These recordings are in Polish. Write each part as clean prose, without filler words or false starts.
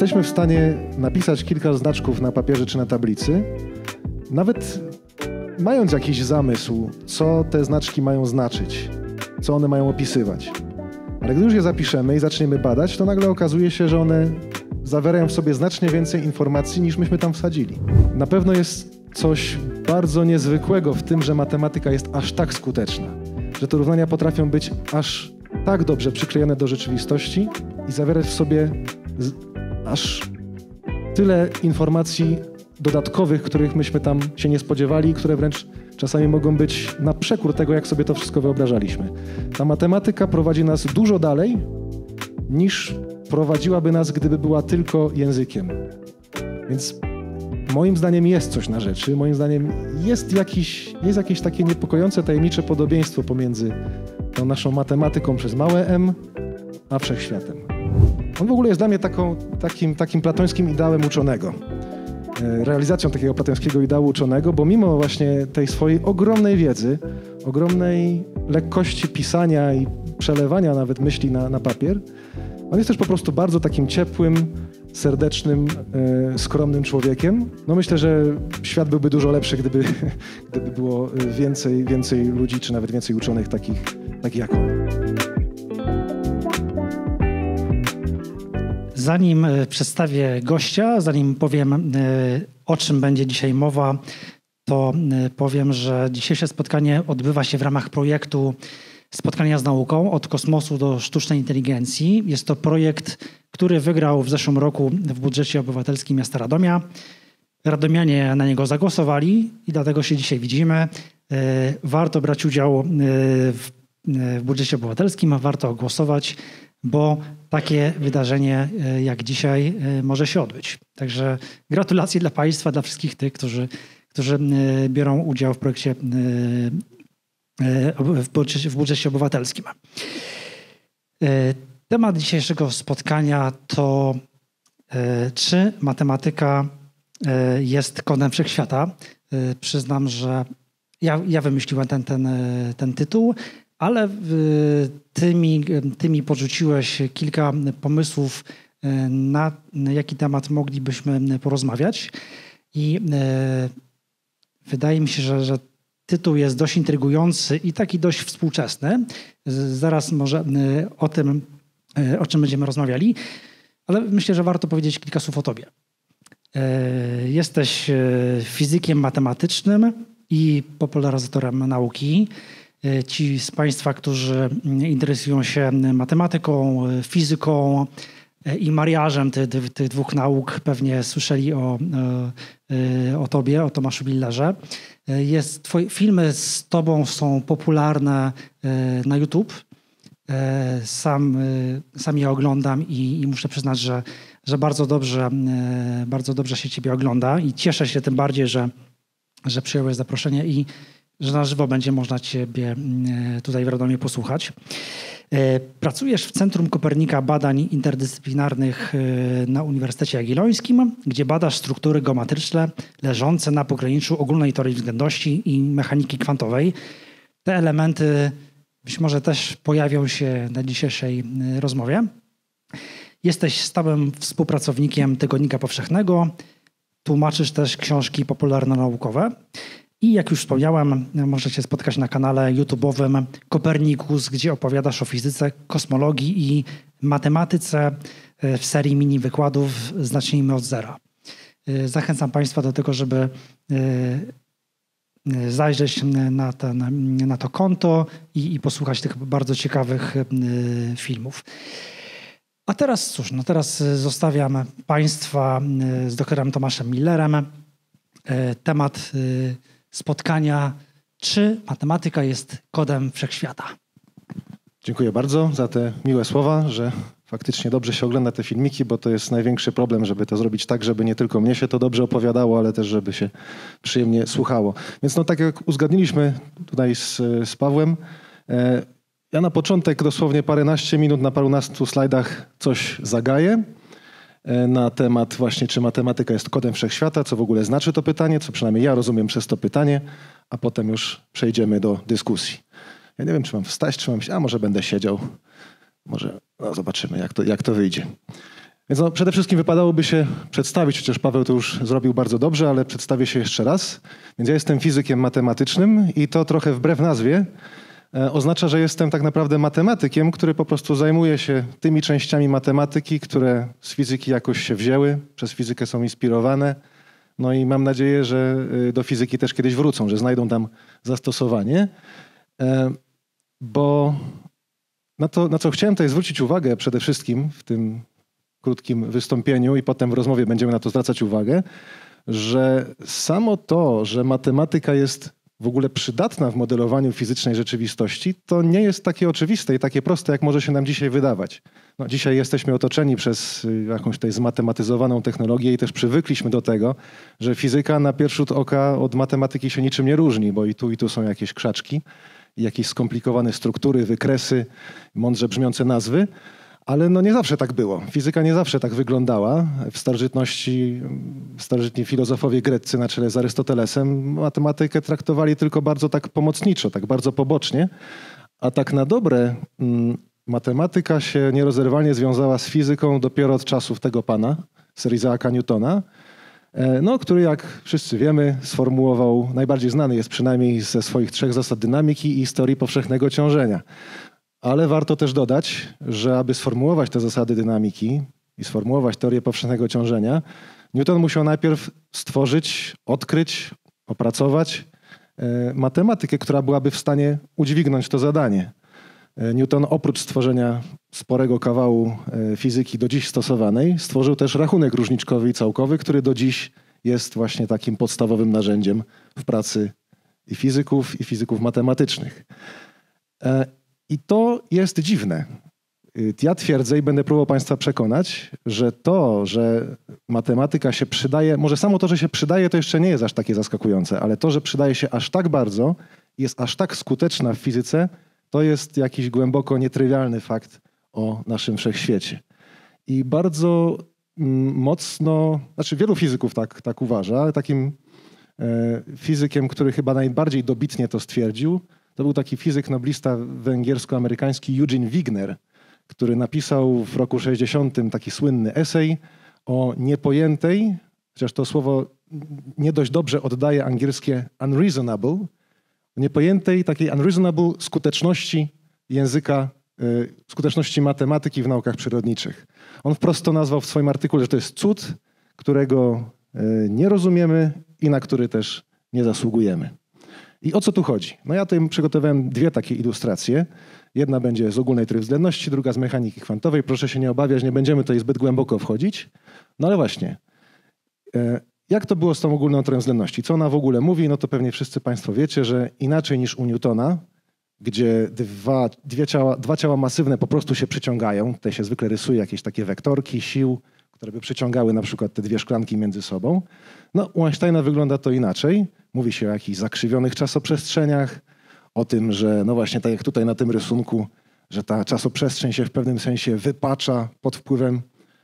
jesteśmy w stanie napisać kilka znaczków na papierze czy na tablicy, nawet mając jakiś zamysł, co te znaczki mają znaczyć, co one mają opisywać. Ale gdy już je zapiszemy i zaczniemy badać, to nagle okazuje się, że one zawierają w sobie znacznie więcej informacji, niż myśmy tam wsadzili. Na pewno jest coś bardzo niezwykłego w tym, że matematyka jest aż tak skuteczna, że te równania potrafią być aż tak dobrze przyklejone do rzeczywistości i zawierać w sobie aż tyle informacji dodatkowych, których myśmy tam się nie spodziewali, które wręcz czasami mogą być na przekór tego, jak sobie to wszystko wyobrażaliśmy. Ta matematyka prowadzi nas dużo dalej, niż prowadziłaby nas, gdyby była tylko językiem. Więc moim zdaniem jest coś na rzeczy. Moim zdaniem jest jakieś takie niepokojące, tajemnicze podobieństwo pomiędzy tą naszą matematyką przez małe m, a wszechświatem. On w ogóle jest dla mnie takim platońskim ideałem uczonego. Realizacją takiego platońskiego ideału uczonego, bo mimo właśnie tej swojej ogromnej wiedzy, ogromnej lekkości pisania i przelewania nawet myśli na papier, on jest też po prostu bardzo takim ciepłym, serdecznym, skromnym człowiekiem. No myślę, że świat byłby dużo lepszy, gdyby było więcej ludzi, czy nawet więcej uczonych takich jak on. Zanim przedstawię gościa, zanim powiem, o czym będzie dzisiaj mowa, to powiem, że dzisiejsze spotkanie odbywa się w ramach projektu Spotkania z nauką od kosmosu do sztucznej inteligencji. Jest to projekt, który wygrał w zeszłym roku w budżecie obywatelskim miasta Radomia. Radomianie na niego zagłosowali i dlatego się dzisiaj widzimy. Warto brać udział w budżecie obywatelskim, warto głosować, bo takie wydarzenie jak dzisiaj może się odbyć. Także gratulacje dla Państwa, dla wszystkich tych, którzy biorą udział w projekcie w budżecie obywatelskim. Temat dzisiejszego spotkania to czy matematyka jest kodem wszechświata. Przyznam, że ja wymyśliłem ten tytuł, ale ty mi podrzuciłeś kilka pomysłów, na jaki temat moglibyśmy porozmawiać. I wydaje mi się, że tytuł jest dość intrygujący i taki dość współczesny. Zaraz może o czym będziemy rozmawiali, ale myślę, że warto powiedzieć kilka słów o tobie. Jesteś fizykiem matematycznym i popularyzatorem nauki. Ci z Państwa, którzy interesują się matematyką, fizyką i mariażem tych dwóch nauk, pewnie słyszeli o tobie, o Tomaszu Billerze. Twoje filmy z tobą są popularne na YouTube. Sam je oglądam i muszę przyznać, że bardzo dobrze się ciebie ogląda i cieszę się tym bardziej, że przyjąłeś zaproszenie i że na żywo będzie można ciebie tutaj w Radomiu posłuchać. Pracujesz w Centrum Kopernika Badań Interdyscyplinarnych na Uniwersytecie Jagiellońskim, gdzie badasz struktury geometryczne leżące na pograniczu ogólnej teorii względności i mechaniki kwantowej. Te elementy być może też pojawią się na dzisiejszej rozmowie. Jesteś stałym współpracownikiem Tygodnika Powszechnego, tłumaczysz też książki popularno-naukowe. I jak już wspomniałem, możecie spotkać na kanale YouTube'owym Kopernikus, gdzie opowiadasz o fizyce, kosmologii i matematyce w serii mini wykładów Zacznijmy od zera. Zachęcam Państwa do tego, żeby zajrzeć na to konto i posłuchać tych bardzo ciekawych filmów. A teraz cóż, teraz zostawiam Państwa z doktorem Tomaszem Millerem. Temat spotkania, czy matematyka jest kodem wszechświata. Dziękuję bardzo za te miłe słowa, że faktycznie dobrze się ogląda te filmiki, bo to jest największy problem, żeby to zrobić tak, żeby nie tylko mnie się to dobrze opowiadało, ale też żeby się przyjemnie słuchało. Więc tak jak uzgodniliśmy tutaj z Pawłem, ja na początek dosłownie paręnaście minut na parunastu slajdach coś zagaję na temat właśnie, czy matematyka jest kodem wszechświata, co w ogóle znaczy to pytanie, co przynajmniej ja rozumiem przez to pytanie, a potem już przejdziemy do dyskusji. Ja nie wiem, czy mam wstać, czy mam się, a może będę siedział. Może zobaczymy, jak to wyjdzie. Więc no, przede wszystkim wypadałoby się przedstawić, chociaż Paweł to już zrobił bardzo dobrze, ale przedstawię się jeszcze raz. Więc ja jestem fizykiem matematycznym i to trochę wbrew nazwie oznacza, że jestem tak naprawdę matematykiem, który po prostu zajmuje się tymi częściami matematyki, które z fizyki jakoś się wzięły, przez fizykę są inspirowane. No i mam nadzieję, że do fizyki też kiedyś wrócą, że znajdą tam zastosowanie. Bo na co chciałem tutaj zwrócić uwagę przede wszystkim w tym krótkim wystąpieniu i potem w rozmowie będziemy na to zwracać uwagę, że samo to, że matematyka jest w ogóle przydatna w modelowaniu fizycznej rzeczywistości, to nie jest takie oczywiste i takie proste, jak może się nam dzisiaj wydawać. No, dzisiaj jesteśmy otoczeni przez jakąś tutaj zmatematyzowaną technologię i też przywykliśmy do tego, że fizyka na pierwszy rzut oka od matematyki się niczym nie różni, bo i tu są jakieś krzaczki, jakieś skomplikowane struktury, wykresy, mądrze brzmiące nazwy. Ale no nie zawsze tak było. Fizyka nie zawsze tak wyglądała. W starożytni filozofowie greccy na czele z Arystotelesem matematykę traktowali tylko bardzo tak pomocniczo, tak bardzo pobocznie. A tak na dobre matematyka się nierozerwalnie związała z fizyką dopiero od czasów tego pana, Sir Isaaca Newtona, no, który jak wszyscy wiemy sformułował, najbardziej znany jest przynajmniej ze swoich 3 zasad dynamiki i teorii powszechnego ciążenia. Ale warto też dodać, że aby sformułować te zasady dynamiki i sformułować teorię powszechnego ciążenia, Newton musiał najpierw stworzyć, odkryć, opracować matematykę, która byłaby w stanie udźwignąć to zadanie. Newton oprócz stworzenia sporego kawału fizyki do dziś stosowanej, stworzył też rachunek różniczkowy i całkowy, który do dziś jest właśnie takim podstawowym narzędziem w pracy i fizyków matematycznych. I to jest dziwne. Ja twierdzę i będę próbował Państwa przekonać, że to, że matematyka się przydaje, może samo to, że się przydaje, to jeszcze nie jest aż takie zaskakujące, ale to, że przydaje się aż tak bardzo, jest aż tak skuteczna w fizyce, to jest jakiś głęboko nietrywialny fakt o naszym wszechświecie. I bardzo mocno, znaczy wielu fizyków tak uważa, ale takim fizykiem, który chyba najbardziej dobitnie to stwierdził, to był taki fizyk noblista węgiersko-amerykański Eugene Wigner, który napisał w roku 60 taki słynny esej o niepojętej, chociaż to słowo nie dość dobrze oddaje angielskie unreasonable, niepojętej takiej unreasonable skuteczności języka, skuteczności matematyki w naukach przyrodniczych. On wprost to nazwał w swoim artykule, że to jest cud, którego nie rozumiemy i na który też nie zasługujemy. I o co tu chodzi? No ja tutaj przygotowałem 2 takie ilustracje. Jedna będzie z ogólnej teorii względności, druga z mechaniki kwantowej. Proszę się nie obawiać, nie będziemy tutaj zbyt głęboko wchodzić. No ale właśnie, jak to było z tą ogólną teorią względności? Co ona w ogóle mówi? No to pewnie wszyscy Państwo wiecie, że inaczej niż u Newtona, gdzie dwa ciała masywne po prostu się przyciągają, tutaj się zwykle rysuje jakieś takie wektorki sił, które by przyciągały na przykład te 2 szklanki między sobą. No u Einsteina wygląda to inaczej. Mówi się o jakichś zakrzywionych czasoprzestrzeniach, o tym, że no właśnie tak jak tutaj na tym rysunku, że ta czasoprzestrzeń się w pewnym sensie wypacza pod wpływem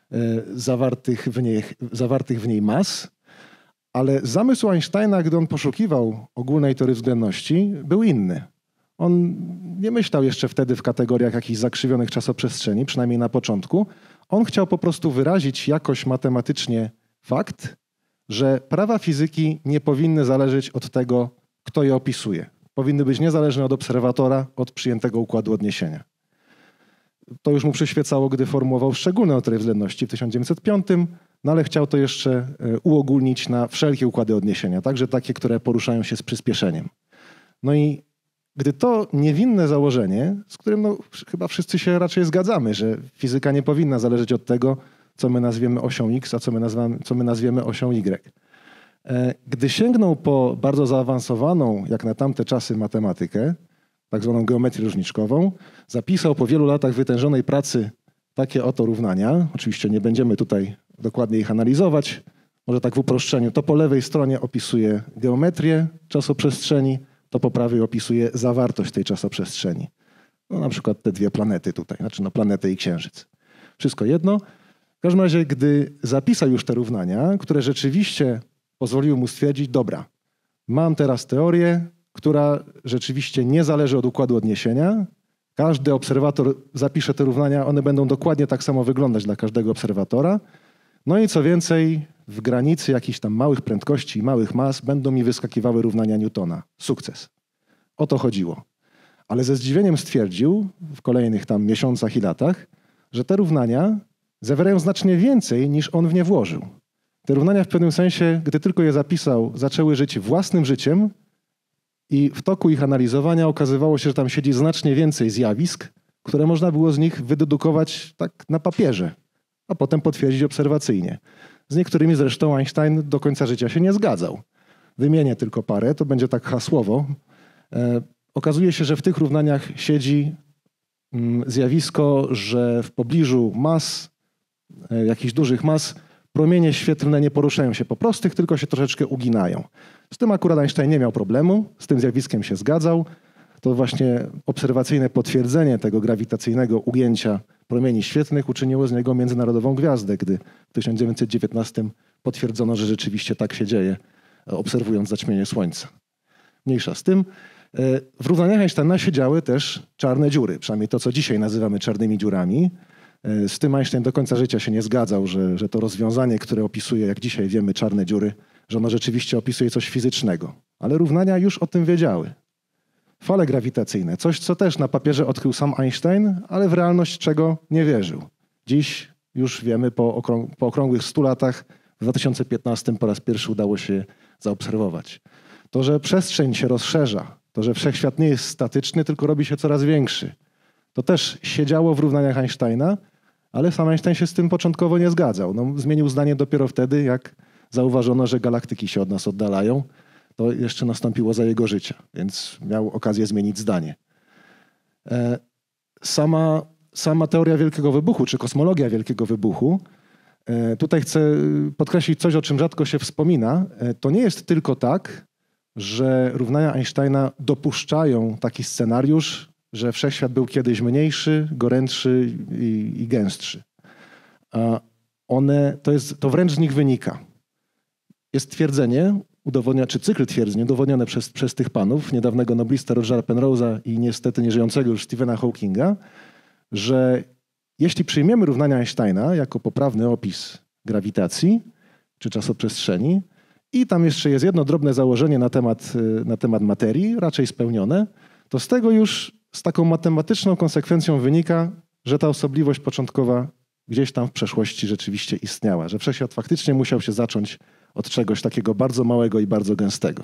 zawartych w niej mas. Ale zamysł Einsteina, gdy on poszukiwał ogólnej teorii względności, był inny. On nie myślał jeszcze wtedy w kategoriach jakichś zakrzywionych czasoprzestrzeni, przynajmniej na początku. On chciał po prostu wyrazić jakoś matematycznie fakt, że prawa fizyki nie powinny zależeć od tego, kto je opisuje. Powinny być niezależne od obserwatora, od przyjętego układu odniesienia. To już mu przyświecało, gdy formułował szczególne teorie względności w 1905, no ale chciał to jeszcze uogólnić na wszelkie układy odniesienia, także takie, które poruszają się z przyspieszeniem. No i gdy to niewinne założenie, z którym no, chyba wszyscy się raczej zgadzamy, że fizyka nie powinna zależeć od tego, co my nazwiemy osią X, a co my nazwiemy osią Y. Gdy sięgnął po bardzo zaawansowaną, jak na tamte czasy, matematykę, tak zwaną geometrię różniczkową, zapisał po wielu latach wytężonej pracy takie oto równania. Oczywiście nie będziemy tutaj dokładnie ich analizować. Może tak w uproszczeniu. To po lewej stronie opisuje geometrię czasoprzestrzeni, to po prawej opisuje zawartość tej czasoprzestrzeni. No, na przykład te 2 planety tutaj, znaczy no, planetę i Księżyc. Wszystko jedno. W każdym razie, gdy zapisał już te równania, które rzeczywiście pozwoliły mu stwierdzić, dobra, mam teraz teorię, która rzeczywiście nie zależy od układu odniesienia, Każdy obserwator zapisze te równania, one będą dokładnie tak samo wyglądać dla każdego obserwatora. No i co więcej, w granicy jakichś tam małych prędkości i małych mas będą mi wyskakiwały równania Newtona. Sukces. O to chodziło. Ale ze zdziwieniem stwierdził w kolejnych tam miesiącach i latach, że te równania zawierają znacznie więcej, niż on w nie włożył. Te równania w pewnym sensie, gdy tylko je zapisał, zaczęły żyć własnym życiem i w toku ich analizowania okazywało się, że tam siedzi znacznie więcej zjawisk, które można było z nich wydedukować tak na papierze, a potem potwierdzić obserwacyjnie. Z niektórymi zresztą Einstein do końca życia się nie zgadzał. Wymienię tylko parę, to będzie tak hasłowo. Okazuje się, że w tych równaniach siedzi zjawisko, że w pobliżu mas, jakichś dużych mas, promienie świetlne nie poruszają się po prostych, tylko się troszeczkę uginają. Z tym akurat Einstein nie miał problemu, z tym zjawiskiem się zgadzał. To właśnie obserwacyjne potwierdzenie tego grawitacyjnego ugięcia promieni świetlnych uczyniło z niego międzynarodową gwiazdę, gdy w 1919 potwierdzono, że rzeczywiście tak się dzieje, obserwując zaćmienie Słońca. Mniejsza z tym. W równaniach Einsteina siedziały też czarne dziury, przynajmniej to, co dzisiaj nazywamy czarnymi dziurami. Z tym Einstein do końca życia się nie zgadzał, że to rozwiązanie, które opisuje, jak dzisiaj wiemy, czarne dziury, że ono rzeczywiście opisuje coś fizycznego. Ale równania już o tym wiedziały. Fale grawitacyjne, coś, co też na papierze odkrył sam Einstein, ale w realność czego nie wierzył. Dziś już wiemy po okrągłych 100 latach, w 2015 po raz pierwszy udało się zaobserwować. To, że przestrzeń się rozszerza, to, że wszechświat nie jest statyczny, tylko robi się coraz większy. To też siedziało w równaniach Einsteina, ale sam Einstein się z tym początkowo nie zgadzał. No, zmienił zdanie dopiero wtedy, jak zauważono, że galaktyki się od nas oddalają. To jeszcze nastąpiło za jego życia, więc miał okazję zmienić zdanie. Sama teoria Wielkiego Wybuchu, czy kosmologia Wielkiego Wybuchu, tutaj chcę podkreślić coś, o czym rzadko się wspomina. To nie jest tylko tak, że równania Einsteina dopuszczają taki scenariusz, że wszechświat był kiedyś mniejszy, gorętszy i gęstszy. To wręcz z nich wynika. Jest twierdzenie, czy cykl twierdzeń udowodniony przez tych panów, niedawnego noblistę Rogera Penrose'a i niestety nieżyjącego już Stephena Hawkinga, że jeśli przyjmiemy równania Einsteina jako poprawny opis grawitacji czy czasoprzestrzeni i tam jeszcze jest jedno drobne założenie na temat materii, raczej spełnione, to z tego już z taką matematyczną konsekwencją wynika, że ta osobliwość początkowa gdzieś tam w przeszłości rzeczywiście istniała, że wszechświat faktycznie musiał się zacząć od czegoś takiego bardzo małego i bardzo gęstego.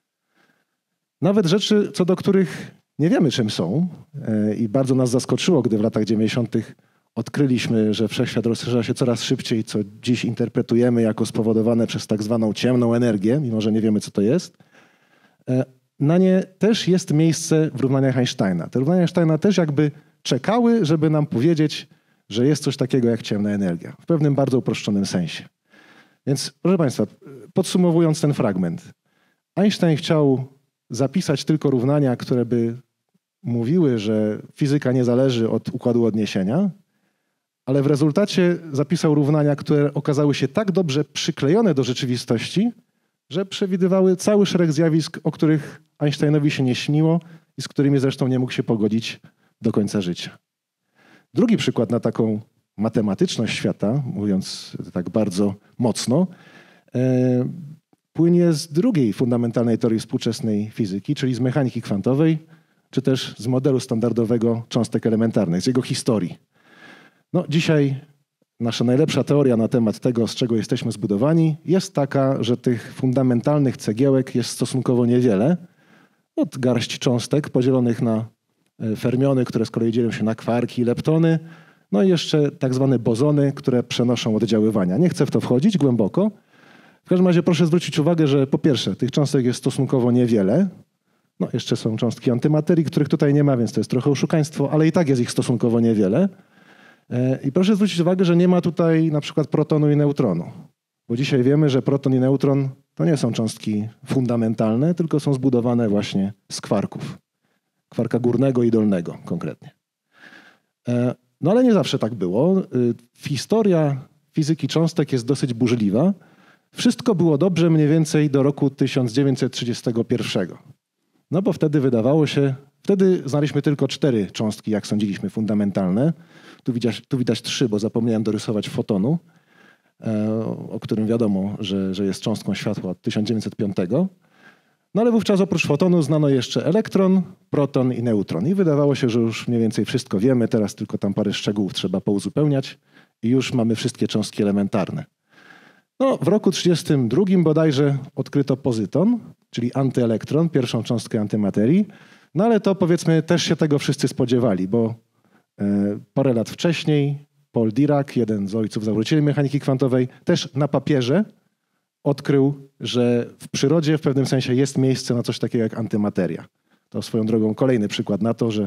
Nawet rzeczy, co do których nie wiemy, czym są i bardzo nas zaskoczyło, gdy w latach 90. odkryliśmy, że wszechświat rozszerza się coraz szybciej, co dziś interpretujemy jako spowodowane przez tak zwaną ciemną energię, mimo że nie wiemy, co to jest. Na nie też jest miejsce w równaniach Einsteina. Te równania Einsteina też jakby czekały, żeby nam powiedzieć, że jest coś takiego jak ciemna energia. W pewnym bardzo uproszczonym sensie. Więc proszę Państwa, podsumowując ten fragment. Einstein chciał zapisać tylko równania, które by mówiły, że fizyka nie zależy od układu odniesienia, ale w rezultacie zapisał równania, które okazały się tak dobrze przyklejone do rzeczywistości, że przewidywały cały szereg zjawisk, o których Einsteinowi się nie śniło i z którymi zresztą nie mógł się pogodzić do końca życia. Drugi przykład na taką matematyczność świata, mówiąc tak bardzo mocno, płynie z drugiej fundamentalnej teorii współczesnej fizyki, czyli z mechaniki kwantowej, czy też z modelu standardowego cząstek elementarnych, z jego historii. No, dzisiaj nasza najlepsza teoria na temat tego, z czego jesteśmy zbudowani, jest taka, że tych fundamentalnych cegiełek jest stosunkowo niewiele. Od garści cząstek podzielonych na fermiony, które z kolei dzielą się na kwarki i leptony, no i jeszcze tak zwane bozony, które przenoszą oddziaływania. Nie chcę w to wchodzić głęboko. W każdym razie proszę zwrócić uwagę, że po pierwsze tych cząstek jest stosunkowo niewiele. No jeszcze są cząstki antymaterii, których tutaj nie ma, więc to jest trochę oszukaństwo, ale i tak jest ich stosunkowo niewiele. I proszę zwrócić uwagę, że nie ma tutaj na przykład protonu i neutronu. Bo dzisiaj wiemy, że proton i neutron to nie są cząstki fundamentalne, tylko są zbudowane właśnie z kwarków. Kwarka górnego i dolnego konkretnie. No ale nie zawsze tak było. Historia fizyki cząstek jest dosyć burzliwa. Wszystko było dobrze mniej więcej do roku 1931. No bo wtedy wydawało się Wtedy znaleźliśmy tylko 4 cząstki, jak sądziliśmy, fundamentalne. Tu widać 3, bo zapomniałem dorysować fotonu, o którym wiadomo, że jest cząstką światła od 1905. No ale wówczas oprócz fotonu znano jeszcze elektron, proton i neutron. I wydawało się, że już mniej więcej wszystko wiemy, teraz tylko tam parę szczegółów trzeba pouzupełniać i już mamy wszystkie cząstki elementarne. No, w roku 1932 bodajże odkryto pozyton, czyli antyelektron, pierwszą cząstkę antymaterii. No ale to powiedzmy też się tego wszyscy spodziewali, bo parę lat wcześniej Paul Dirac, jeden z ojców założycieli mechaniki kwantowej, też na papierze odkrył, że w przyrodzie w pewnym sensie jest miejsce na coś takiego jak antymateria. To swoją drogą kolejny przykład na to,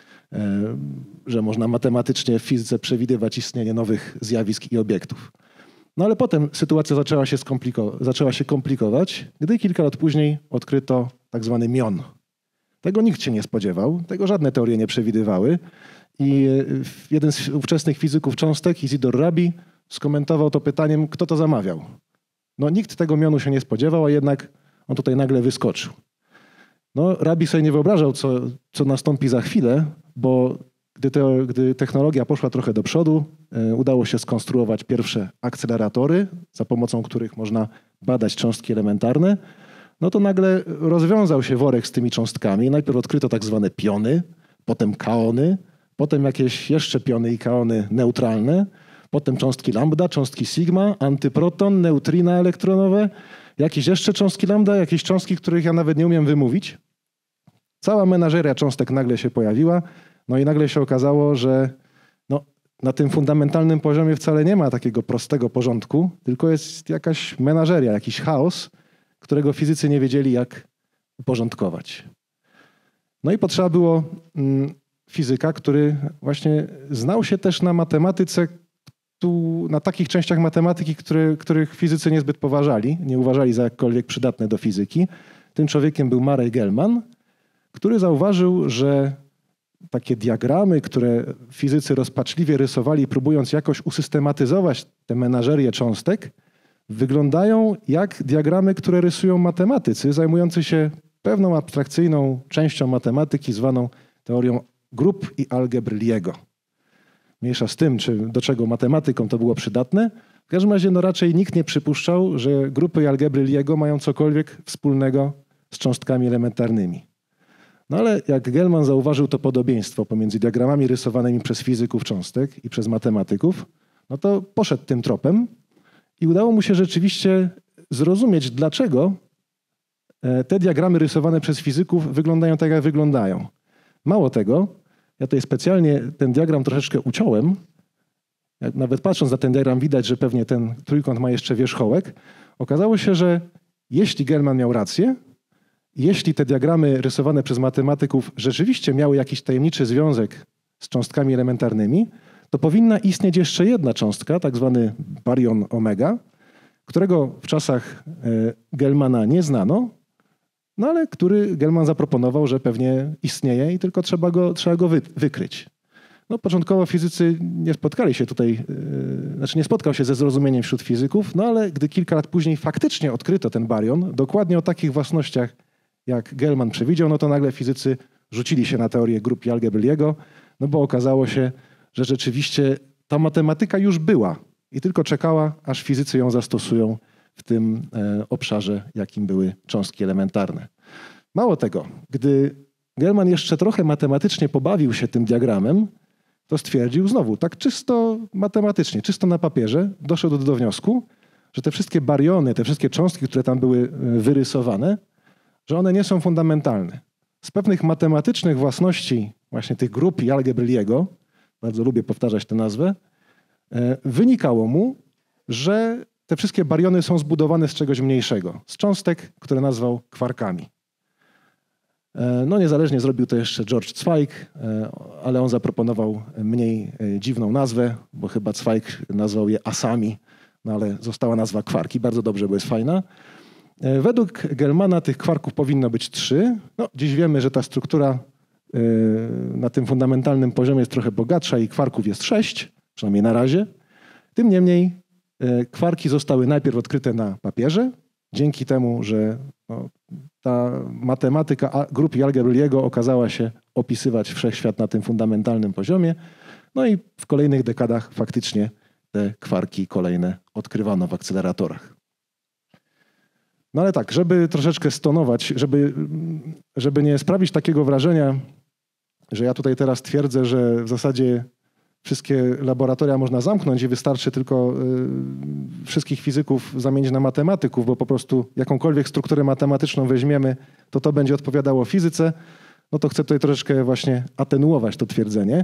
że można matematycznie w fizyce przewidywać istnienie nowych zjawisk i obiektów. No ale potem sytuacja zaczęła się komplikować, gdy kilka lat później odkryto tak zwany mion. Tego nikt się nie spodziewał, tego żadne teorie nie przewidywały. I jeden z ówczesnych fizyków cząstek, Isidor Rabi, skomentował to pytaniem, kto to zamawiał. No nikt tego mionu się nie spodziewał, a jednak on tutaj nagle wyskoczył. No Rabi sobie nie wyobrażał, co nastąpi za chwilę, bo gdy technologia poszła trochę do przodu, udało się skonstruować pierwsze akceleratory, za pomocą których można badać cząstki elementarne, no to nagle rozwiązał się worek z tymi cząstkami. Najpierw odkryto tak zwane piony, potem kaony, potem jakieś jeszcze piony i kaony neutralne, potem cząstki lambda, cząstki sigma, antyproton, neutrina elektronowe, jakieś jeszcze cząstki lambda, jakieś cząstki, których ja nawet nie umiem wymówić. Cała menażeria cząstek nagle się pojawiła, no i nagle się okazało, że no, na tym fundamentalnym poziomie wcale nie ma takiego prostego porządku, tylko jest jakaś menażeria, jakiś chaos, którego fizycy nie wiedzieli, jak uporządkować. No i potrzeba było fizyka, który właśnie znał się też na matematyce, na takich częściach matematyki, których fizycy niezbyt poważali, nie uważali za jakkolwiek przydatne do fizyki. Tym człowiekiem był Murray Gell-Mann, który zauważył, że takie diagramy, które fizycy rozpaczliwie rysowali, próbując jakoś usystematyzować tę menażerię cząstek, wyglądają jak diagramy, które rysują matematycy zajmujący się pewną abstrakcyjną częścią matematyki zwaną teorią grup i algebr Liego. Mniejsza z tym, do czego matematykom to było przydatne. W każdym razie no raczej nikt nie przypuszczał, że grupy i algebry Liego mają cokolwiek wspólnego z cząstkami elementarnymi. No ale jak Gell-Mann zauważył to podobieństwo pomiędzy diagramami rysowanymi przez fizyków cząstek i przez matematyków, no to poszedł tym tropem i udało mu się rzeczywiście zrozumieć, dlaczego te diagramy rysowane przez fizyków wyglądają tak, jak wyglądają. Mało tego, ja tutaj specjalnie ten diagram troszeczkę uciąłem. Nawet patrząc na ten diagram widać, że pewnie ten trójkąt ma jeszcze wierzchołek. Okazało się, że jeśli Gell-Mann miał rację, jeśli te diagramy rysowane przez matematyków rzeczywiście miały jakiś tajemniczy związek z cząstkami elementarnymi, to powinna istnieć jeszcze jedna cząstka, tak zwany barion omega, którego w czasach Gell-Manna nie znano, no ale który Gell-Mann zaproponował, że pewnie istnieje i tylko trzeba go wykryć. No, początkowo fizycy nie spotkali się tutaj, nie spotkał się ze zrozumieniem wśród fizyków, no ale gdy kilka lat później faktycznie odkryto ten barion, dokładnie o takich własnościach, jak Gell-Mann przewidział, no to nagle fizycy rzucili się na teorię grup i algebry Liego, no bo okazało się, że rzeczywiście ta matematyka już była i tylko czekała, aż fizycy ją zastosują w tym obszarze, jakim były cząstki elementarne. Mało tego, gdy Gell-Mann jeszcze trochę matematycznie pobawił się tym diagramem, to stwierdził znowu, tak czysto matematycznie, czysto na papierze, doszedł do wniosku, że te wszystkie bariony, te wszystkie cząstki, które tam były wyrysowane, że one nie są fundamentalne. Z pewnych matematycznych własności właśnie tych grup i algebry Liego, bardzo lubię powtarzać tę nazwę, wynikało mu, że te wszystkie bariony są zbudowane z czegoś mniejszego, z cząstek, które nazwał kwarkami. No niezależnie zrobił to jeszcze George Zweig, ale on zaproponował mniej dziwną nazwę, bo chyba Zweig nazwał je asami, no ale została nazwa kwarki, bardzo dobrze, bo jest fajna. Według Gell-Manna tych kwarków powinno być 3. No, dziś wiemy, że ta struktura na tym fundamentalnym poziomie jest trochę bogatsza i kwarków jest 6, przynajmniej na razie. Tym niemniej kwarki zostały najpierw odkryte na papierze, dzięki temu, że ta matematyka grup i algebry Liego okazała się opisywać wszechświat na tym fundamentalnym poziomie. No i w kolejnych dekadach faktycznie te kwarki kolejne odkrywano w akceleratorach. No ale tak, żeby troszeczkę stonować, żeby nie sprawić takiego wrażenia, że ja tutaj teraz twierdzę, że w zasadzie wszystkie laboratoria można zamknąć i wystarczy tylko wszystkich fizyków zamienić na matematyków, bo po prostu jakąkolwiek strukturę matematyczną weźmiemy, to będzie odpowiadało fizyce, no to chcę tutaj troszeczkę właśnie atenuować to twierdzenie.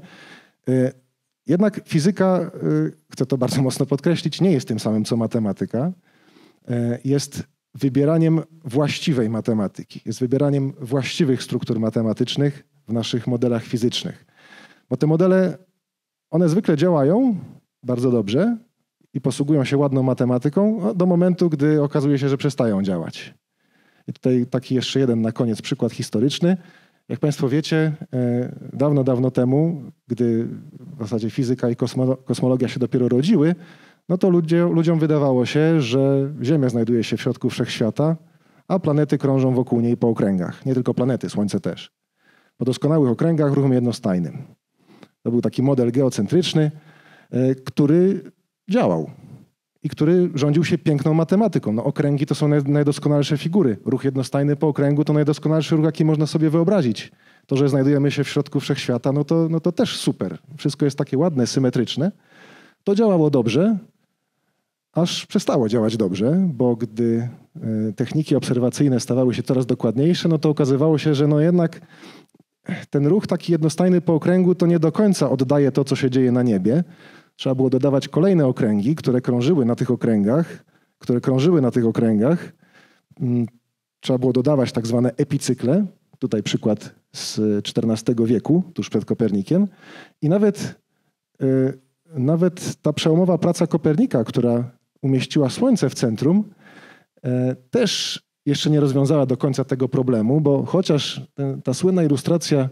Jednak fizyka, chcę to bardzo mocno podkreślić, nie jest tym samym co matematyka. Jest wybieraniem właściwej matematyki, jest wybieraniem właściwych struktur matematycznych w naszych modelach fizycznych. Bo te modele, one zwykle działają bardzo dobrze i posługują się ładną matematyką do momentu, gdy okazuje się, że przestają działać. I tutaj taki jeszcze jeden na koniec przykład historyczny. Jak Państwo wiecie, dawno, dawno temu, gdy w zasadzie fizyka i kosmologia się dopiero rodziły, no to ludziom wydawało się, że Ziemia znajduje się w środku wszechświata, a planety krążą wokół niej po okręgach. Nie tylko planety, Słońce też. Po doskonałych okręgach ruchem jednostajnym. To był taki model geocentryczny, który działał i który rządził się piękną matematyką. No, okręgi to są najdoskonalsze figury. Ruch jednostajny po okręgu to najdoskonalszy ruch, jaki można sobie wyobrazić. To, że znajdujemy się w środku wszechświata, no to też super. Wszystko jest takie ładne, symetryczne. To działało dobrze, aż przestało działać dobrze, bo gdy techniki obserwacyjne stawały się coraz dokładniejsze, no to okazywało się, że no jednak ten ruch taki jednostajny po okręgu to nie do końca oddaje to, co się dzieje na niebie. Trzeba było dodawać kolejne okręgi, które krążyły na tych okręgach. Trzeba było dodawać tak zwane epicykle. Tutaj przykład z XIV wieku, tuż przed Kopernikiem. I nawet ta przełomowa praca Kopernika, która umieściła Słońce w centrum, też jeszcze nie rozwiązała do końca tego problemu, bo chociaż ta słynna ilustracja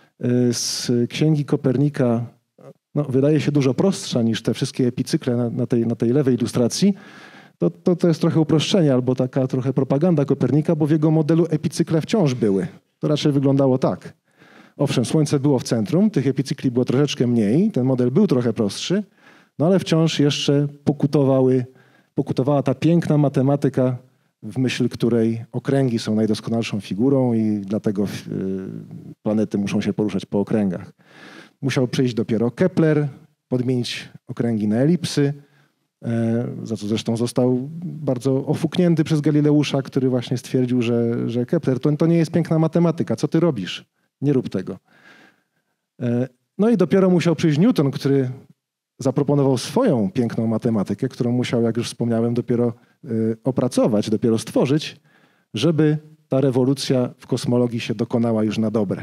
z księgi Kopernika wydaje się dużo prostsza niż te wszystkie epicykle na tej lewej ilustracji, to jest trochę uproszczenie albo taka trochę propaganda Kopernika, bo w jego modelu epicykle wciąż były. To raczej wyglądało tak. Owszem, Słońce było w centrum, tych epicykli było troszeczkę mniej, ten model był trochę prostszy, no ale wciąż jeszcze pokutowała ta piękna matematyka, w myśl której okręgi są najdoskonalszą figurą i dlatego planety muszą się poruszać po okręgach. Musiał przyjść dopiero Kepler, podmienić okręgi na elipsy, za co zresztą został bardzo ofuknięty przez Galileusza, który właśnie stwierdził, że Kepler to nie jest piękna matematyka, co ty robisz? Nie rób tego. No i dopiero musiał przyjść Newton, który zaproponował swoją piękną matematykę, którą musiał, jak już wspomniałem, dopiero opracować, dopiero stworzyć, żeby ta rewolucja w kosmologii się dokonała już na dobre.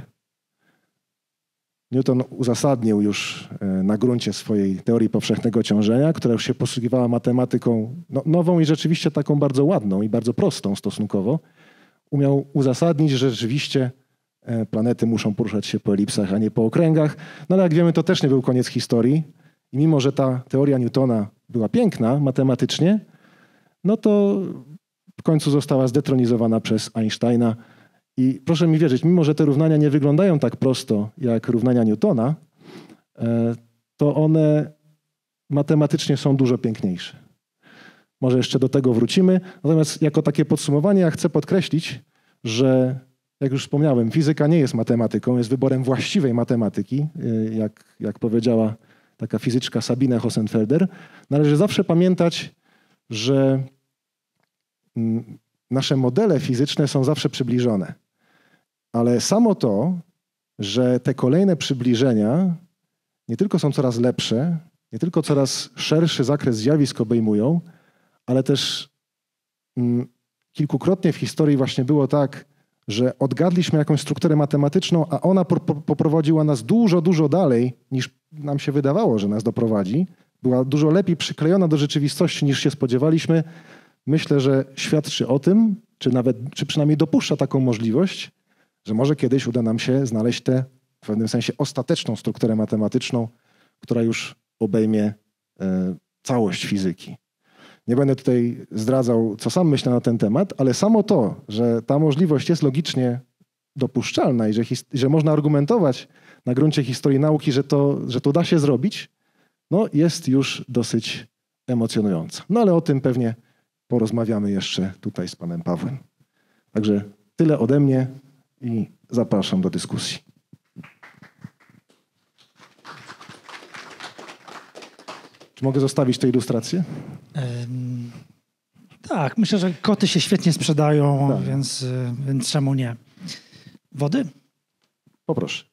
Newton uzasadnił już na gruncie swojej teorii powszechnego ciążenia, która już się posługiwała matematyką nową i rzeczywiście taką bardzo ładną i bardzo prostą stosunkowo. Umiał uzasadnić, że rzeczywiście planety muszą poruszać się po elipsach, a nie po okręgach. No ale jak wiemy, to też nie był koniec historii. I mimo, że ta teoria Newtona była piękna matematycznie, no to w końcu została zdetronizowana przez Einsteina. I proszę mi wierzyć, mimo że te równania nie wyglądają tak prosto jak równania Newtona, to one matematycznie są dużo piękniejsze. Może jeszcze do tego wrócimy. Natomiast jako takie podsumowanie ja chcę podkreślić, że jak już wspomniałem, fizyka nie jest matematyką, jest wyborem właściwej matematyki, jak powiedziała taka fizyczka Sabine Hossenfelder. Należy zawsze pamiętać, że nasze modele fizyczne są zawsze przybliżone. Ale samo to, że te kolejne przybliżenia nie tylko są coraz lepsze, nie tylko coraz szerszy zakres zjawisk obejmują, ale też kilkukrotnie w historii właśnie było tak, że odgadliśmy jakąś strukturę matematyczną, a ona poprowadziła nas dużo, dużo dalej, niż nam się wydawało, że nas doprowadzi. Była dużo lepiej przyklejona do rzeczywistości, niż się spodziewaliśmy. Myślę, że świadczy o tym, czy przynajmniej dopuszcza taką możliwość, że może kiedyś uda nam się znaleźć tę w pewnym sensie ostateczną strukturę matematyczną, która już obejmie całość fizyki. Nie będę tutaj zdradzał, co sam myślę na ten temat, ale samo to, że ta możliwość jest logicznie dopuszczalna i że można argumentować na gruncie historii nauki, że to da się zrobić, no jest już dosyć emocjonująca. No ale o tym pewnie porozmawiamy jeszcze tutaj z panem Pawłem. Także tyle ode mnie i zapraszam do dyskusji. Czy mogę zostawić tę ilustrację? Tak, myślę, że koty się świetnie sprzedają, Tak. więc czemu nie? Wody? Poproszę.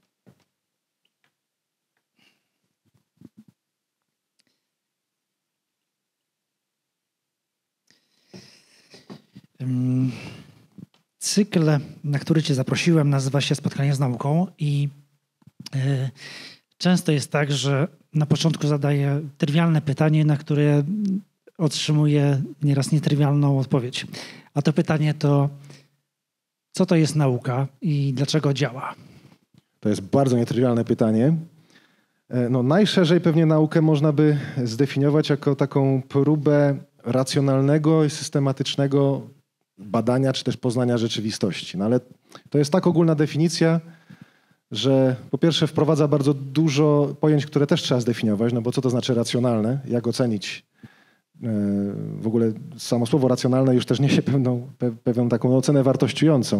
Cykl, na który cię zaprosiłem, nazywa się Spotkanie z nauką i często jest tak, że na początku zadaję trywialne pytanie, na które otrzymuję nieraz nietrywialną odpowiedź. A to pytanie to, co to jest nauka i dlaczego działa? To jest bardzo nietrywialne pytanie. No, najszerzej pewnie naukę można by zdefiniować jako taką próbę racjonalnego i systematycznego badania czy też poznania rzeczywistości. No, ale to jest tak ogólna definicja, że po pierwsze wprowadza bardzo dużo pojęć, które też trzeba zdefiniować, no bo co to znaczy racjonalne, jak ocenić. W ogóle samo słowo racjonalne już też niesie pewną taką ocenę wartościującą.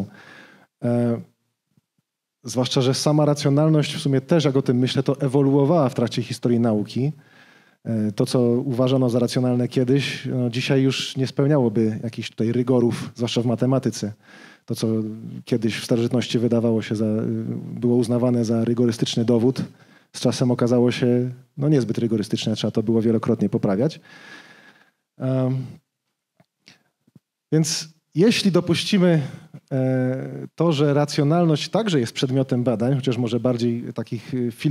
Zwłaszcza, że sama racjonalność w sumie też, jak o tym myślę, to ewoluowała w trakcie historii nauki. To, co uważano za racjonalne kiedyś, no dzisiaj już nie spełniałoby jakichś tutaj rygorów, zwłaszcza w matematyce. To, co kiedyś w starożytności wydawało się było uznawane za rygorystyczny dowód, z czasem okazało się niezbyt rygorystyczne, trzeba to było wielokrotnie poprawiać. Więc jeśli dopuścimy to, że racjonalność także jest przedmiotem badań, chociaż może bardziej takich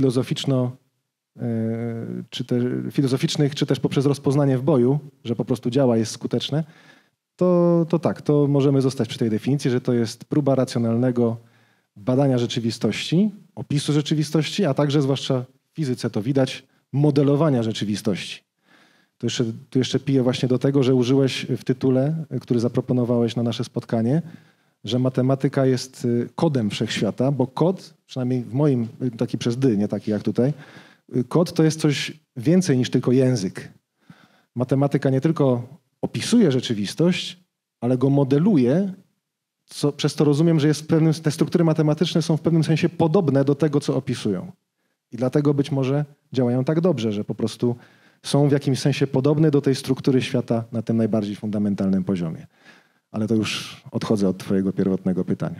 filozoficznych, czy też poprzez rozpoznanie w boju, że po prostu działa, jest skuteczne, to tak, to możemy zostać przy tej definicji, że to jest próba racjonalnego badania rzeczywistości, opisu rzeczywistości, a także, zwłaszcza w fizyce to widać, modelowania rzeczywistości. Tu jeszcze piję właśnie do tego, że użyłeś w tytule, który zaproponowałeś na nasze spotkanie, że matematyka jest kodem wszechświata, bo kod, przynajmniej w moim, taki przez D, nie taki jak tutaj, kod to jest coś więcej niż tylko język. Matematyka nie tylko opisuje rzeczywistość, ale go modeluje, przez to rozumiem, że te struktury matematyczne są w pewnym sensie podobne do tego, co opisują. I dlatego być może działają tak dobrze, że po prostu są w jakimś sensie podobne do tej struktury świata na tym najbardziej fundamentalnym poziomie. Ale to już odchodzę od twojego pierwotnego pytania.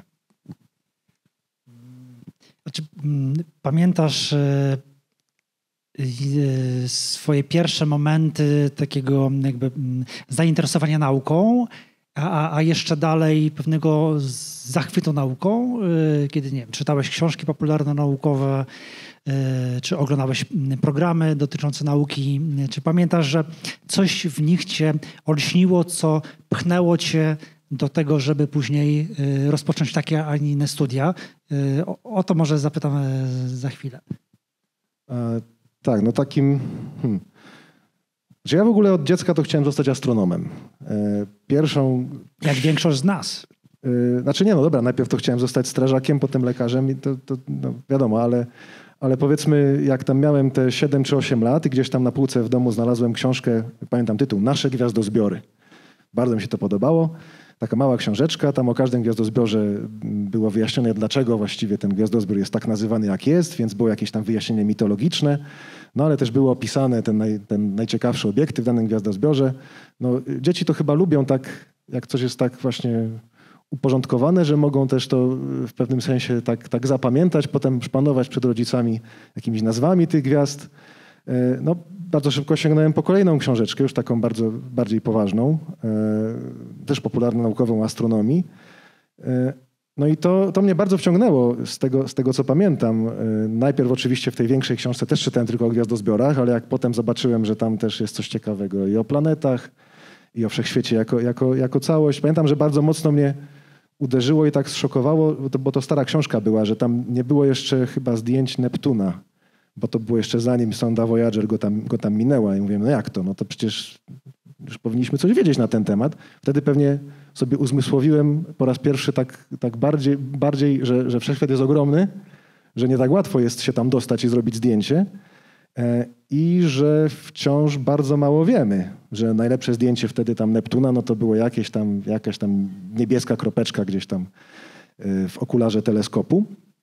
Znaczy, pamiętasz swoje pierwsze momenty takiego jakby zainteresowania nauką, a jeszcze dalej pewnego zachwytu nauką, kiedy nie wiem, czytałeś książki popularno-naukowe, czy oglądałeś programy dotyczące nauki? Czy pamiętasz, że coś w nich cię olśniło, co pchnęło cię do tego, żeby później rozpocząć takie, a nie inne studia? O to może zapytam za chwilę. Tak, no takim... Że ja w ogóle od dziecka to chciałem zostać astronomem. Pierwszą... Jak większość z nas. Znaczy nie, no dobra, najpierw to chciałem zostać strażakiem, potem lekarzem i to wiadomo, ale powiedzmy, jak tam miałem te 7 czy 8 lat i gdzieś tam na półce w domu znalazłem książkę, pamiętam tytuł, Nasze gwiazdozbiory. Bardzo mi się to podobało. Taka mała książeczka, tam o każdym gwiazdozbiorze było wyjaśnione, dlaczego właściwie ten gwiazdozbiór jest tak nazywany, jak jest, więc było jakieś tam wyjaśnienie mitologiczne, no ale też było opisane ten najciekawszy obiekty w danym gwiazdozbiorze. No, dzieci to chyba lubią tak, jak coś jest tak właśnie uporządkowane, że mogą też to w pewnym sensie tak zapamiętać, potem szpanować przed rodzicami jakimiś nazwami tych gwiazd. No, bardzo szybko sięgnąłem po kolejną książeczkę, już taką bardziej poważną, też popularno-naukową o astronomii. No i to mnie bardzo wciągnęło z tego, co pamiętam. Najpierw oczywiście w tej większej książce też czytałem tylko o gwiazdozbiorach, ale jak potem zobaczyłem, że tam też jest coś ciekawego i o planetach, i o wszechświecie jako całość. Pamiętam, że bardzo mocno mnie uderzyło i tak zszokowało, bo to stara książka była, że tam nie było jeszcze chyba zdjęć Neptuna, bo to było jeszcze zanim sonda Voyager go tam minęła. I mówię, no jak to? No to przecież już powinniśmy coś wiedzieć na ten temat. Wtedy pewnie sobie uzmysłowiłem po raz pierwszy tak bardziej że wszechświat jest ogromny, że nie tak łatwo jest się tam dostać i zrobić zdjęcie i że wciąż bardzo mało wiemy, że najlepsze zdjęcie wtedy tam Neptuna, no to było jakaś tam niebieska kropeczka gdzieś tam w okularze teleskopu.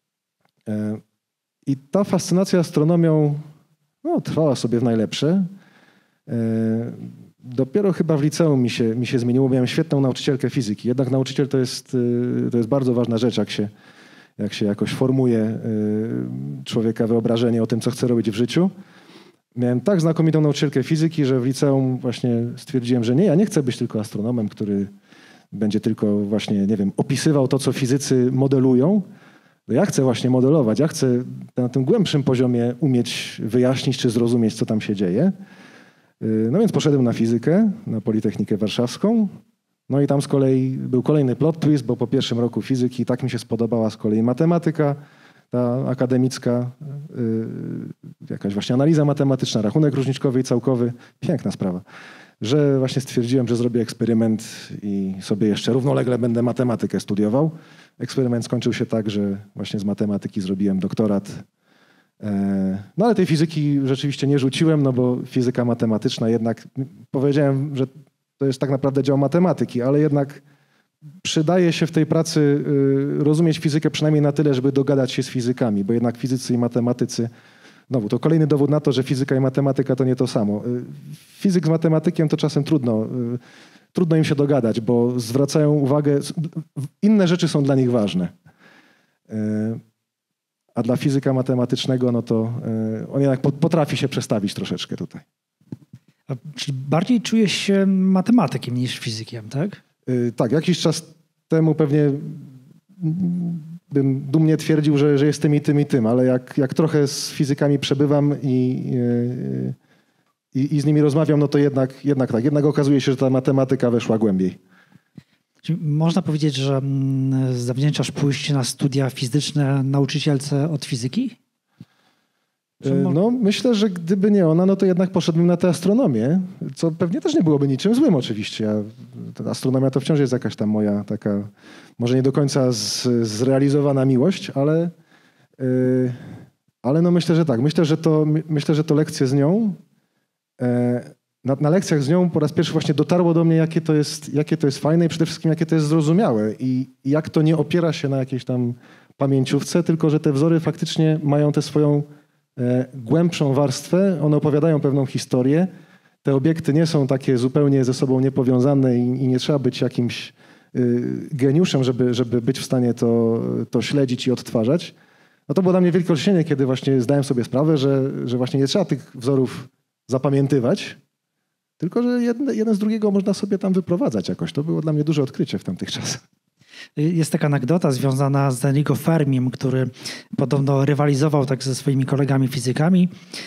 I ta fascynacja astronomią trwała sobie w najlepsze. Dopiero chyba w liceum mi się zmieniło. Miałem świetną nauczycielkę fizyki. Jednak nauczyciel to jest bardzo ważna rzecz, jak się jakoś formuje człowieka wyobrażenie o tym, co chce robić w życiu. Miałem tak znakomitą nauczycielkę fizyki, że w liceum właśnie stwierdziłem, że ja nie chcę być tylko astronomem, który będzie tylko właśnie, nie wiem, opisywał to, co fizycy modelują. Ja chcę właśnie modelować, ja chcę na tym głębszym poziomie umieć wyjaśnić czy zrozumieć, co tam się dzieje. No więc poszedłem na fizykę, na Politechnikę Warszawską. No i tam z kolei był kolejny plot twist, bo po pierwszym roku fizyki tak mi się spodobała z kolei matematyka, ta akademicka, jakaś właśnie analiza matematyczna, rachunek różniczkowy i całkowy. Piękna sprawa. Że właśnie stwierdziłem, że zrobię eksperyment i sobie jeszcze równolegle będę matematykę studiował. Eksperyment skończył się tak, że właśnie z matematyki zrobiłem doktorat. No ale tej fizyki rzeczywiście nie rzuciłem, no bo fizyka matematyczna jednak, powiedziałem, że to jest tak naprawdę dział matematyki, ale jednak przydaje się w tej pracy rozumieć fizykę przynajmniej na tyle, żeby dogadać się z fizykami, bo jednak fizycy i matematycy, znowu to kolejny dowód na to, że fizyka i matematyka to nie to samo. Fizyk z matematykiem to czasem trudno im się dogadać, bo zwracają uwagę, inne rzeczy są dla nich ważne. A dla fizyka matematycznego, no to on jednak potrafi się przestawić troszeczkę tutaj. Czyli bardziej czujesz się matematykiem niż fizykiem, tak? Tak, jakiś czas temu pewnie bym dumnie twierdził, że jestem i tym, ale jak trochę z fizykami przebywam i z nimi rozmawiam, no to jednak tak. Jednak okazuje się, że ta matematyka weszła głębiej. Czyli można powiedzieć, że zawdzięczasz pójście na studia fizyczne nauczycielce od fizyki? No myślę, że gdyby nie ona, no to jednak poszedłbym na tę astronomię, co pewnie też nie byłoby niczym złym oczywiście. Astronomia to wciąż jest jakaś tam moja taka, może nie do końca zrealizowana miłość, ale no myślę, że tak. Myślę, że to lekcje z nią, na lekcjach z nią po raz pierwszy właśnie dotarło do mnie, jakie to jest fajne i przede wszystkim jakie to jest zrozumiałe i jak to nie opiera się na jakiejś tam pamięciówce, tylko że te wzory faktycznie mają tę swoją głębszą warstwę, one opowiadają pewną historię. Te obiekty nie są takie zupełnie ze sobą niepowiązane i nie trzeba być jakimś geniuszem, żeby być w stanie to śledzić i odtwarzać. No to było dla mnie wielkie olśnienie, kiedy właśnie zdałem sobie sprawę, że właśnie nie trzeba tych wzorów zapamiętywać, tylko że jeden z drugiego można sobie tam wyprowadzać jakoś. To było dla mnie duże odkrycie w tamtych czasach. Jest taka anegdota związana z Enrico Fermim, który podobno rywalizował tak ze swoimi kolegami fizykami.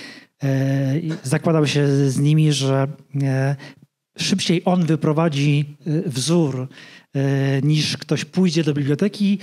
Zakładał się z nimi, że szybciej on wyprowadzi wzór, niż ktoś pójdzie do biblioteki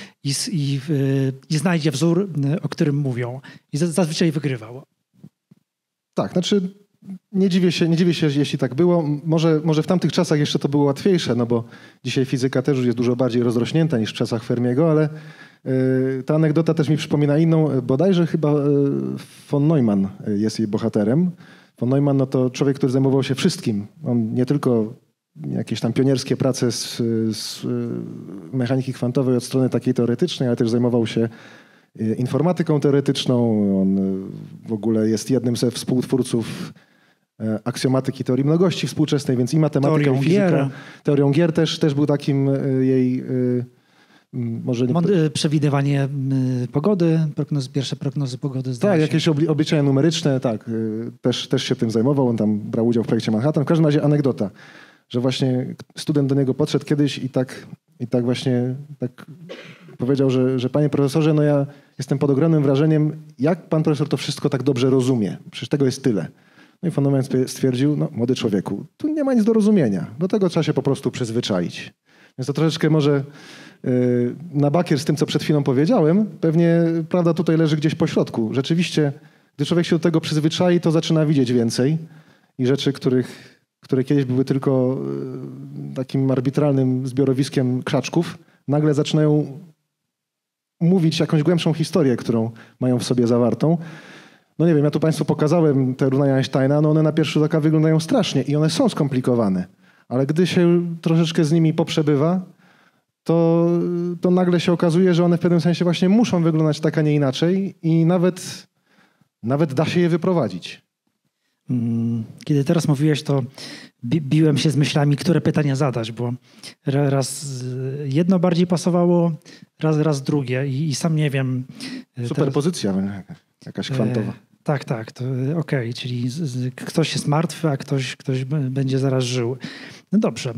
i znajdzie wzór, o którym mówią. I zazwyczaj wygrywał. Tak, znaczy nie dziwię się, jeśli tak było. Może w tamtych czasach jeszcze to było łatwiejsze, no bo dzisiaj fizyka też już jest dużo bardziej rozrośnięta niż w czasach Fermiego, ale ta anegdota też mi przypomina inną, bodajże chyba von Neumann jest jej bohaterem. Von Neumann no to człowiek, który zajmował się wszystkim. On nie tylko jakieś tam pionierskie prace z mechaniki kwantowej od strony takiej teoretycznej, ale też zajmował się informatyką teoretyczną. On w ogóle jest jednym ze współtwórców aksjomatyki teorii mnogości współczesnej, więc i matematyka, i fizyka. Teorią gier też był takim jej... Przewidywanie pogody, pierwsze prognozy pogody. Tak, jakieś obliczenia numeryczne, tak. Też się tym zajmował. On tam brał udział w projekcie Manhattan. W każdym razie anegdota, że właśnie student do niego podszedł kiedyś i tak właśnie powiedział, że panie profesorze, no ja jestem pod ogromnym wrażeniem, jak pan profesor to wszystko tak dobrze rozumie. Przecież tego jest tyle. No i von Neumann stwierdził, no młody człowieku, tu nie ma nic do rozumienia. Do tego trzeba się po prostu przyzwyczaić. Więc to troszeczkę może na bakier z tym, co przed chwilą powiedziałem. Pewnie prawda tutaj leży gdzieś po środku. Rzeczywiście, gdy człowiek się do tego przyzwyczai, to zaczyna widzieć więcej i rzeczy, które kiedyś były tylko takim arbitralnym zbiorowiskiem krzaczków, nagle zaczynają mówić jakąś głębszą historię, którą mają w sobie zawartą. No nie wiem, ja tu Państwu pokazałem te równania Einsteina, no one na pierwszy rzut oka wyglądają strasznie i one są skomplikowane, ale gdy się troszeczkę z nimi poprzebywa, to nagle się okazuje, że one w pewnym sensie właśnie muszą wyglądać tak, a nie inaczej i nawet da się je wyprowadzić. Kiedy teraz mówiłeś, to biłem się z myślami, które pytania zadać, bo raz jedno bardziej pasowało, raz drugie i sam nie wiem. Superpozycja jakaś kwantowa. Tak, to okej, czyli ktoś jest martwy, a ktoś będzie zaraz żył. No dobrze.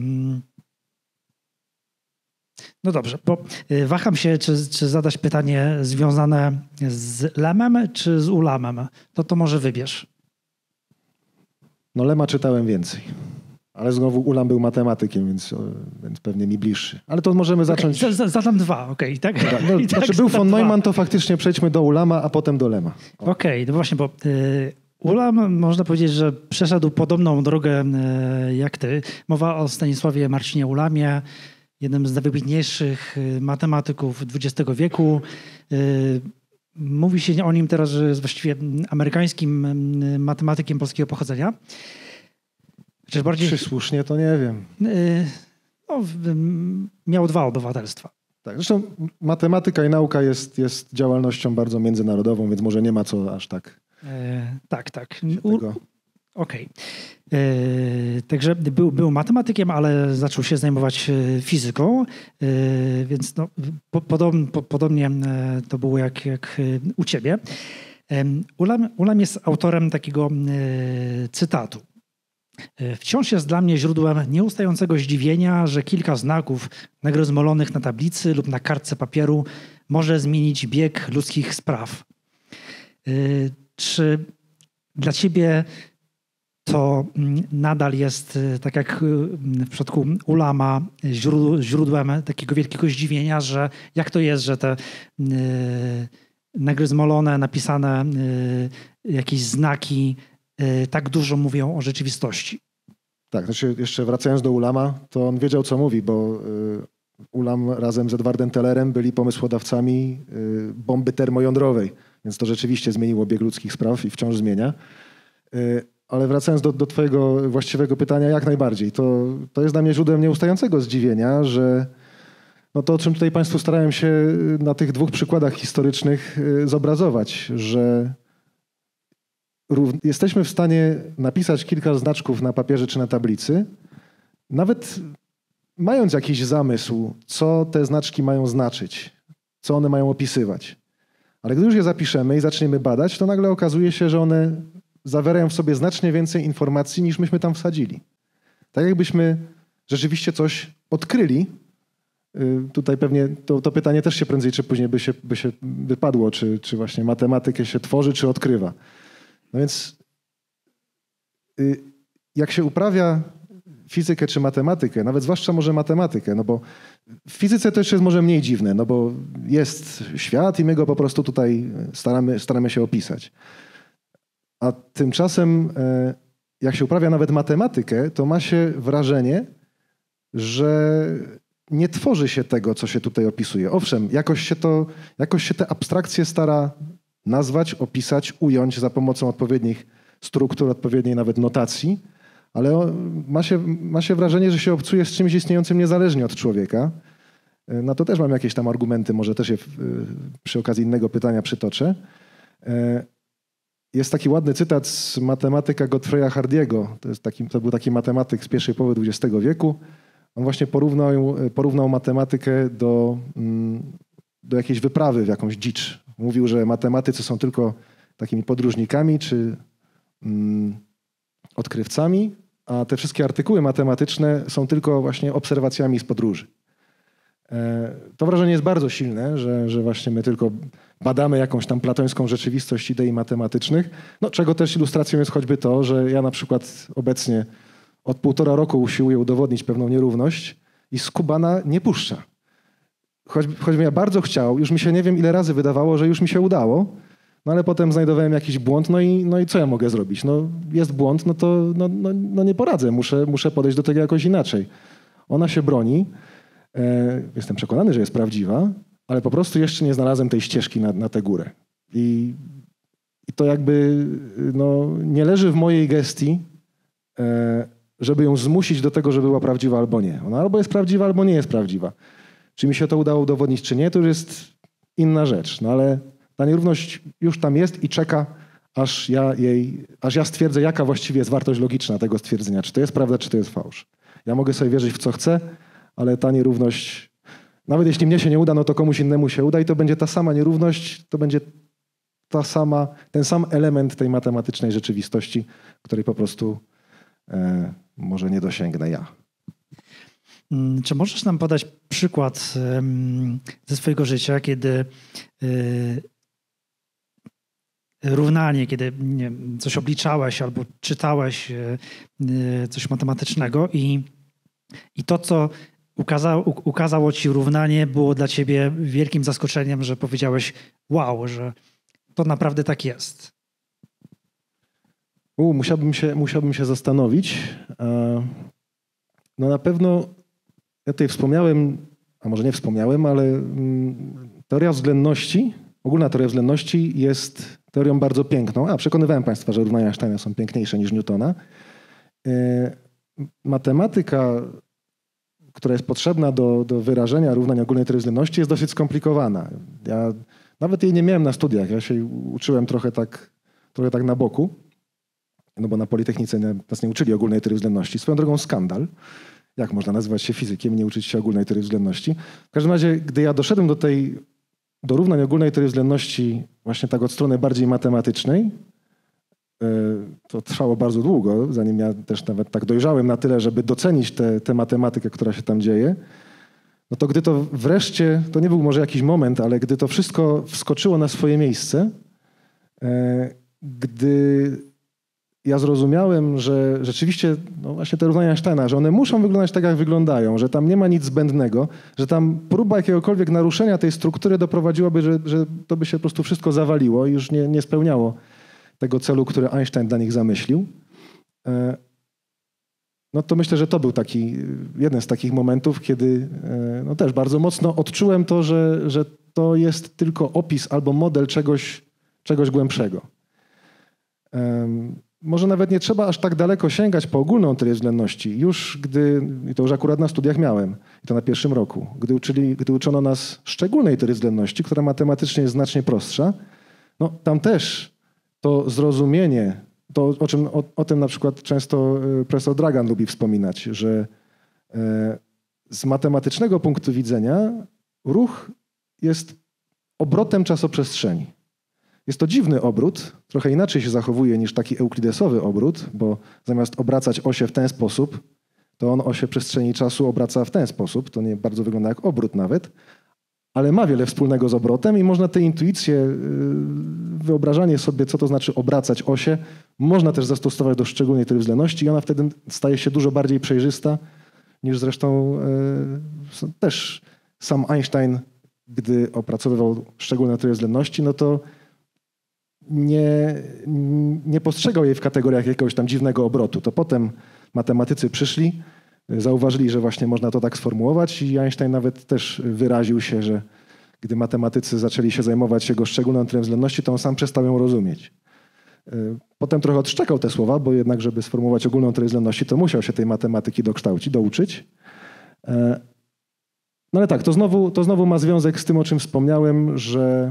No dobrze, bo waham się, czy zadać pytanie związane z Lemem, czy z Ulamem. To może wybierz. No Lema czytałem więcej, ale znowu Ulam był matematykiem, więc pewnie mi bliższy. Ale to możemy zacząć... Zadam dwa, okej, tak? No, znaczy był von Neumann, to faktycznie przejdźmy do Ulama, a potem do Lema. Okej, no właśnie, bo Ulam, można powiedzieć, że przeszedł podobną drogę jak ty. Mowa o Stanisławie Marcinie Ulamie, jednym z najwybitniejszych matematyków XX wieku. Mówi się o nim teraz, że jest właściwie amerykańskim matematykiem polskiego pochodzenia. Chociaż bardziej... Czy słusznie, to nie wiem. Miał 2 obywatelstwa. Tak, zresztą matematyka i nauka jest działalnością bardzo międzynarodową, więc może nie ma co aż tak. Tak. Okej. Także był matematykiem, ale zaczął się zajmować fizyką, więc no, podobnie to było jak u ciebie. Ulam jest autorem takiego cytatu. Wciąż jest dla mnie źródłem nieustającego zdziwienia, że kilka znaków nagrozmolonych na tablicy lub na kartce papieru może zmienić bieg ludzkich spraw. Czy dla ciebie to nadal jest, tak jak w przypadku Ulama, źródłem takiego wielkiego zdziwienia, że jak to jest, że te nagryzmolone, napisane jakieś znaki tak dużo mówią o rzeczywistości? Tak, znaczy jeszcze wracając do Ulama, to on wiedział, co mówi, bo Ulam razem z Edwardem Tellerem byli pomysłodawcami bomby termojądrowej, więc to rzeczywiście zmieniło bieg ludzkich spraw i wciąż zmienia. Ale wracając do twojego właściwego pytania, jak najbardziej. To jest dla mnie źródłem nieustającego zdziwienia, że no to, o czym tutaj Państwu starałem się na tych 2 przykładach historycznych zobrazować, że jesteśmy w stanie napisać kilka znaczków na papierze czy na tablicy, nawet mając jakiś zamysł, co te znaczki mają znaczyć, co one mają opisywać. Ale gdy już je zapiszemy i zaczniemy badać, to nagle okazuje się, że one zawierają w sobie znacznie więcej informacji, niż myśmy tam wsadzili. Tak jakbyśmy rzeczywiście coś odkryli. Tutaj pewnie to pytanie też się prędzej czy później by się wypadło, czy właśnie matematykę się tworzy, czy odkrywa. No więc jak się uprawia fizykę czy matematykę, nawet zwłaszcza może matematykę, no bo w fizyce to jeszcze jest może mniej dziwne, no bo jest świat i my go po prostu tutaj staramy się opisać. A tymczasem jak się uprawia nawet matematykę, to ma się wrażenie, że nie tworzy się tego, co się tutaj opisuje. Owszem, jakoś się te abstrakcje stara nazwać, opisać, ująć za pomocą odpowiednich struktur, odpowiedniej nawet notacji, ale ma się wrażenie, że się obcuje z czymś istniejącym niezależnie od człowieka. Na to też mam jakieś tam argumenty, może też je przy okazji innego pytania przytoczę. Jest taki ładny cytat z matematyka Godfreya Hardiego. To był taki matematyk z pierwszej połowy XX wieku. On właśnie porównał matematykę do jakiejś wyprawy w jakąś dzicz. Mówił, że matematycy są tylko takimi podróżnikami czy odkrywcami, a te wszystkie artykuły matematyczne są tylko właśnie obserwacjami z podróży. To wrażenie jest bardzo silne, że właśnie my tylko badamy jakąś tam platońską rzeczywistość idei matematycznych, no, czego też ilustracją jest choćby to, że ja na przykład obecnie od 1,5 roku usiłuję udowodnić pewną nierówność i skubana nie puszcza. Choćbym ja bardzo chciał, już mi się nie wiem ile razy wydawało, że już mi się udało, No ale potem znajdowałem jakiś błąd, no i co ja mogę zrobić? No jest błąd, no to nie poradzę, muszę podejść do tego jakoś inaczej. Ona się broni, jestem przekonany, że jest prawdziwa, ale po prostu jeszcze nie znalazłem tej ścieżki na tę górę. I to jakby nie leży w mojej gestii, żeby ją zmusić do tego, żeby była prawdziwa albo nie. Ona albo jest prawdziwa, albo nie jest prawdziwa. Czy mi się to udało udowodnić, czy nie, to już jest inna rzecz. No ale ta nierówność już tam jest i czeka, aż ja stwierdzę, jaka właściwie jest wartość logiczna tego stwierdzenia. Czy to jest prawda, czy to jest fałsz. Ja mogę sobie wierzyć w co chcę, ale ta nierówność, nawet jeśli mnie się nie uda, no to komuś innemu się uda i to będzie ta sama nierówność, to będzie ten sam element tej matematycznej rzeczywistości, której po prostu może nie dosięgnę ja. Czy możesz nam podać przykład ze swojego życia, kiedy równanie, kiedy nie wiem, coś obliczałeś albo czytałeś coś matematycznego i to, co ukazało ci równanie, było dla ciebie wielkim zaskoczeniem, że powiedziałeś wow, że to naprawdę tak jest? Musiałbym się zastanowić. No na pewno ja tutaj wspomniałem, a może nie wspomniałem, ale teoria względności, ogólna teoria względności jest teorią bardzo piękną. Przekonywałem Państwa, że równania Einsteina są piękniejsze niż Newtona. Matematyka, która jest potrzebna do wyrażenia równań ogólnej teorii względności, jest dosyć skomplikowana. Ja nawet jej nie miałem na studiach. Ja się uczyłem trochę tak na boku, no bo na Politechnice nas nie uczyli ogólnej teorii względności. Swoją drogą skandal. Jak można nazywać się fizykiem i nie uczyć się ogólnej teorii względności? W każdym razie, gdy ja doszedłem do równań ogólnej teorii względności właśnie tak od strony bardziej matematycznej, to trwało bardzo długo, zanim ja też nawet tak dojrzałem na tyle, żeby docenić tę matematykę, która się tam dzieje. No to gdy to wreszcie, to nie był może jakiś moment, ale gdy to wszystko wskoczyło na swoje miejsce, gdy ja zrozumiałem, że rzeczywiście no właśnie te równania Einsteina, że one muszą wyglądać tak, jak wyglądają, że tam nie ma nic zbędnego, że tam próba jakiegokolwiek naruszenia tej struktury doprowadziłaby, że to by się po prostu wszystko zawaliło i już nie spełniało tego celu, który Einstein dla nich zamyślił. No to myślę, że to był jeden z takich momentów, kiedy no też bardzo mocno odczułem to, że to jest tylko opis albo model czegoś głębszego. Może nawet nie trzeba aż tak daleko sięgać po ogólną teorię względności. I to już akurat na studiach miałem, i to na pierwszym roku, gdy uczono nas szczególnej teorii względności, która matematycznie jest znacznie prostsza, no tam też to zrozumienie, to o tym na przykład często profesor Dragan lubi wspominać, że z matematycznego punktu widzenia ruch jest obrotem czasoprzestrzeni. Jest to dziwny obrót, trochę inaczej się zachowuje niż taki euklidesowy obrót, bo zamiast obracać osię w ten sposób, to on osię przestrzeni i czasu obraca w ten sposób. To nie bardzo wygląda jak obrót nawet, ale ma wiele wspólnego z obrotem i można tę intuicję, wyobrażanie sobie, co to znaczy obracać osię, można też zastosować do szczególnej teorii względności i ona wtedy staje się dużo bardziej przejrzysta niż zresztą też sam Einstein, gdy opracowywał szczególne teorie względności, no to nie postrzegał jej w kategoriach jakiegoś tam dziwnego obrotu. To potem matematycy przyszli, zauważyli, że właśnie można to tak sformułować i Einstein nawet też wyraził się, że gdy matematycy zaczęli się zajmować jego szczególną teorią względności, to on sam przestał ją rozumieć. Potem trochę odszczekał te słowa, bo jednak, żeby sformułować ogólną teorię względności, to musiał się tej matematyki douczyć. No ale tak, to znowu ma związek z tym, o czym wspomniałem, że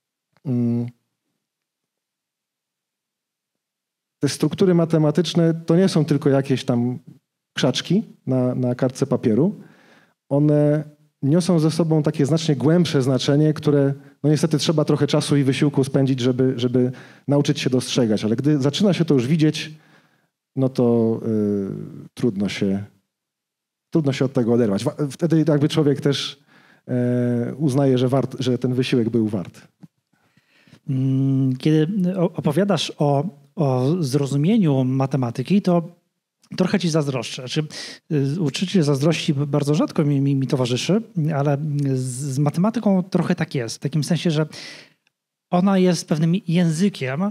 te struktury matematyczne to nie są tylko jakieś tam krzaczki na kartce papieru. One niosą ze sobą takie znacznie głębsze znaczenie, które no niestety trzeba trochę czasu i wysiłku spędzić, żeby nauczyć się dostrzegać. Ale gdy zaczyna się to już widzieć, no to trudno się od tego oderwać. Wtedy jakby człowiek też uznaje, że ten wysiłek był wart. Kiedy opowiadasz o zrozumieniu matematyki, to trochę ci zazdroszczę. Uczucie zazdrości bardzo rzadko mi towarzyszy, ale z matematyką trochę tak jest. W takim sensie, że ona jest pewnym językiem,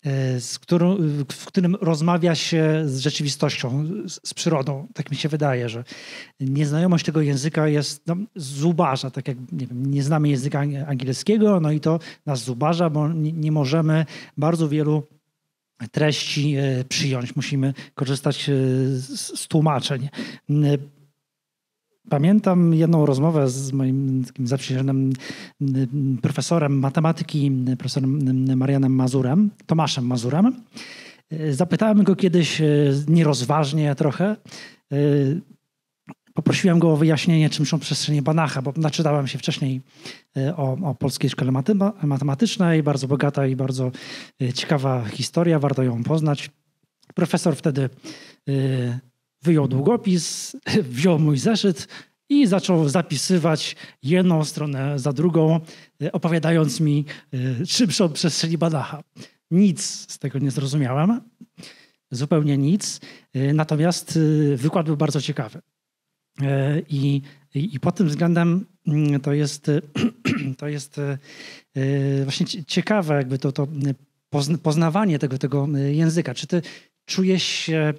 w którym rozmawia się z rzeczywistością, z przyrodą. Tak mi się wydaje, że nieznajomość tego języka jest zubaża, tak jak nie wiem, nie znamy języka angielskiego, no i to nas zubaża, bo bardzo wielu treści przyjąć. Musimy korzystać z tłumaczeń. Pamiętam jedną rozmowę z moim takim zaprzyjaźnionym profesorem matematyki, profesorem Marianem Mazurem, Tomaszem Mazurem. Zapytałem go kiedyś nierozważnie trochę. Poprosiłem go o wyjaśnienie, czym są przestrzenie Banacha, bo naczytałem się wcześniej o polskiej szkole matematycznej. Bardzo bogata i bardzo ciekawa historia, warto ją poznać. Profesor wtedy wyjął długopis, wziął mój zeszyt i zaczął zapisywać jedną stronę za drugą, opowiadając mi, czym są przestrzenie Banacha. Nic z tego nie zrozumiałem, zupełnie nic. Natomiast wykład był bardzo ciekawy. I pod tym względem to jest właśnie ciekawe, jakby to poznawanie tego języka. Czy ty czujesz się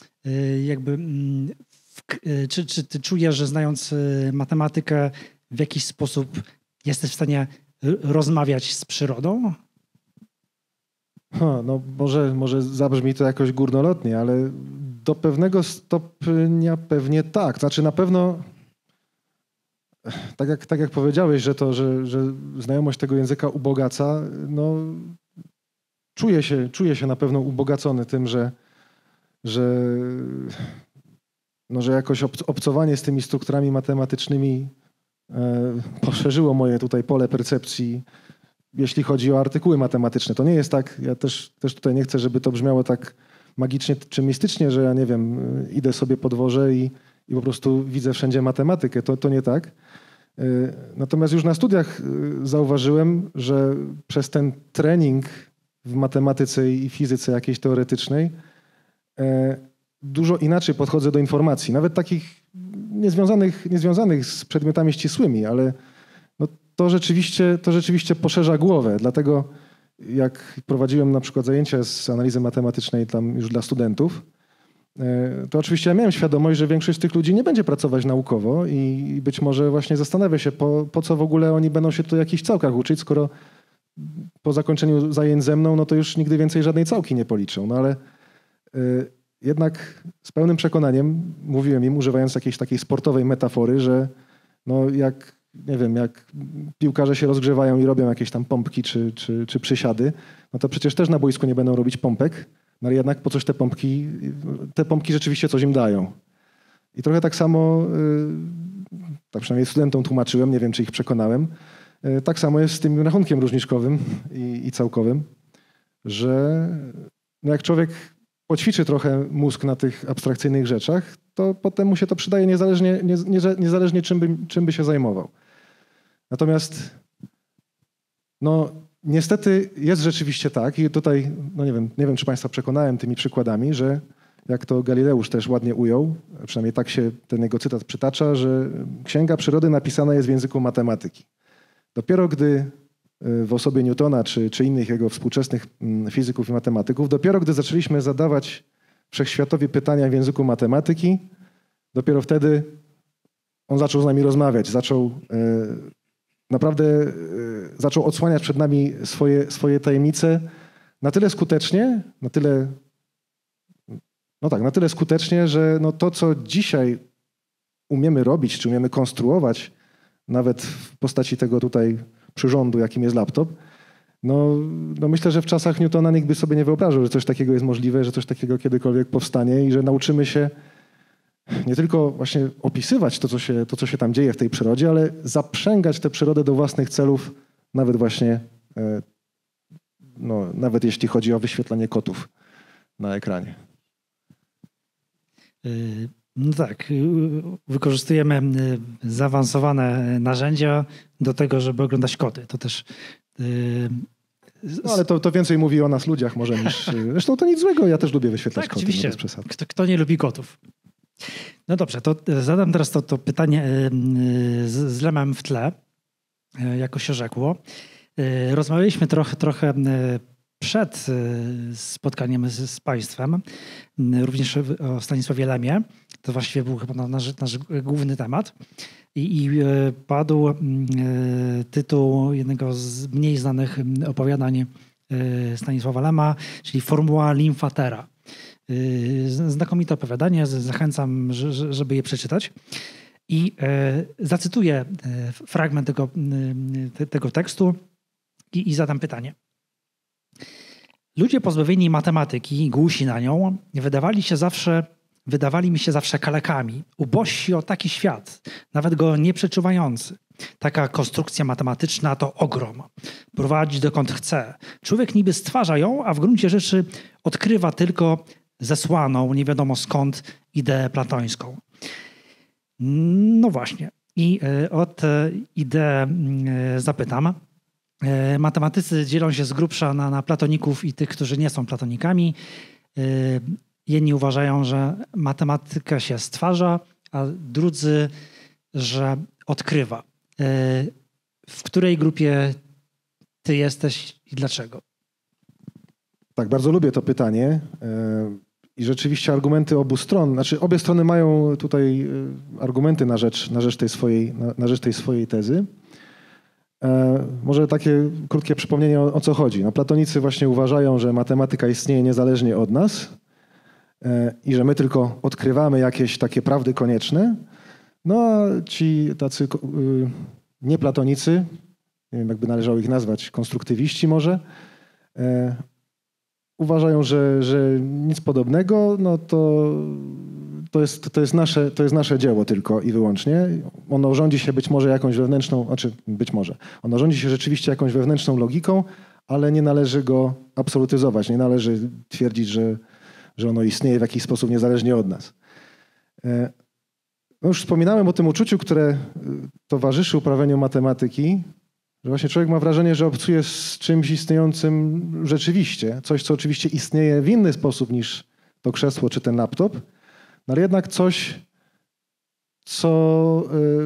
czy ty czujesz, że znając matematykę w jakiś sposób jesteś w stanie rozmawiać z przyrodą? No może zabrzmi to jakoś górnolotnie, ale do pewnego stopnia pewnie tak. Znaczy na pewno, tak jak powiedziałeś, że znajomość tego języka ubogaca, no czuję się na pewno ubogacony tym, że jakoś obcowanie z tymi strukturami matematycznymi poszerzyło moje tutaj pole percepcji, jeśli chodzi o artykuły matematyczne. To nie jest tak, ja też tutaj nie chcę, żeby to brzmiało tak magicznie czy mistycznie, że ja nie wiem, idę sobie po dworze i po prostu widzę wszędzie matematykę. To nie tak. Natomiast już na studiach zauważyłem, że przez ten trening w matematyce i fizyce jakiejś teoretycznej dużo inaczej podchodzę do informacji, nawet takich niezwiązanych z przedmiotami ścisłymi, ale no to rzeczywiście poszerza głowę. Dlatego jak prowadziłem na przykład zajęcia z analizy matematycznej tam już dla studentów, to oczywiście ja miałem świadomość, że większość z tych ludzi nie będzie pracować naukowo i być może właśnie zastanawia się, po co w ogóle oni będą się tu o jakichś całkach uczyć, skoro po zakończeniu zajęć ze mną, no to już nigdy więcej żadnej całki nie policzą. No ale jednak z pełnym przekonaniem mówiłem im, używając jakiejś takiej sportowej metafory, że no jak, nie wiem, jak piłkarze się rozgrzewają i robią jakieś tam pompki czy przysiady, no to przecież też na boisku nie będą robić pompek, no ale jednak po coś te pompki rzeczywiście coś im dają. I trochę tak samo, tak przynajmniej studentom tłumaczyłem, nie wiem, czy ich przekonałem, tak samo jest z tym rachunkiem różniczkowym i całkowym, że no jak człowiek poćwiczy trochę mózg na tych abstrakcyjnych rzeczach, to potem mu się to przydaje niezależnie czym by się zajmował. Natomiast no niestety jest rzeczywiście tak i tutaj no nie wiem, czy Państwa przekonałem tymi przykładami, że jak to Galileusz też ładnie ujął, przynajmniej tak się ten jego cytat przytacza, że Księga Przyrody napisana jest w języku matematyki. Dopiero gdy w osobie Newtona czy innych jego współczesnych fizyków i matematyków, dopiero gdy zaczęliśmy zadawać wszechświatowi pytania w języku matematyki, dopiero wtedy on zaczął z nami rozmawiać, zaczął odsłaniać przed nami swoje tajemnice na tyle skutecznie, na tyle skutecznie, że no to, co dzisiaj umiemy robić, czy umiemy konstruować, nawet w postaci tego tutaj przyrządu, jakim jest laptop, no myślę, że w czasach Newtona nikt by sobie nie wyobraził, że coś takiego jest możliwe, że coś takiego kiedykolwiek powstanie i że nauczymy się nie tylko właśnie opisywać to, co się tam dzieje w tej przyrodzie, ale zaprzęgać tę przyrodę do własnych celów, nawet właśnie, nawet jeśli chodzi o wyświetlanie kotów na ekranie. No tak, wykorzystujemy zaawansowane narzędzia do tego, żeby oglądać koty. To też... No ale to więcej mówi o nas ludziach może niż... Zresztą to nic złego, ja też lubię wyświetlać koty. Oczywiście. Bez przesady. Kto nie lubi kotów? No dobrze, to zadam teraz to pytanie z lemem w tle, jako się rzekło. Rozmawialiśmy trochę przed spotkaniem z Państwem, również o Stanisławie Lemie. To właściwie był chyba nasz główny temat. I padł tytuł jednego z mniej znanych opowiadań Stanisława Lema, czyli Formuła Limfatera. Znakomite opowiadanie, zachęcam, żeby je przeczytać. I zacytuję fragment tego tekstu i zadam pytanie. Ludzie pozbawieni matematyki, głusi na nią, wydawali mi się zawsze kalekami, ubożsi o taki świat, nawet go nie przeczuwający. Taka konstrukcja matematyczna to ogrom. Prowadzi dokąd chce. Człowiek niby stwarza ją, a w gruncie rzeczy odkrywa tylko zesłaną, nie wiadomo skąd, ideę platońską. No właśnie. I o tę ideę zapytam. Matematycy dzielą się z grubsza na platoników i tych, którzy nie są platonikami. Jedni uważają, że matematyka się stwarza, a drudzy, że odkrywa. W której grupie ty jesteś i dlaczego? Tak, bardzo lubię to pytanie. I rzeczywiście argumenty obu stron, znaczy obie strony mają tutaj argumenty na rzecz tej swojej tezy. Może takie krótkie przypomnienie o co chodzi. No, platonicy właśnie uważają, że matematyka istnieje niezależnie od nas i że my tylko odkrywamy jakieś takie prawdy konieczne. No a ci tacy nieplatonicy, nie wiem jakby należało ich nazwać, konstruktywiści może, uważają, że nic podobnego, no to jest nasze dzieło tylko i wyłącznie. Ono rządzi się być może jakąś wewnętrzną, ono rządzi się rzeczywiście jakąś wewnętrzną logiką, ale nie należy go absolutyzować, nie należy twierdzić, że ono istnieje w jakiś sposób niezależnie od nas. No już wspominałem o tym uczuciu, które towarzyszy uprawianiu matematyki, że właśnie człowiek ma wrażenie, że obcuje z czymś istniejącym rzeczywiście, coś, co oczywiście istnieje w inny sposób niż to krzesło czy ten laptop, no ale jednak coś, co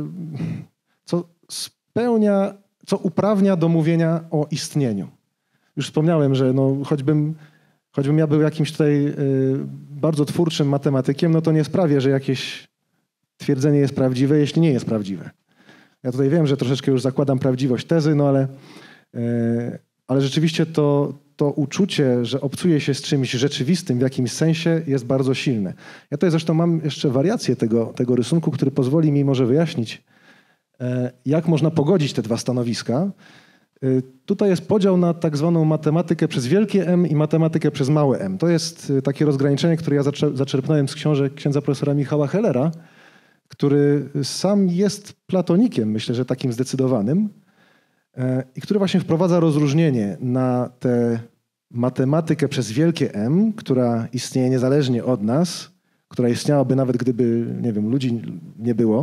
spełnia, co uprawnia do mówienia o istnieniu. Już wspomniałem, że no, choćbym ja był jakimś tutaj bardzo twórczym matematykiem, no to nie sprawię, że jakieś twierdzenie jest prawdziwe, jeśli nie jest prawdziwe. Ja tutaj wiem, że troszeczkę już zakładam prawdziwość tezy, no ale rzeczywiście to uczucie, że obcuje się z czymś rzeczywistym w jakimś sensie jest bardzo silne. Ja tutaj zresztą mam jeszcze wariację tego rysunku, który pozwoli mi może wyjaśnić, jak można pogodzić te dwa stanowiska. Tutaj jest podział na tak zwaną matematykę przez wielkie M i matematykę przez małe m. To jest takie rozgraniczenie, które ja zaczerpnąłem z książek księdza profesora Michała Hellera, który sam jest platonikiem, myślę, że takim zdecydowanym, i który właśnie wprowadza rozróżnienie na tę matematykę przez wielkie M, która istnieje niezależnie od nas, która istniałaby nawet gdyby, nie wiem, ludzi nie było.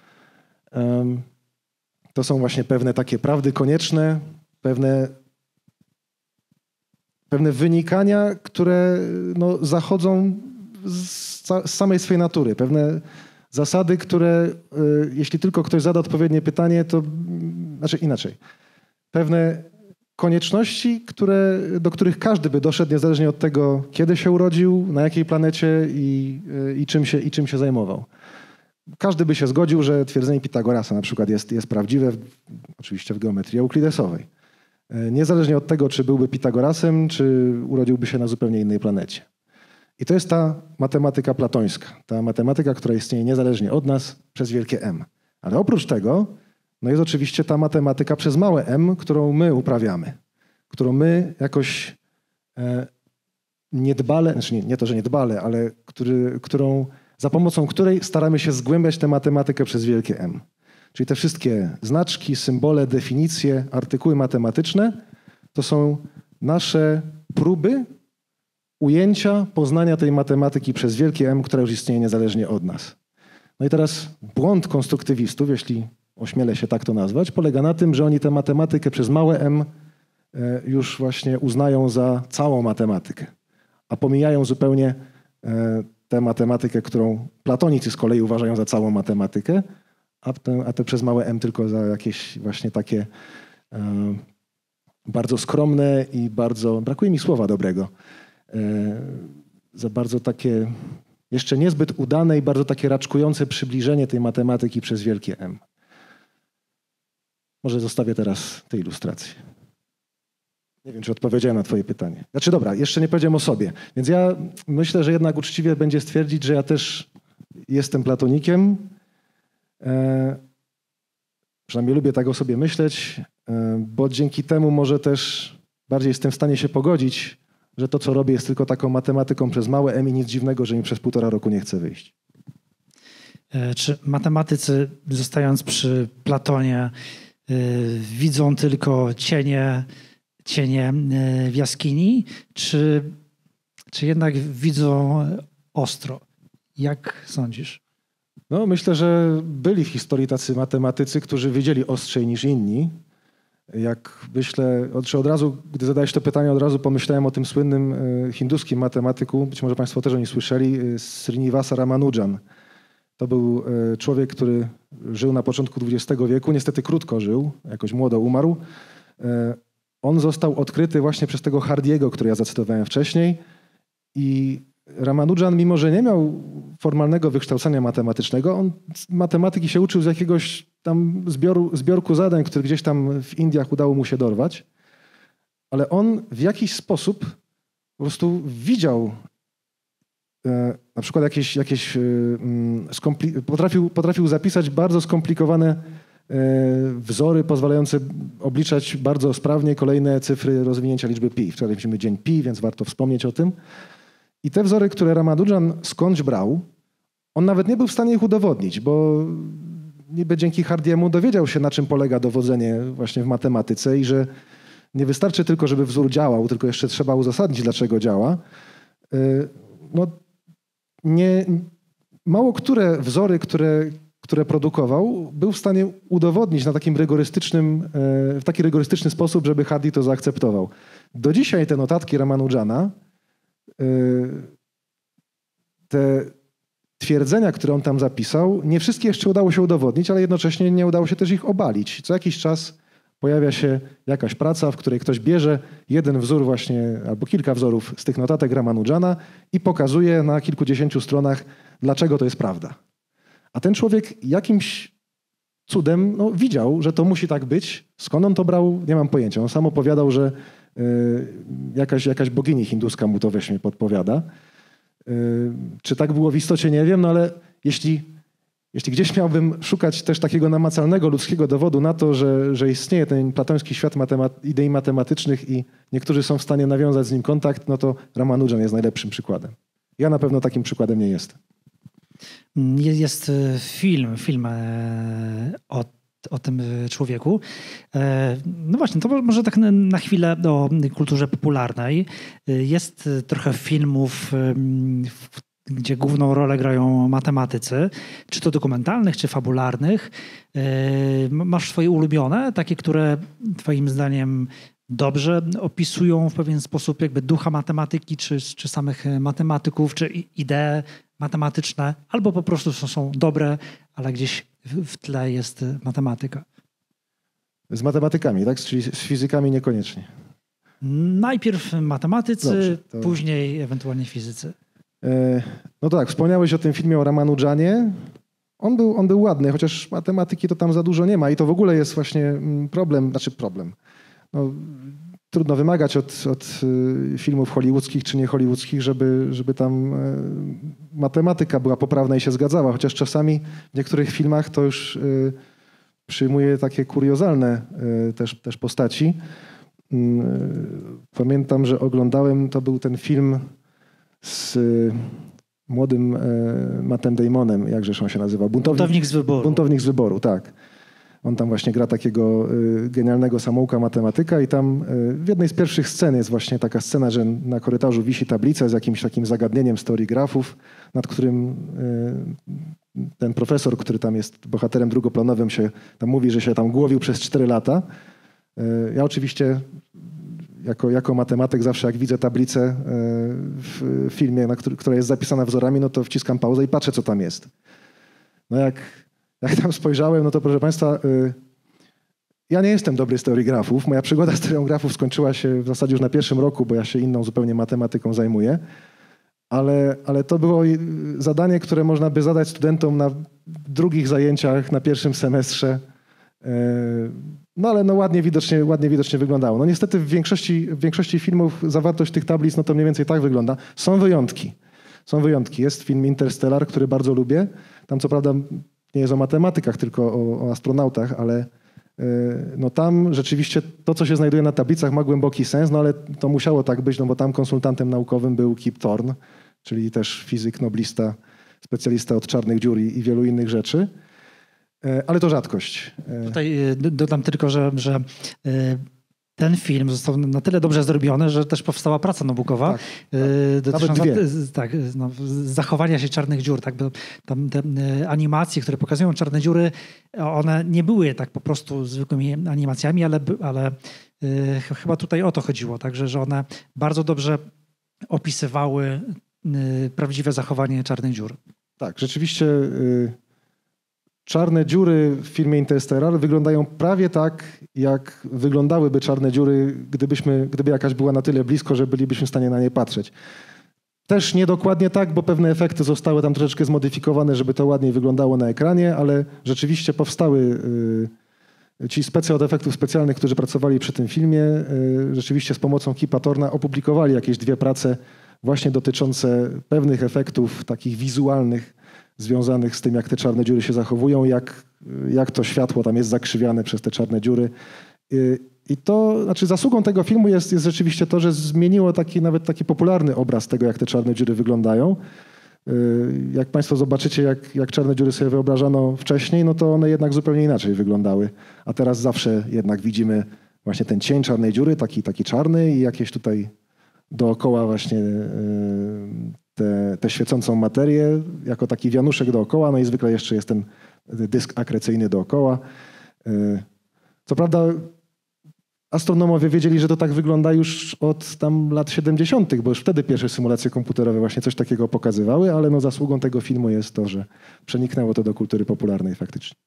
To są właśnie pewne takie prawdy konieczne, pewne wynikania, które no, zachodzą z samej swojej natury, pewne zasady, które jeśli tylko ktoś zada odpowiednie pytanie, to znaczy inaczej. Pewne konieczności, do których każdy by doszedł niezależnie od tego, kiedy się urodził, na jakiej planecie i czym się zajmował. Każdy by się zgodził, że twierdzenie Pitagorasa na przykład jest prawdziwe, oczywiście w geometrii euklidesowej. Niezależnie od tego, czy byłby Pitagorasem, czy urodziłby się na zupełnie innej planecie. I to jest ta matematyka platońska, ta matematyka, która istnieje niezależnie od nas przez wielkie M. Ale oprócz tego no jest oczywiście ta matematyka przez małe m, którą my uprawiamy, którą my jakoś niedbale, znaczy nie to, że niedbale, ale za pomocą której staramy się zgłębiać tę matematykę przez wielkie M. Czyli te wszystkie znaczki, symbole, definicje, artykuły matematyczne to są nasze próby ujęcia poznania tej matematyki przez wielkie M, która już istnieje niezależnie od nas. No i teraz błąd konstruktywistów, jeśli ośmielę się tak to nazwać, polega na tym, że oni tę matematykę przez małe m już właśnie uznają za całą matematykę, a pomijają zupełnie tę matematykę, którą platonicy z kolei uważają za całą matematykę, a te przez małe m tylko za jakieś właśnie takie bardzo skromne i bardzo, brakuje mi słowa dobrego, za bardzo takie jeszcze niezbyt udane i bardzo takie raczkujące przybliżenie tej matematyki przez wielkie M. Może zostawię teraz te ilustracje. Nie wiem, czy odpowiedziałem na twoje pytanie. Znaczy dobra, jeszcze nie powiedziałem o sobie. Więc ja myślę, że jednak uczciwie będzie stwierdzić, że ja też jestem platonikiem. Przynajmniej lubię tak o sobie myśleć, bo dzięki temu może też bardziej jestem w stanie się pogodzić, że to, co robię, jest tylko taką matematyką przez małe m i nic dziwnego, że mi przez 1,5 roku nie chce wyjść. Czy matematycy, zostając przy Platonie, widzą tylko cienie w jaskini, czy jednak widzą ostro? Jak sądzisz? No, myślę, że byli w historii tacy matematycy, którzy wiedzieli ostrzej niż inni. Jak myślę, od razu, gdy zadałeś to pytanie, od razu pomyślałem o tym słynnym hinduskim matematyku, być może Państwo też o nim słyszeli, Srinivasa Ramanujan. To był człowiek, który żył na początku XX wieku, niestety krótko żył, jakoś młodo umarł. On został odkryty właśnie przez tego Hardiego, który ja zacytowałem wcześniej. I Ramanujan, mimo że nie miał formalnego wykształcenia matematycznego, on z matematyki się uczył z jakiegoś tam zbiorku zadań, który gdzieś tam w Indiach udało mu się dorwać. Ale on w jakiś sposób po prostu widział na przykład potrafił zapisać bardzo skomplikowane wzory pozwalające obliczać bardzo sprawnie kolejne cyfry rozwinięcia liczby pi. Wczoraj mieliśmy dzień pi, więc warto wspomnieć o tym. I te wzory, które Ramanujan skądś brał, on nawet nie był w stanie ich udowodnić, bo niby dzięki Hardiemu dowiedział się, na czym polega dowodzenie właśnie w matematyce i że nie wystarczy tylko, żeby wzór działał, tylko jeszcze trzeba uzasadnić, dlaczego działa. No, mało które wzory, które produkował, był w stanie udowodnić w taki rygorystyczny sposób, żeby Hardy to zaakceptował. Do dzisiaj te notatki Ramanujana, te twierdzenia, które on tam zapisał, nie wszystkie jeszcze udało się udowodnić, ale jednocześnie nie udało się też ich obalić. Co jakiś czas pojawia się jakaś praca, w której ktoś bierze jeden wzór właśnie, albo kilka wzorów z tych notatek Ramanujana i pokazuje na kilkudziesięciu stronach, dlaczego to jest prawda. A ten człowiek jakimś cudem widział, że to musi tak być. Skąd on to brał, nie mam pojęcia. On sam opowiadał, że jakaś bogini hinduska mu to we śnie podpowiada. Czy tak było w istocie, nie wiem, no ale jeśli gdzieś miałbym szukać też takiego namacalnego ludzkiego dowodu na to, że istnieje ten platoński świat idei matematycznych i niektórzy są w stanie nawiązać z nim kontakt, no to Ramanujan jest najlepszym przykładem. Ja na pewno takim przykładem nie jestem. Jest film o tym człowieku. No właśnie, to może tak na chwilę o kulturze popularnej. Jest trochę filmów, gdzie główną rolę grają matematycy, czy to dokumentalnych, czy fabularnych. Masz swoje ulubione, takie, które twoim zdaniem dobrze opisują w pewien sposób jakby ducha matematyki, czy samych matematyków, czy idee matematyczne, albo po prostu są dobre, ale gdzieś w tle jest matematyka. Z matematykami, tak? Czyli z fizykami niekoniecznie. Najpierw matematycy, dobrze, później ewentualnie fizycy. No tak, wspomniałeś o tym filmie o Ramanujanie. On był ładny, chociaż matematyki to tam za dużo nie ma i to w ogóle jest właśnie problem. No, trudno wymagać od filmów hollywoodzkich czy nie hollywoodzkich, żeby tam matematyka była poprawna i się zgadzała, chociaż czasami w niektórych filmach to już przyjmuje takie kuriozalne też postaci. Pamiętam, że oglądałem, to był ten film z młodym Mattem Damonem, jakżeż on się nazywa? Buntownik z wyboru. Buntownik z wyboru, tak. On tam właśnie gra takiego genialnego samouka matematyka i tam w jednej z pierwszych scen jest właśnie taka scena, że na korytarzu wisi tablica z jakimś takim zagadnieniem z teorii grafów, nad którym ten profesor, który tam jest bohaterem drugoplanowym, się tam mówi, że się tam głowił przez 4 lata. Ja oczywiście jako matematyk zawsze jak widzę tablicę w filmie, która jest zapisana wzorami, no to wciskam pauzę i patrzę, co tam jest. No jak tam spojrzałem, no to proszę Państwa, Ja nie jestem dobry z teorii grafów. Moja przygoda z teorią grafów skończyła się w zasadzie już na pierwszym roku, bo ja się inną zupełnie matematyką zajmuję. Ale to było zadanie, które można by zadać studentom na drugich zajęciach, na pierwszym semestrze. No ale no ładnie widocznie wyglądało. No niestety w większości filmów zawartość tych tablic no to mniej więcej tak wygląda. Są wyjątki. Jest film Interstellar, który bardzo lubię. Tam co prawda nie jest o matematykach, tylko o astronautach, ale no tam rzeczywiście to, co się znajduje na tablicach, ma głęboki sens, no ale to musiało tak być, no bo tam konsultantem naukowym był Kip Thorne, czyli też fizyk, noblista, specjalista od czarnych dziur i wielu innych rzeczy. Ale to rzadkość. Tutaj dodam tylko, że ten film został na tyle dobrze zrobiony, że też powstała praca naukowa dotycząca zachowania się czarnych dziur. Tak? Bo tam te animacje, które pokazują czarne dziury, one nie były tak po prostu zwykłymi animacjami, ale chyba tutaj o to chodziło. Także, że one bardzo dobrze opisywały prawdziwe zachowanie czarnych dziur. Tak, rzeczywiście czarne dziury w filmie Interstellar wyglądają prawie tak, jak wyglądałyby czarne dziury, gdyby jakaś była na tyle blisko, że bylibyśmy w stanie na nie patrzeć. Też niedokładnie tak, bo pewne efekty zostały tam troszeczkę zmodyfikowane, żeby to ładniej wyglądało na ekranie, ale rzeczywiście powstały ci od efektów specjalnych, którzy pracowali przy tym filmie, rzeczywiście z pomocą Kipa Thorna opublikowali jakieś 2 prace właśnie dotyczące pewnych efektów takich wizualnych, związanych z tym, jak te czarne dziury się zachowują, jak to światło tam jest zakrzywiane przez te czarne dziury. I to, znaczy zasługą tego filmu jest rzeczywiście to, że zmieniło nawet taki popularny obraz tego, jak te czarne dziury wyglądają. Jak Państwo zobaczycie, jak czarne dziury sobie wyobrażano wcześniej, no to one jednak zupełnie inaczej wyglądały. A teraz zawsze jednak widzimy właśnie ten cień czarnej dziury, taki czarny i jakieś tutaj dookoła właśnie tę świecącą materię jako taki wianuszek dookoła, no i zwykle jeszcze jest ten dysk akrecyjny dookoła. Co prawda astronomowie wiedzieli, że to tak wygląda już od tam lat 70., bo już wtedy pierwsze symulacje komputerowe właśnie coś takiego pokazywały, ale no zasługą tego filmu jest to, że przeniknęło to do kultury popularnej faktycznie.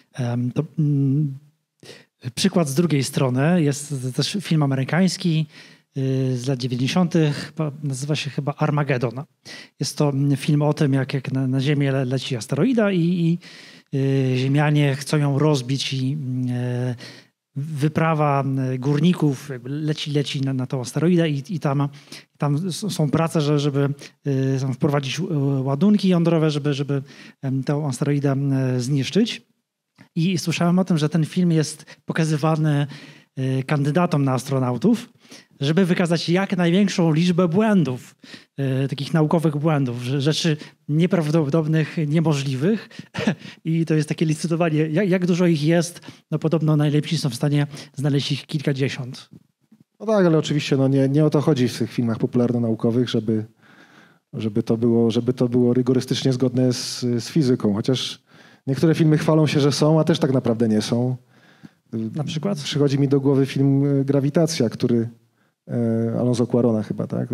Przykład z drugiej strony jest też film amerykański z lat 90. Nazywa się chyba Armageddon. Jest to film o tym, jak na Ziemię leci asteroida i Ziemianie chcą ją rozbić i wyprawa górników leci na tą asteroidę i tam są prace, żeby wprowadzić ładunki jądrowe, żeby tę asteroidę zniszczyć. I słyszałem o tym, że ten film jest pokazywany kandydatom na astronautów, żeby wykazać jak największą liczbę błędów, takich naukowych błędów, rzeczy nieprawdopodobnych, niemożliwych. I to jest takie licytowanie, jak dużo ich jest. No podobno najlepsi są w stanie znaleźć ich kilkadziesiąt. No tak, ale oczywiście no nie o to chodzi w tych filmach popularno-naukowych, żeby to było rygorystycznie zgodne z fizyką. Chociaż niektóre filmy chwalą się, że są, a też tak naprawdę nie są. Na przykład? Przychodzi mi do głowy film Grawitacja, który Alonso Cuarona chyba, tak?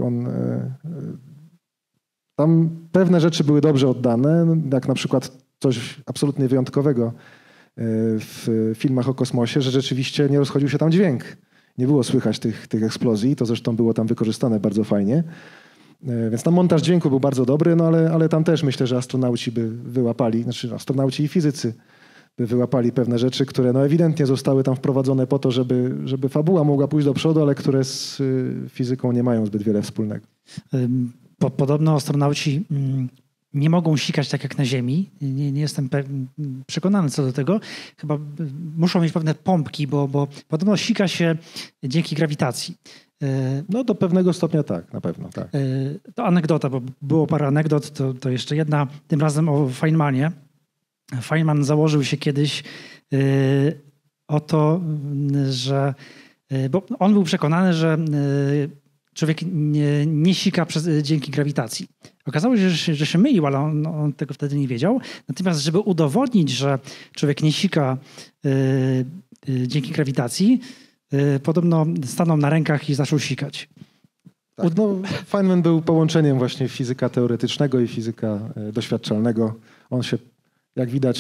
Tam pewne rzeczy były dobrze oddane, jak na przykład coś absolutnie wyjątkowego w filmach o kosmosie, że rzeczywiście nie rozchodził się tam dźwięk. Nie było słychać tych eksplozji, to zresztą było tam wykorzystane bardzo fajnie. Więc tam montaż dźwięku był bardzo dobry, no ale tam też myślę, że astronauci by wyłapali, znaczy astronauci i fizycy by wyłapali pewne rzeczy, które no ewidentnie zostały tam wprowadzone po to, żeby fabuła mogła pójść do przodu, ale które z fizyką nie mają zbyt wiele wspólnego. Podobno astronauci nie mogą sikać tak jak na Ziemi. Nie jestem przekonany co do tego. Chyba muszą mieć pewne pompki, bo podobno sika się dzięki grawitacji. No do pewnego stopnia tak, na pewno. Tak. To anegdota, bo było parę anegdot, to jeszcze jedna, tym razem o Feynmanie. Feynman założył się kiedyś o to, że... Bo on był przekonany, że człowiek nie sika dzięki grawitacji. Okazało się, że się mylił, ale on tego wtedy nie wiedział. Natomiast żeby udowodnić, że człowiek nie sika dzięki grawitacji, podobno stanął na rękach i zaczął sikać. Tak, no, Feynman był połączeniem właśnie fizyka teoretycznego i fizyka doświadczalnego. On się, jak widać,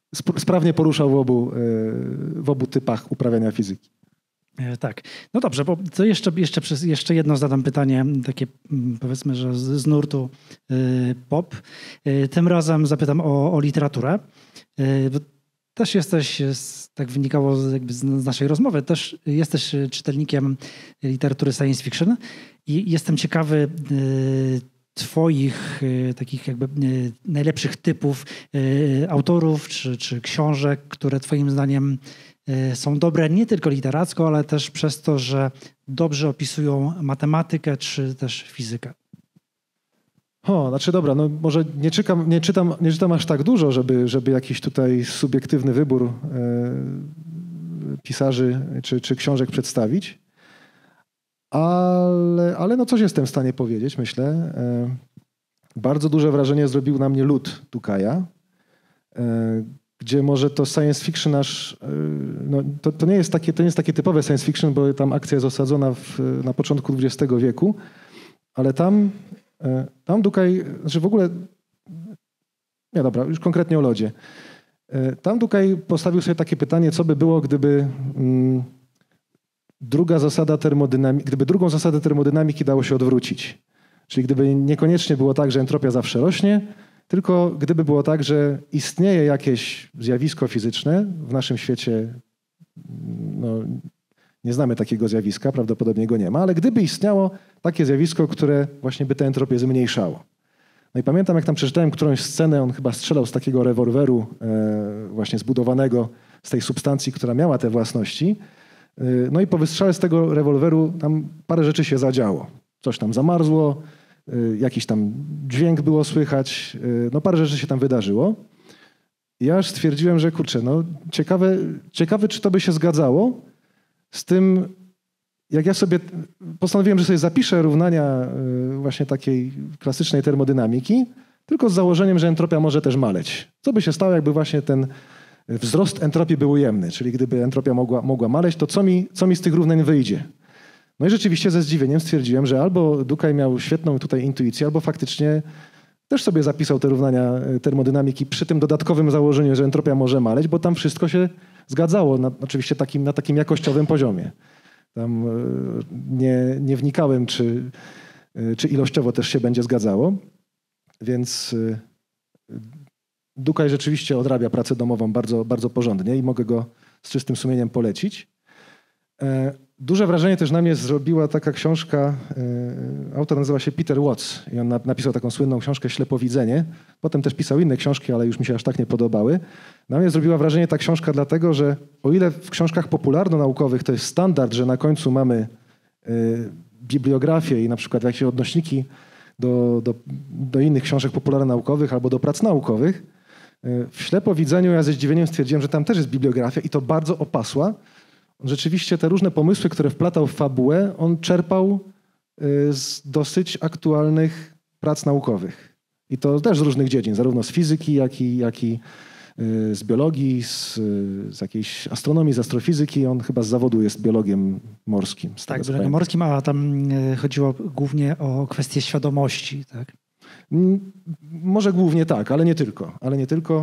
sprawnie poruszał w obu typach uprawiania fizyki. Tak. No dobrze, bo to jeszcze jedno zadam pytanie, takie powiedzmy, że z nurtu pop. Tym razem zapytam o literaturę. Też jesteś, tak wynikało jakby z naszej rozmowy, też jesteś czytelnikiem literatury science fiction i jestem ciekawy twoich takich jakby najlepszych typów autorów czy książek, które twoim zdaniem są dobre nie tylko literacko, ale też przez to, że dobrze opisują matematykę czy też fizykę. Znaczy dobra, no może nie czytam aż tak dużo, żeby jakiś tutaj subiektywny wybór pisarzy czy książek przedstawić. Ale no coś jestem w stanie powiedzieć, myślę. Bardzo duże wrażenie zrobił na mnie Lud Tukaja, gdzie może to science fiction no to nie jest takie typowe science fiction, bo tam akcja jest osadzona na początku XX wieku, ale tam Dukaj, znaczy w ogóle, nie dobra, już konkretnie o lodzie. Tam Dukaj postawił sobie takie pytanie, co by było, gdyby drugą zasadę termodynamiki dało się odwrócić. Czyli gdyby niekoniecznie było tak, że entropia zawsze rośnie, tylko gdyby było tak, że istnieje jakieś zjawisko fizyczne w naszym świecie, no, nie znamy takiego zjawiska, prawdopodobnie go nie ma, ale gdyby istniało takie zjawisko, które właśnie by tę entropię zmniejszało. No i pamiętam, jak tam przeczytałem którąś scenę, on chyba strzelał z takiego rewolweru właśnie zbudowanego z tej substancji, która miała te własności. No i po wystrzale z tego rewolweru tam parę rzeczy się zadziało. Coś tam zamarzło, jakiś tam dźwięk było słychać, no parę rzeczy się tam wydarzyło. I ja aż stwierdziłem, że kurczę, no ciekawe, czy to by się zgadzało z tym, jak ja sobie postanowiłem, że sobie zapiszę równania właśnie takiej klasycznej termodynamiki, tylko z założeniem, że entropia może też maleć. Co by się stało, jakby właśnie ten wzrost entropii był ujemny, czyli gdyby entropia mogła maleć, to co mi z tych równań wyjdzie? No i rzeczywiście ze zdziwieniem stwierdziłem, że albo Dukaj miał świetną tutaj intuicję, albo faktycznie też sobie zapisał te równania termodynamiki przy tym dodatkowym założeniu, że entropia może maleć, bo tam wszystko się zgadzało, oczywiście na takim jakościowym poziomie. Tam nie wnikałem, czy ilościowo też się będzie zgadzało, więc Dukaj rzeczywiście odrabia pracę domową bardzo, bardzo porządnie i mogę go z czystym sumieniem polecić. Duże wrażenie też na mnie zrobiła taka książka, autor nazywa się Peter Watts i on napisał taką słynną książkę Ślepowidzenie. Potem też pisał inne książki, ale już mi się aż tak nie podobały. Na mnie zrobiła wrażenie ta książka dlatego, że o ile w książkach popularno-naukowych to jest standard, że na końcu mamy bibliografię i na przykład jakieś odnośniki do innych książek popularno-naukowych albo do prac naukowych, w Ślepowidzeniu ja ze zdziwieniem stwierdziłem, że tam też jest bibliografia i to bardzo opasła. Rzeczywiście te różne pomysły, które wplatał w fabułę, on czerpał z dosyć aktualnych prac naukowych. I to też z różnych dziedzin, zarówno z fizyki, jak i z biologii, z jakiejś astronomii, z astrofizyki. On chyba z zawodu jest biologiem morskim. Tak, biologiem morskim, a tam chodziło głównie o kwestię świadomości, tak? Może głównie tak, ale nie tylko.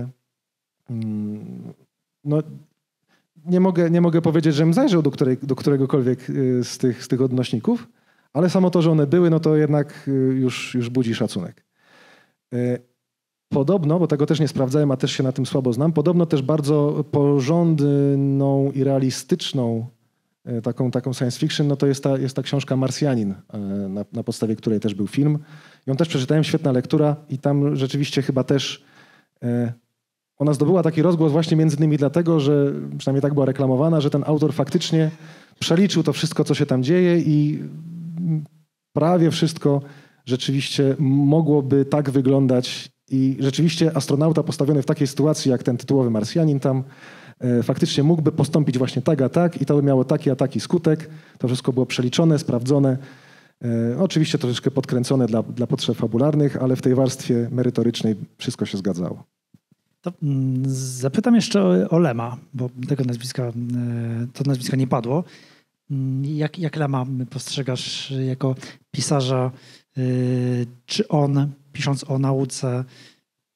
No, nie mogę powiedzieć, żebym zajrzał do któregokolwiek z tych odnośników, ale samo to, że one były, no to jednak już budzi szacunek. Podobno, bo tego też nie sprawdzałem, a też się na tym słabo znam, podobno też bardzo porządną i realistyczną taką science fiction, no to jest ta książka Marsjanin, na podstawie której też był film. Ją też przeczytałem, świetna lektura i tam rzeczywiście chyba też ona zdobyła taki rozgłos właśnie między innymi dlatego, że przynajmniej tak była reklamowana, że ten autor faktycznie przeliczył to wszystko, co się tam dzieje i prawie wszystko rzeczywiście mogłoby tak wyglądać i rzeczywiście astronauta postawiony w takiej sytuacji, jak ten tytułowy Marsjanin tam faktycznie mógłby postąpić właśnie tak, a tak i to by miało taki, a taki skutek. To wszystko było przeliczone, sprawdzone. Oczywiście troszeczkę podkręcone dla potrzeb fabularnych, ale w tej warstwie merytorycznej wszystko się zgadzało. To zapytam jeszcze o Lema, bo to nazwisko nie padło. Jak Lema postrzegasz jako pisarza? Czy on, pisząc o nauce,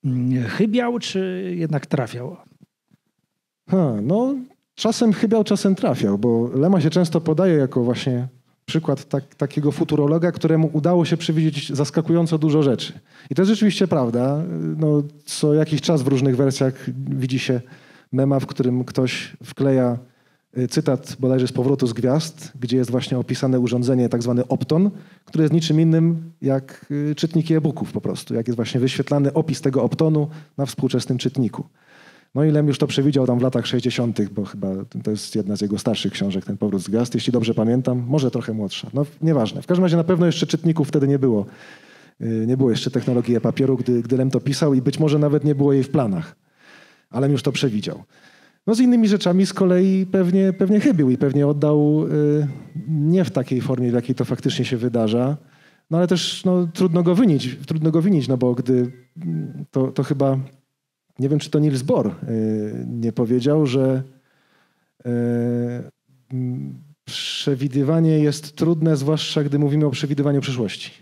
chybiał, czy jednak trafiał? No, czasem chybiał, czasem trafiał, bo Lema się często podaje jako właśnie przykład takiego futurologa, któremu udało się przewidzieć zaskakująco dużo rzeczy. I to jest rzeczywiście prawda. No, co jakiś czas w różnych wersjach widzi się mema, w którym ktoś wkleja cytat bodajże z Powrotu z Gwiazd, gdzie jest właśnie opisane urządzenie, tak zwany Opton, które jest niczym innym jak czytniki e-booków po prostu. Jak jest właśnie wyświetlany opis tego Optonu na współczesnym czytniku. No i Lem już to przewidział tam w latach 60., bo chyba to jest jedna z jego starszych książek, ten Powrót z Gwiazd, jeśli dobrze pamiętam, może trochę młodsza. No nieważne. W każdym razie na pewno jeszcze czytników wtedy nie było. Nie było jeszcze technologii papieru, gdy Lem to pisał i być może nawet nie było jej w planach. Ale Lem już to przewidział. No z innymi rzeczami z kolei pewnie chybił i pewnie oddał nie w takiej formie, w jakiej to faktycznie się wydarza. No ale też trudno go winić, no bo gdy to chyba... Nie wiem, czy to Niels Bohr nie powiedział, że przewidywanie jest trudne, zwłaszcza gdy mówimy o przewidywaniu przyszłości.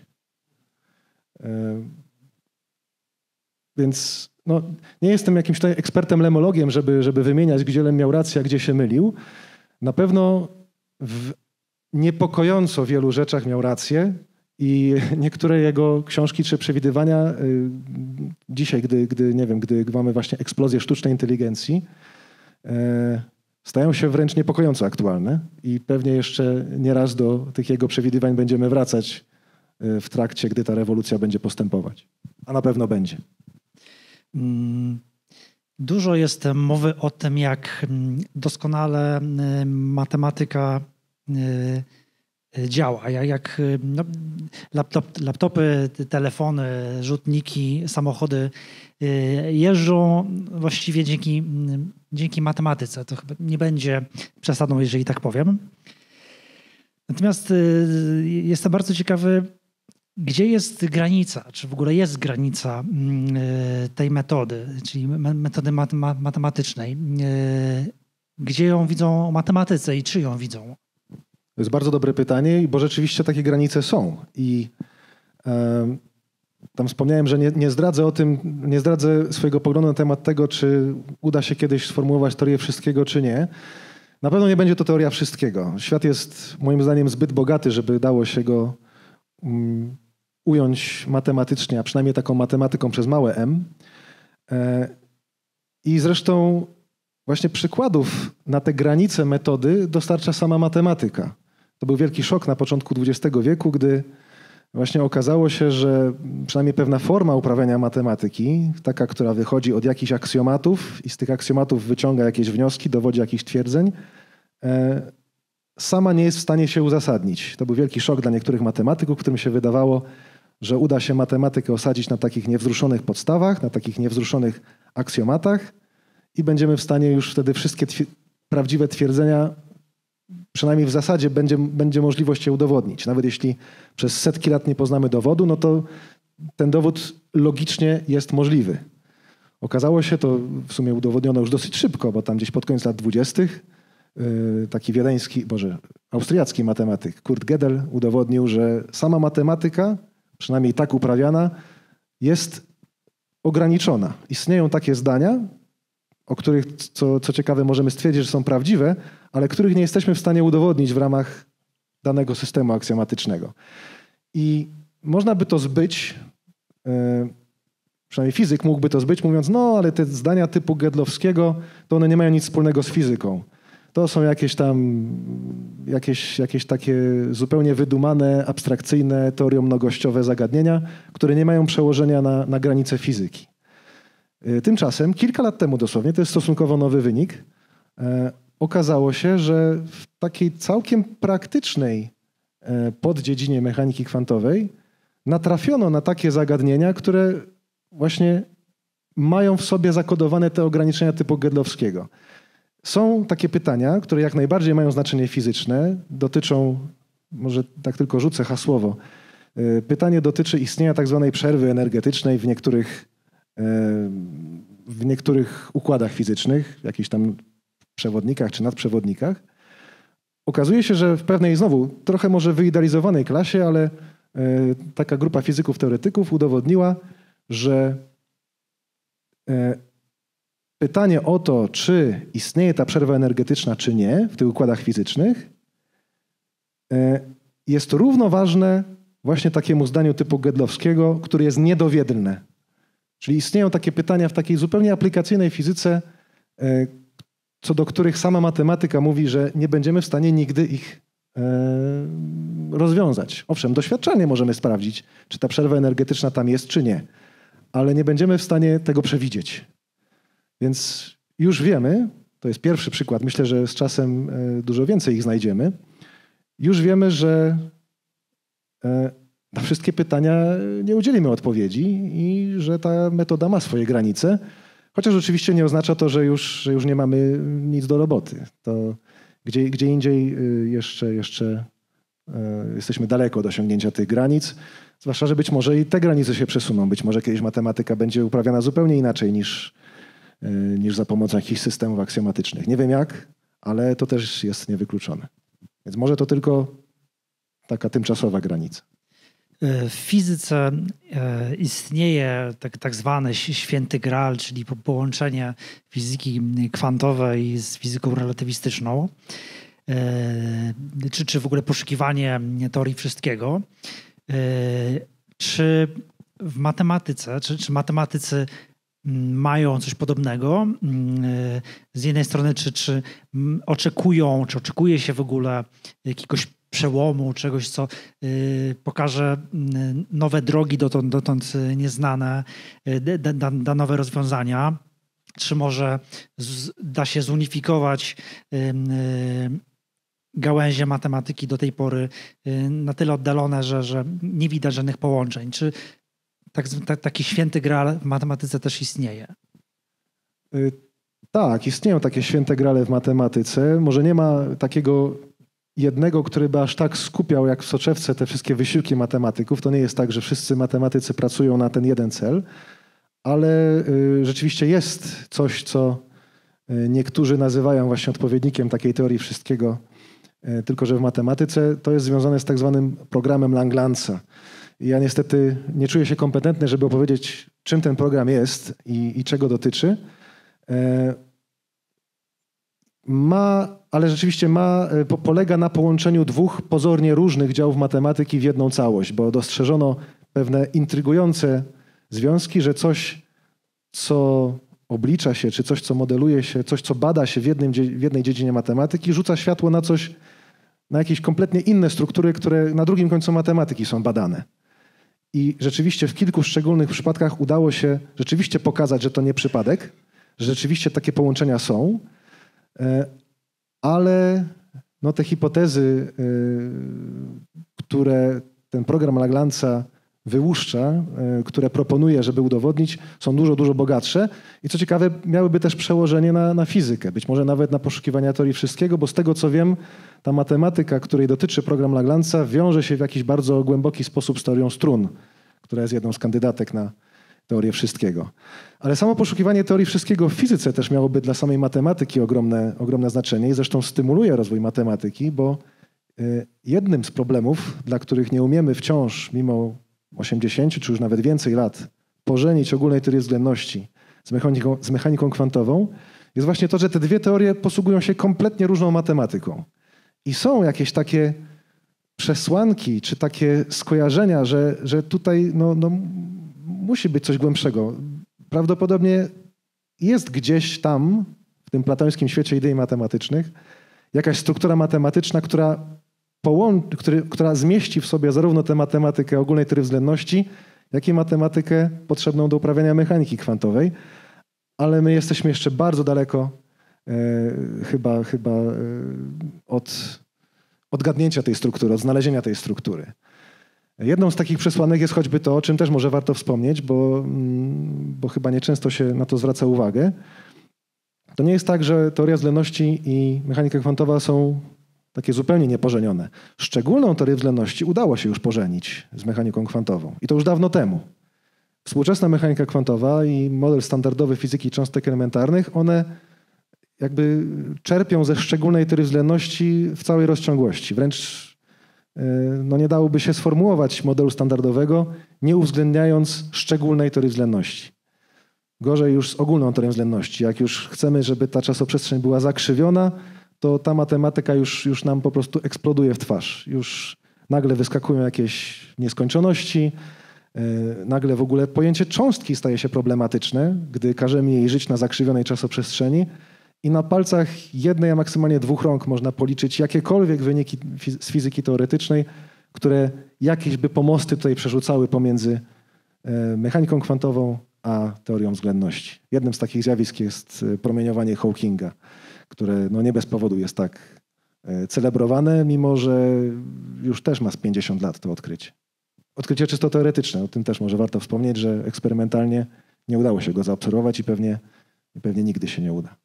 Więc nie jestem jakimś tutaj ekspertem lemologiem, żeby wymieniać, gdzie Lem miał rację, a gdzie się mylił. Na pewno w niepokojąco wielu rzeczach miał rację. I niektóre jego książki czy przewidywania dzisiaj, gdy mamy właśnie eksplozję sztucznej inteligencji, stają się wręcz niepokojąco aktualne i pewnie jeszcze nieraz do tych jego przewidywań będziemy wracać w trakcie, gdy ta rewolucja będzie postępować. A na pewno będzie. Dużo jest mowy o tym, jak doskonale matematyka działa. Jak laptopy, telefony, rzutniki, samochody jeżdżą właściwie dzięki matematyce. To chyba nie będzie przesadą, jeżeli tak powiem. Natomiast jestem bardzo ciekawy, gdzie jest granica, czy w ogóle jest granica tej metody, czyli metody matematycznej. Gdzie ją widzą matematycy i czy ją widzą? To jest bardzo dobre pytanie, bo rzeczywiście takie granice są. I tam wspomniałem, że nie zdradzę swojego poglądu na temat tego, czy uda się kiedyś sformułować teorię wszystkiego, czy nie. Na pewno nie będzie to teoria wszystkiego. Świat jest moim zdaniem zbyt bogaty, żeby dało się go ująć matematycznie, a przynajmniej taką matematyką przez małe m. I zresztą właśnie przykładów na te granice metody dostarcza sama matematyka. To był wielki szok na początku XX wieku, gdy właśnie okazało się, że przynajmniej pewna forma uprawiania matematyki, taka, która wychodzi od jakichś aksjomatów i z tych aksjomatów wyciąga jakieś wnioski, dowodzi jakichś twierdzeń, sama nie jest w stanie się uzasadnić. To był wielki szok dla niektórych matematyków, którym się wydawało, że uda się matematykę osadzić na takich niewzruszonych podstawach, na takich niewzruszonych aksjomatach i będziemy w stanie już wtedy wszystkie prawdziwe twierdzenia, przynajmniej w zasadzie będzie możliwość je udowodnić. Nawet jeśli przez setki lat nie poznamy dowodu, no to ten dowód logicznie jest możliwy. Okazało się, to w sumie udowodniono już dosyć szybko, bo tam gdzieś pod koniec lat 20. Taki austriacki matematyk Kurt Gödel udowodnił, że sama matematyka, przynajmniej tak uprawiana, jest ograniczona. Istnieją takie zdania, o których, co ciekawe, możemy stwierdzić, że są prawdziwe, ale których nie jesteśmy w stanie udowodnić w ramach danego systemu aksjomatycznego. I można by to zbyć, przynajmniej fizyk mógłby to zbyć, mówiąc, ale te zdania typu Gödelowskiego, to one nie mają nic wspólnego z fizyką. To są jakieś takie zupełnie wydumane, abstrakcyjne, teorią mnogościowe zagadnienia, które nie mają przełożenia na granice fizyki. Tymczasem, kilka lat temu dosłownie, to jest stosunkowo nowy wynik, okazało się, że w takiej całkiem praktycznej poddziedzinie mechaniki kwantowej natrafiono na takie zagadnienia, które właśnie mają w sobie zakodowane te ograniczenia typu Gödelowskiego. Są takie pytania, które jak najbardziej mają znaczenie fizyczne, dotyczą, może tak tylko rzucę hasłowo, pytanie dotyczy istnienia tak zwanej przerwy energetycznej w niektórych układach fizycznych, w jakichś tam przewodnikach czy nadprzewodnikach. Okazuje się, że w pewnej, znowu, trochę może wyidealizowanej klasie, ale taka grupa fizyków, teoretyków udowodniła, że pytanie o to, czy istnieje ta przerwa energetyczna, czy nie w tych układach fizycznych, jest równoważne właśnie takiemu zdaniu typu Gödelowskiego, które jest niedowiedlne. Czyli istnieją takie pytania w takiej zupełnie aplikacyjnej fizyce, co do których sama matematyka mówi, że nie będziemy w stanie nigdy ich rozwiązać. Owszem, doświadczalnie możemy sprawdzić, czy ta przerwa energetyczna tam jest, czy nie, ale nie będziemy w stanie tego przewidzieć. Więc już wiemy, to jest pierwszy przykład, myślę, że z czasem dużo więcej ich znajdziemy, już wiemy, że na wszystkie pytania nie udzielimy odpowiedzi i że ta metoda ma swoje granice, chociaż oczywiście nie oznacza to, że już nie mamy nic do roboty. To gdzie indziej jeszcze jesteśmy daleko od osiągnięcia tych granic, zwłaszcza, że być może i te granice się przesuną. Być może kiedyś matematyka będzie uprawiana zupełnie inaczej niż za pomocą jakichś systemów aksjomatycznych. Nie wiem jak, ale to też jest niewykluczone. Więc może to tylko taka tymczasowa granica. W fizyce istnieje tak zwany święty graal, czyli połączenie fizyki kwantowej z fizyką relatywistyczną, czy w ogóle poszukiwanie teorii wszystkiego. Czy w matematyce, czy matematycy mają coś podobnego? Z jednej strony, czy oczekują, czy oczekuje się w ogóle jakiegoś przełomu, czegoś, co pokaże nowe drogi dotąd nieznane, da nowe rozwiązania? Czy może da się zunifikować gałęzie matematyki do tej pory na tyle oddalone, że nie widać żadnych połączeń? Czy taki święty graal w matematyce też istnieje? Tak, istnieją takie święte grale w matematyce. Może nie ma takiego jednego, który by aż tak skupiał jak w soczewce te wszystkie wysiłki matematyków. To nie jest tak, że wszyscy matematycy pracują na ten jeden cel, ale rzeczywiście jest coś, co niektórzy nazywają właśnie odpowiednikiem takiej teorii wszystkiego, tylko że w matematyce to jest związane z tak zwanym programem Langlandsa. Ja niestety nie czuję się kompetentny, żeby opowiedzieć, czym ten program jest i czego dotyczy. Ale rzeczywiście polega na połączeniu dwóch pozornie różnych działów matematyki w jedną całość, bo dostrzeżono pewne intrygujące związki, że coś, co oblicza się, czy coś, co modeluje się, coś, co bada się w jednej dziedzinie matematyki, rzuca światło na coś, na jakieś kompletnie inne struktury, które na drugim końcu matematyki są badane. I rzeczywiście w kilku szczególnych przypadkach udało się rzeczywiście pokazać, że to nie przypadek, że rzeczywiście takie połączenia są, ale no, te hipotezy, które ten program Langlandsa wyłuszcza, które proponuje, żeby udowodnić, są dużo, dużo bogatsze i co ciekawe miałyby też przełożenie na fizykę, być może nawet na poszukiwania teorii wszystkiego, bo z tego co wiem, ta matematyka, której dotyczy program Langlandsa, wiąże się w jakiś bardzo głęboki sposób z teorią strun, która jest jedną z kandydatek na teorię wszystkiego. Ale samo poszukiwanie teorii wszystkiego w fizyce też miałoby dla samej matematyki ogromne znaczenie i zresztą stymuluje rozwój matematyki, bo jednym z problemów, dla których nie umiemy wciąż, mimo 80 czy już nawet więcej lat, pożenić ogólnej teorii względności z mechaniką kwantową, jest właśnie to, że te dwie teorie posługują się kompletnie różną matematyką. I są jakieś takie przesłanki, czy takie skojarzenia, że tutaj musi być coś głębszego. Prawdopodobnie jest gdzieś tam, w tym platońskim świecie idei matematycznych, jakaś struktura matematyczna, która zmieści w sobie zarówno tę matematykę ogólnej teorii względności, jak i matematykę potrzebną do uprawiania mechaniki kwantowej. Ale my jesteśmy jeszcze bardzo daleko chyba od odgadnięcia tej struktury, od znalezienia tej struktury. Jedną z takich przesłanek jest choćby to, o czym też może warto wspomnieć, bo chyba nieczęsto się na to zwraca uwagę. To nie jest tak, że teoria względności i mechanika kwantowa są takie zupełnie niepożenione. Szczególną teorię względności udało się już pożenić z mechaniką kwantową. I to już dawno temu. Współczesna mechanika kwantowa i model standardowy fizyki cząstek elementarnych, one jakby czerpią ze szczególnej teorii względności w całej rozciągłości. Wręcz nie dałoby się sformułować modelu standardowego, nie uwzględniając szczególnej teorii względności. Gorzej już z ogólną teorią względności. Jak już chcemy, żeby ta czasoprzestrzeń była zakrzywiona, to ta matematyka już nam po prostu eksploduje w twarz. Już nagle wyskakują jakieś nieskończoności, nagle w ogóle pojęcie cząstki staje się problematyczne, gdy każemy jej żyć na zakrzywionej czasoprzestrzeni i na palcach jednej, a maksymalnie 2 rąk można policzyć jakiekolwiek wyniki z fizyki teoretycznej, które jakieś by pomosty tutaj przerzucały pomiędzy mechaniką kwantową a teorią względności. Jednym z takich zjawisk jest promieniowanie Hawkinga, które no nie bez powodu jest tak celebrowane, mimo że już też ma z 50 lat to odkrycie. Odkrycie czysto teoretyczne, o tym też może warto wspomnieć, że eksperymentalnie nie udało się go zaobserwować i pewnie nigdy się nie uda.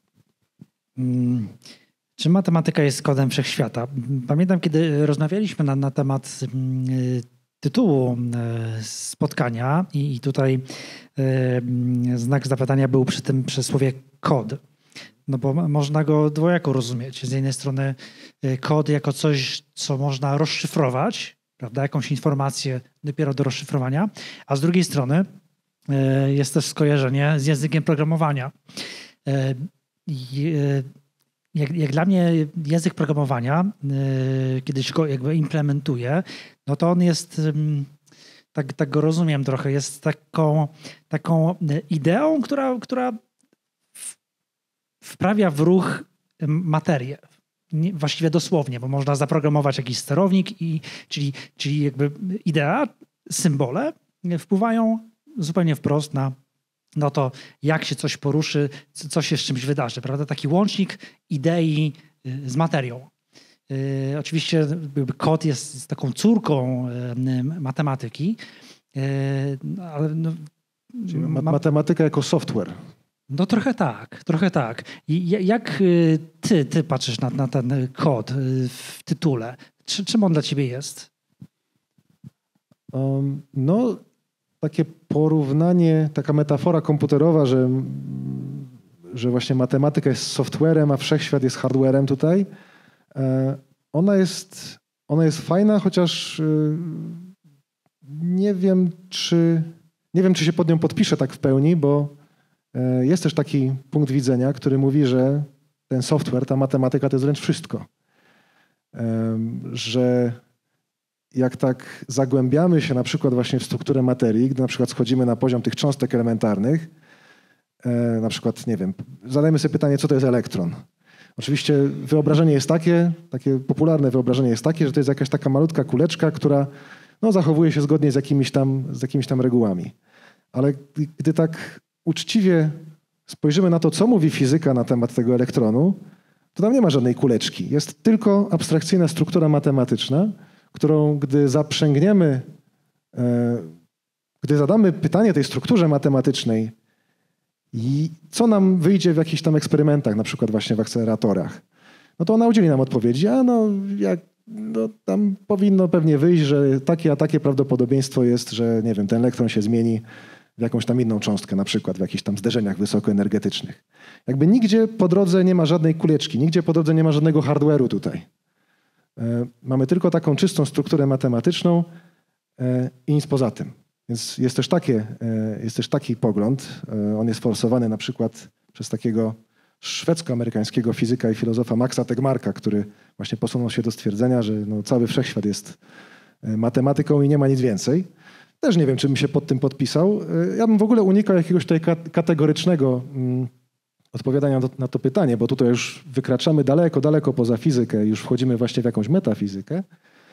Czy matematyka jest kodem wszechświata? Pamiętam, kiedy rozmawialiśmy na temat tytułu spotkania i tutaj znak zapytania był przy tym przysłowie kod. No bo można go dwojako rozumieć. Z jednej strony kod jako coś, co można rozszyfrować, prawda, jakąś informację dopiero do rozszyfrowania, a z drugiej strony jest też skojarzenie z językiem programowania. Jak dla mnie język programowania, kiedyś go jakby implementuję, no to on jest, tak go rozumiem trochę, jest taką ideą, która wprawia w ruch materię. Właściwie dosłownie, bo można zaprogramować jakiś sterownik, czyli jakby idea, symbole wpływają zupełnie wprost na to, jak się coś poruszy, co się z czymś wydarzy, prawda? Taki łącznik idei z materią. Oczywiście kod jest taką córką matematyki, ale no, czyli matematyka jako software. No trochę tak. I jak ty patrzysz na ten kod w tytule? Czym on dla ciebie jest? No, takie porównanie, taka metafora komputerowa, że właśnie matematyka jest softwarem, a wszechświat jest hardwarem tutaj. Ona jest fajna, chociaż nie wiem, czy się pod nią podpiszę tak w pełni, bo jest też taki punkt widzenia, który mówi, że ten software, ta matematyka to jest wręcz wszystko. Że jak tak zagłębiamy się na przykład właśnie w strukturę materii, gdy na przykład schodzimy na poziom tych cząstek elementarnych, na przykład, nie wiem, zadajmy sobie pytanie, co to jest elektron. Oczywiście wyobrażenie jest takie popularne wyobrażenie jest takie, że to jest jakaś taka malutka kuleczka, która no, zachowuje się zgodnie z jakimiś tam regułami. Ale gdy tak uczciwie spojrzymy na to, co mówi fizyka na temat tego elektronu, to tam nie ma żadnej kuleczki. Jest tylko abstrakcyjna struktura matematyczna, którą gdy zaprzęgniemy, gdy zadamy pytanie tej strukturze matematycznej i co nam wyjdzie w jakichś tam eksperymentach, na przykład właśnie w akceleratorach, no to ona udzieli nam odpowiedzi, tam powinno pewnie wyjść, że takie a takie prawdopodobieństwo jest, że nie wiem, ten elektron się zmieni w jakąś tam inną cząstkę, na przykład w jakichś tam zderzeniach wysokoenergetycznych. Jakby nigdzie po drodze nie ma żadnej kuleczki, nigdzie po drodze nie ma żadnego hardware'u tutaj. Mamy tylko taką czystą strukturę matematyczną i nic poza tym. Więc jest też taki pogląd. On jest forsowany na przykład przez takiego szwedzko-amerykańskiego fizyka i filozofa Maxa Tegmarka, który właśnie posunął się do stwierdzenia, że no, cały wszechświat jest matematyką i nie ma nic więcej. Też nie wiem, czy bym się pod tym podpisał. Ja bym w ogóle unikał jakiegoś tutaj kategorycznego odpowiadania na to pytanie, bo tutaj już wykraczamy daleko poza fizykę, już wchodzimy właśnie w jakąś metafizykę.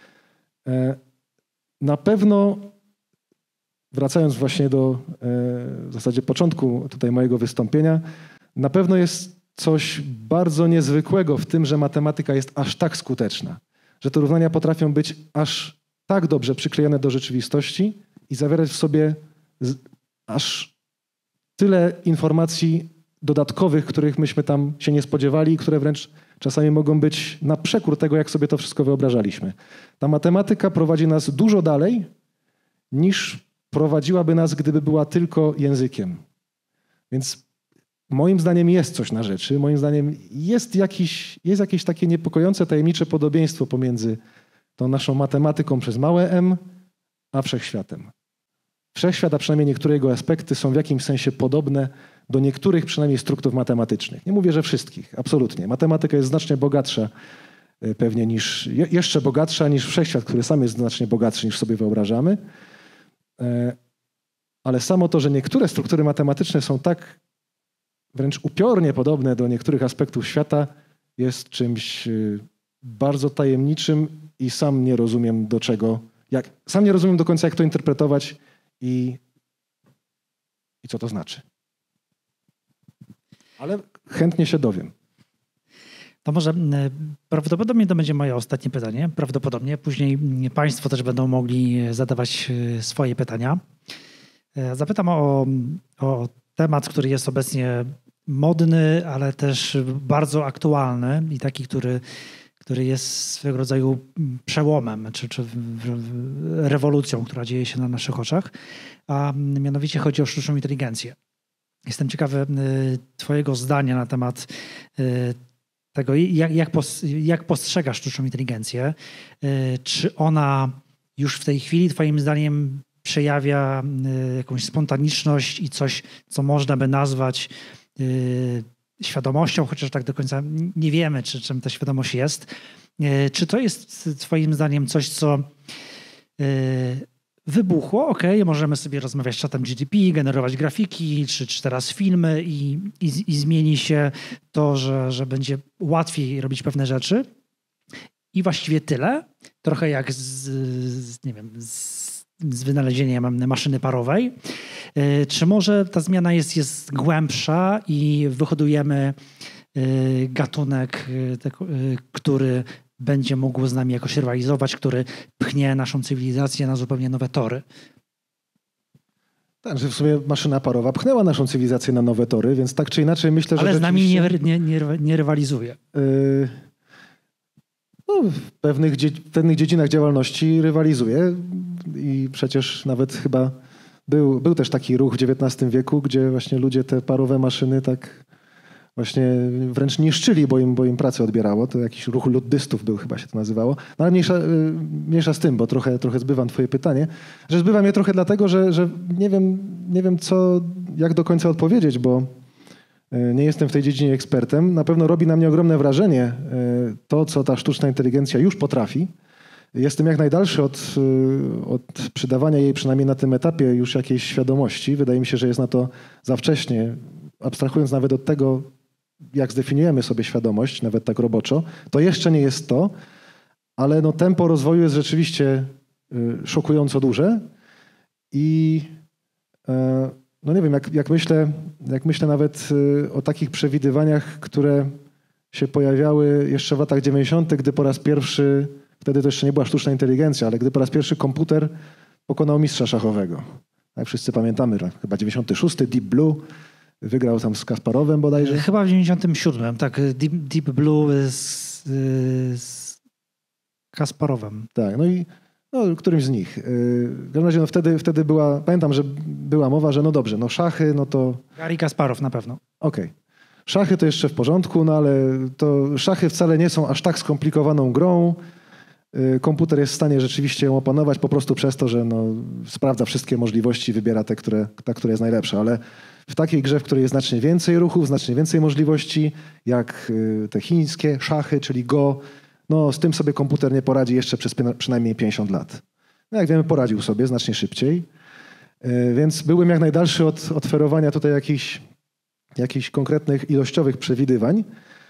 Na pewno, wracając właśnie do w zasadzie początku tutaj mojego wystąpienia, na pewno jest coś bardzo niezwykłego w tym, że matematyka jest aż tak skuteczna, że te równania potrafią być aż tak dobrze przyklejone do rzeczywistości i zawierać w sobie aż tyle informacji dodatkowych, których myśmy tam się nie spodziewali i które wręcz czasami mogą być na przekór tego, jak sobie to wszystko wyobrażaliśmy. Ta matematyka prowadzi nas dużo dalej, niż prowadziłaby nas, gdyby była tylko językiem. Więc moim zdaniem jest coś na rzeczy. Moim zdaniem jest jakieś takie niepokojące, tajemnicze podobieństwo pomiędzy tą naszą matematyką przez małe m, a wszechświatem. wszechświat, a przynajmniej niektóre jego aspekty są w jakimś sensie podobne do niektórych przynajmniej struktur matematycznych. Nie mówię, że wszystkich, absolutnie. Matematyka jest znacznie bogatsza pewnie jeszcze bogatsza niż wszechświat, który sam jest znacznie bogatszy niż sobie wyobrażamy. Ale samo to, że niektóre struktury matematyczne są tak wręcz upiornie podobne do niektórych aspektów świata, jest czymś bardzo tajemniczym i sam nie rozumiem sam nie rozumiem do końca, jak to interpretować i co to znaczy. Ale chętnie się dowiem. To może prawdopodobnie to będzie moje ostatnie pytanie. Prawdopodobnie. Później Państwo też będą mogli zadawać swoje pytania. Zapytam o temat, który jest obecnie modny, ale też bardzo aktualny i taki, który jest swego rodzaju przełomem czy rewolucją, która dzieje się na naszych oczach. A mianowicie chodzi o sztuczną inteligencję. Jestem ciekawy Twojego zdania na temat tego, jak postrzegasz sztuczną inteligencję. Czy ona już w tej chwili Twoim zdaniem przejawia jakąś spontaniczność i coś, co można by nazwać świadomością, chociaż tak do końca nie wiemy, czym ta świadomość jest. Czy to jest Twoim zdaniem coś, co wybuchło? Okej, możemy sobie rozmawiać z czatem GTP, generować grafiki, czy teraz filmy i zmieni się to, że będzie łatwiej robić pewne rzeczy. I właściwie tyle. Trochę jak z wynalezieniem maszyny parowej. Czy może ta zmiana jest głębsza i wyhodujemy gatunek, który będzie mógł z nami jakoś rywalizować, który pchnie naszą cywilizację na zupełnie nowe tory? Tak, że w sumie maszyna parowa pchnęła naszą cywilizację na nowe tory, więc tak czy inaczej myślę, że... Ale z nami nie rywalizuje. W pewnych dziedzinach działalności rywalizuje i przecież nawet chyba był też taki ruch w XIX wieku, gdzie właśnie ludzie te parowe maszyny tak właśnie wręcz niszczyli, bo im pracę odbierało. To jakiś ruch luddystów był, chyba się to nazywało. No ale mniejsza z tym, bo trochę zbywam twoje pytanie. Że zbywam je trochę dlatego, że nie wiem jak do końca odpowiedzieć, bo nie jestem w tej dziedzinie ekspertem. Na pewno robi na mnie ogromne wrażenie to, co ta sztuczna inteligencja już potrafi. Jestem jak najdalszy od przydawania jej, przynajmniej na tym etapie, już jakiejś świadomości. Wydaje mi się, że jest na to za wcześnie. Abstrahując nawet od tego, jak zdefiniujemy sobie świadomość, nawet tak roboczo, to jeszcze nie jest to, ale no, tempo rozwoju jest rzeczywiście szokująco duże i no nie wiem, jak myślę nawet o takich przewidywaniach, które się pojawiały jeszcze w latach 90., gdy po raz pierwszy, wtedy to jeszcze nie była sztuczna inteligencja, ale gdy po raz pierwszy komputer pokonał mistrza szachowego. Jak wszyscy pamiętamy, chyba 96, Deep Blue, wygrał tam z Kasparowem bodajże. Chyba w 97, tak, Deep Blue z Kasparowem. Tak, którymś z nich. W każdym razie wtedy była, pamiętam, że była mowa, że no dobrze, no szachy, no to... Garry Kasparow na pewno. Okej. Szachy to jeszcze w porządku, no ale to szachy wcale nie są aż tak skomplikowaną grą. Komputer jest w stanie rzeczywiście ją opanować po prostu przez to, że no, sprawdza wszystkie możliwości, wybiera ta, która jest najlepsza, ale w takiej grze, w której jest znacznie więcej ruchów, znacznie więcej możliwości, jak te chińskie szachy, czyli Go, no z tym sobie komputer nie poradzi jeszcze przez przynajmniej 50 lat. No jak wiemy, poradził sobie znacznie szybciej, więc byłem jak najdalszy od oferowania tutaj jakichś konkretnych ilościowych przewidywań.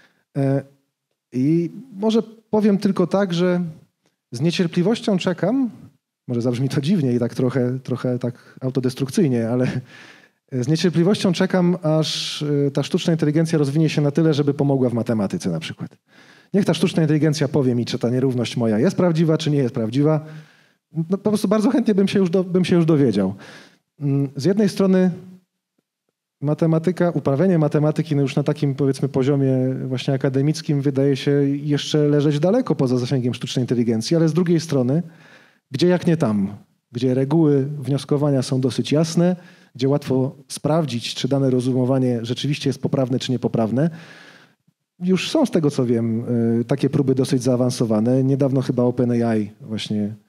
I może powiem tylko tak, że z niecierpliwością czekam, może zabrzmi to dziwnie i tak trochę tak autodestrukcyjnie, ale z niecierpliwością czekam, aż ta sztuczna inteligencja rozwinie się na tyle, żeby pomogła w matematyce na przykład. Niech ta sztuczna inteligencja powie mi, czy ta nierówność moja jest prawdziwa, czy nie jest prawdziwa. No, po prostu bardzo chętnie bym się już dowiedział. Z jednej strony uprawianie matematyki no już na takim, powiedzmy, poziomie właśnie akademickim wydaje się jeszcze leżeć daleko poza zasięgiem sztucznej inteligencji, ale z drugiej strony, gdzie jak nie tam, gdzie reguły wnioskowania są dosyć jasne, gdzie łatwo sprawdzić, czy dane rozumowanie rzeczywiście jest poprawne, czy niepoprawne. Już są, z tego co wiem, takie próby dosyć zaawansowane. Niedawno chyba OpenAI właśnie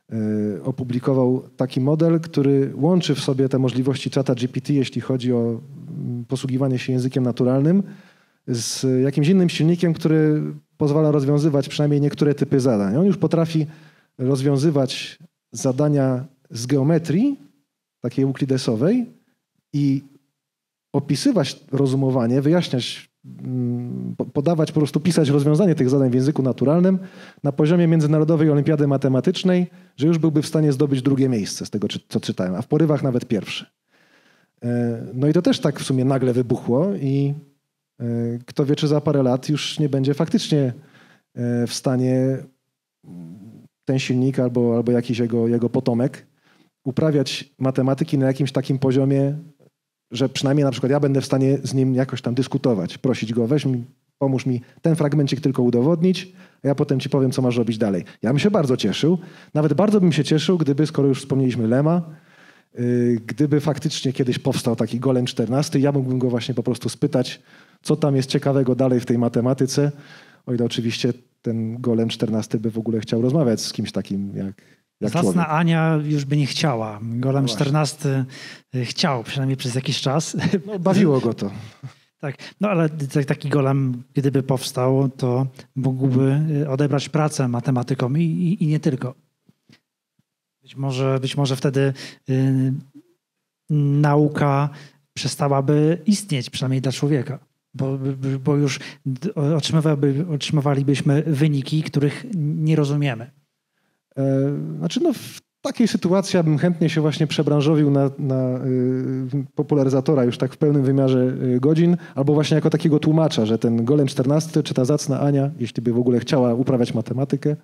opublikował taki model, który łączy w sobie te możliwości czata GPT, jeśli chodzi o posługiwanie się językiem naturalnym, z jakimś innym silnikiem, który pozwala rozwiązywać przynajmniej niektóre typy zadań. On już potrafi rozwiązywać zadania z geometrii, takiej euklidesowej, i opisywać rozumowanie, wyjaśniać, podawać, po prostu pisać rozwiązanie tych zadań w języku naturalnym na poziomie Międzynarodowej Olimpiady Matematycznej, że już byłby w stanie zdobyć drugie miejsce z tego, co czytałem, a w porywach nawet pierwszy. No i to też tak w sumie nagle wybuchło i kto wie, czy za parę lat już nie będzie faktycznie w stanie ten silnik albo jakiś jego potomek uprawiać matematyki na jakimś takim poziomie, że przynajmniej na przykład ja będę w stanie z nim jakoś tam dyskutować, prosić go, weź mi, pomóż mi ten fragmencik tylko udowodnić, a ja potem ci powiem, co masz robić dalej. Ja bym się bardzo cieszył, nawet bardzo bym się cieszył, gdyby, skoro już wspomnieliśmy Lema, gdyby faktycznie kiedyś powstał taki Golem 14, ja mógłbym go właśnie po prostu spytać, co tam jest ciekawego dalej w tej matematyce, o ile oczywiście ten Golem 14 by w ogóle chciał rozmawiać z kimś takim jak Zacna człowiek. Ania już by nie chciała. Golem No 14 chciał, przynajmniej przez jakiś czas. No, bawiło go to. Tak, no ale taki golem, gdyby powstał, to mógłby odebrać pracę matematykom i nie tylko. Być może wtedy nauka przestałaby istnieć, przynajmniej dla człowieka, bo już otrzymywalibyśmy wyniki, których nie rozumiemy. Znaczy no, w takiej sytuacji ja bym chętnie się właśnie przebranżowił na popularyzatora już tak w pełnym wymiarze godzin, albo właśnie jako takiego tłumacza, że ten Golem 14 czy ta zacna Ania, jeśli by w ogóle chciała uprawiać matematykę,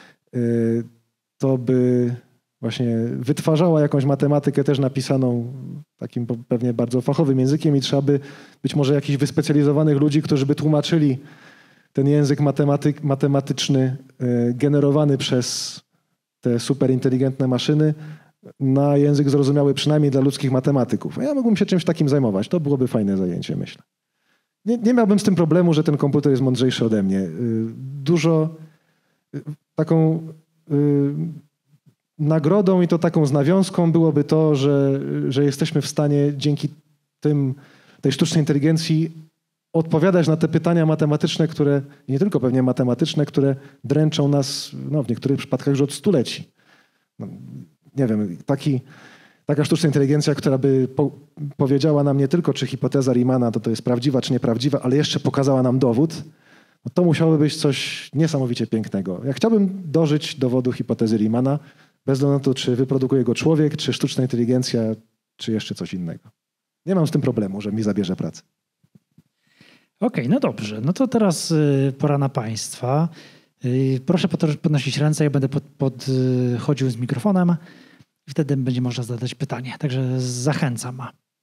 to by właśnie wytwarzała jakąś matematykę też napisaną takim pewnie bardzo fachowym językiem i trzeba by być może jakichś wyspecjalizowanych ludzi, którzy by tłumaczyli ten język matematyczny generowany przez te superinteligentne maszyny na język zrozumiały przynajmniej dla ludzkich matematyków. A ja mógłbym się czymś takim zajmować. To byłoby fajne zajęcie, myślę. Nie miałbym z tym problemu, że ten komputer jest mądrzejszy ode mnie. Dużo taką nagrodą i to taką z nawiązką byłoby to, że jesteśmy w stanie dzięki tej sztucznej inteligencji odpowiadać na te pytania matematyczne, które, nie tylko pewnie matematyczne, które dręczą nas w niektórych przypadkach już od stuleci. No, nie wiem, taka sztuczna inteligencja, która by powiedziała nam nie tylko, czy hipoteza Riemanna to jest prawdziwa, czy nieprawdziwa, ale jeszcze pokazała nam dowód, no to musiałoby być coś niesamowicie pięknego. Ja chciałbym dożyć dowodu hipotezy Riemanna, bez względu na to, czy wyprodukuje go człowiek, czy sztuczna inteligencja, czy jeszcze coś innego. Nie mam z tym problemu, że mi zabierze pracę. Okej, no dobrze. No to teraz pora na Państwa. Proszę podnosić ręce, ja będę podchodził z mikrofonem i wtedy będzie można zadać pytanie. Także zachęcam.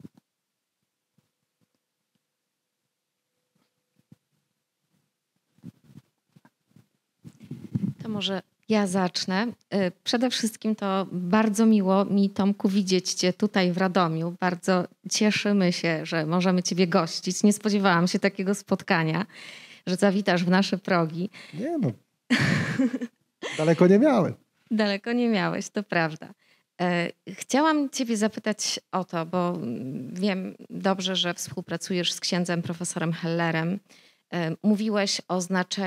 To może ja zacznę. Przede wszystkim to bardzo miło mi, Tomku, widzieć Cię tutaj w Radomiu. Bardzo cieszymy się, że możemy Ciebie gościć. Nie spodziewałam się takiego spotkania, że zawitasz w nasze progi. Nie no, daleko nie miałem. Daleko nie miałeś, to prawda. Chciałam Ciebie zapytać o to, bo wiem dobrze, że współpracujesz z księdzem profesorem Hellerem. Mówiłeś o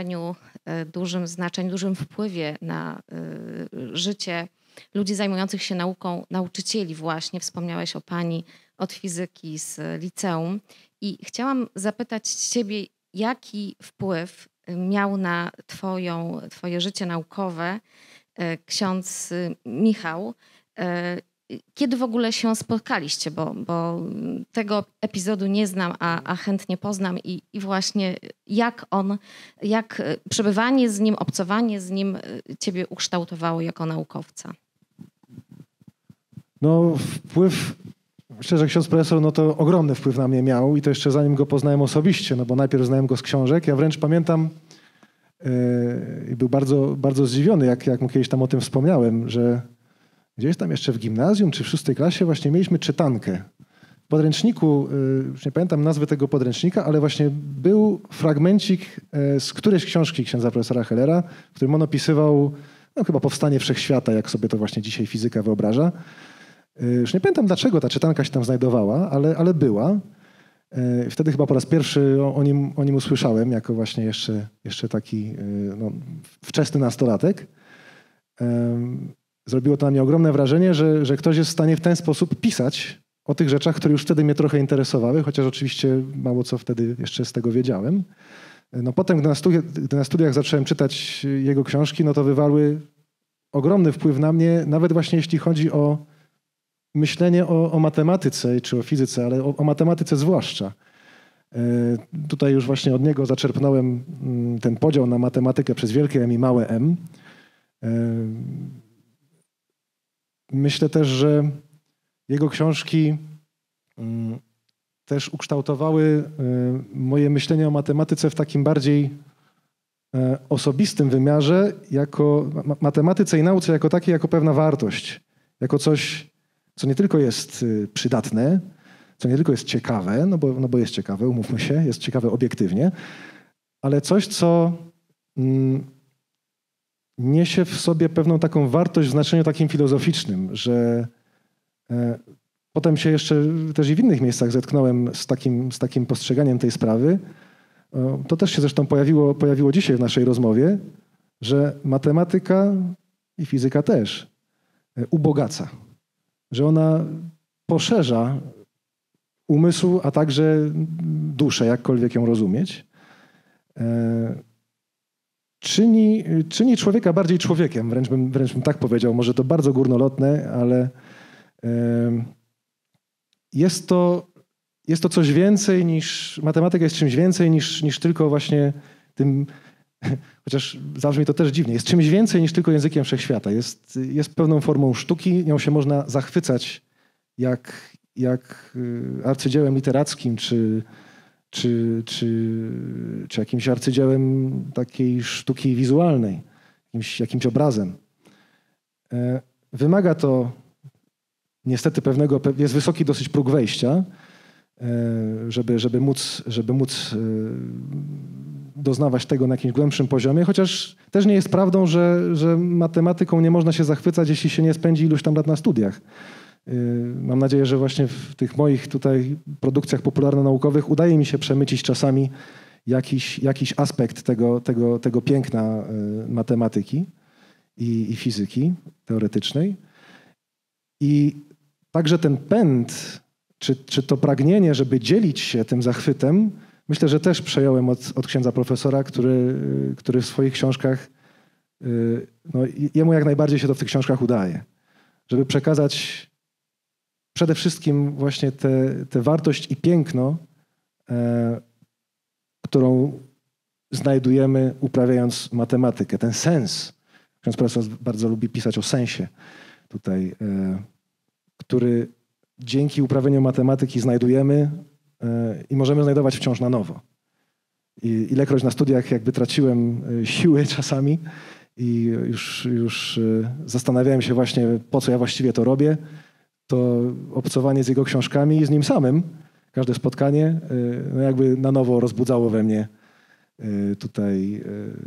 dużym wpływie na życie ludzi zajmujących się nauką, nauczycieli właśnie. Wspomniałeś o pani od fizyki z liceum. I chciałam zapytać Ciebie, jaki wpływ miał na Twoje życie naukowe ksiądz Michał. Kiedy w ogóle się spotkaliście, bo tego epizodu nie znam, a chętnie poznam i właśnie jak przebywanie z nim, obcowanie z nim Ciebie ukształtowało jako naukowca? No wpływ, myślę, że ksiądz profesor no to ogromny wpływ na mnie miał i to jeszcze zanim go poznałem osobiście, no bo najpierw znałem go z książek. Ja wręcz pamiętam i był bardzo, bardzo zdziwiony, jak mu kiedyś tam o tym wspomniałem, że gdzieś tam jeszcze w gimnazjum czy w 6. klasie właśnie mieliśmy czytankę. W podręczniku, już nie pamiętam nazwy tego podręcznika, ale właśnie był fragmencik z którejś książki księdza profesora Hellera, w którym on opisywał no chyba powstanie wszechświata, jak sobie to właśnie dzisiaj fizyka wyobraża. Już nie pamiętam, dlaczego ta czytanka się tam znajdowała, ale była. Wtedy chyba po raz pierwszy o nim usłyszałem, jako właśnie jeszcze taki no, wczesny nastolatek. Zrobiło to na mnie ogromne wrażenie, że ktoś jest w stanie w ten sposób pisać o tych rzeczach, które już wtedy mnie trochę interesowały, chociaż oczywiście mało co wtedy jeszcze z tego wiedziałem. No potem, gdy na studiach zacząłem czytać jego książki, no to wywarły ogromny wpływ na mnie, nawet właśnie jeśli chodzi o myślenie o matematyce czy o fizyce, ale o matematyce zwłaszcza. Tutaj już właśnie od niego zaczerpnąłem ten podział na matematykę przez wielkie M i małe m. Myślę też, że jego książki też ukształtowały moje myślenie o matematyce w takim bardziej osobistym wymiarze, jako matematyce i nauce jako takiej, jako pewna wartość, jako coś, co nie tylko jest przydatne, co nie tylko jest ciekawe, no bo jest ciekawe, umówmy się, jest ciekawe obiektywnie, ale coś, co niesie w sobie pewną taką wartość w znaczeniu takim filozoficznym, że potem się jeszcze też i w innych miejscach zetknąłem z takim postrzeganiem tej sprawy. To też się zresztą pojawiło dzisiaj w naszej rozmowie, że matematyka i fizyka też ubogaca, że ona poszerza umysł, a także duszę, jakkolwiek ją rozumieć. Czyni człowieka bardziej człowiekiem, wręcz bym tak powiedział. Może to bardzo górnolotne, ale jest to coś więcej niż... Matematyka jest czymś więcej niż tylko właśnie tym... Chociaż zabrzmi to też dziwnie. Jest czymś więcej niż tylko językiem wszechświata. Jest pewną formą sztuki. Nią się można zachwycać jak arcydziełem literackim, czy jakimś arcydziełem takiej sztuki wizualnej, jakimś obrazem. Wymaga to niestety jest wysoki dosyć próg wejścia, żeby móc doznawać tego na jakimś głębszym poziomie, chociaż też nie jest prawdą, że matematyką nie można się zachwycać, jeśli się nie spędzi iluś tam lat na studiach. Mam nadzieję, że właśnie w tych moich tutaj produkcjach popularno-naukowych udaje mi się przemycić czasami jakiś aspekt tego piękna matematyki i fizyki teoretycznej. I także ten pęd, czy to pragnienie, żeby dzielić się tym zachwytem, myślę, że też przejąłem od księdza profesora, który w swoich książkach, no jemu jak najbardziej się to w tych książkach udaje, żeby przekazać przede wszystkim właśnie tę wartość i piękno, którą znajdujemy uprawiając matematykę, ten sens. Ksiądz profesor bardzo lubi pisać o sensie tutaj, który dzięki uprawieniu matematyki znajdujemy i możemy znajdować wciąż na nowo. I ilekroć na studiach jakby traciłem siły czasami i już zastanawiałem się właśnie, po co ja właściwie to robię, to obcowanie z jego książkami i z nim samym, każde spotkanie, no jakby na nowo rozbudzało we mnie tutaj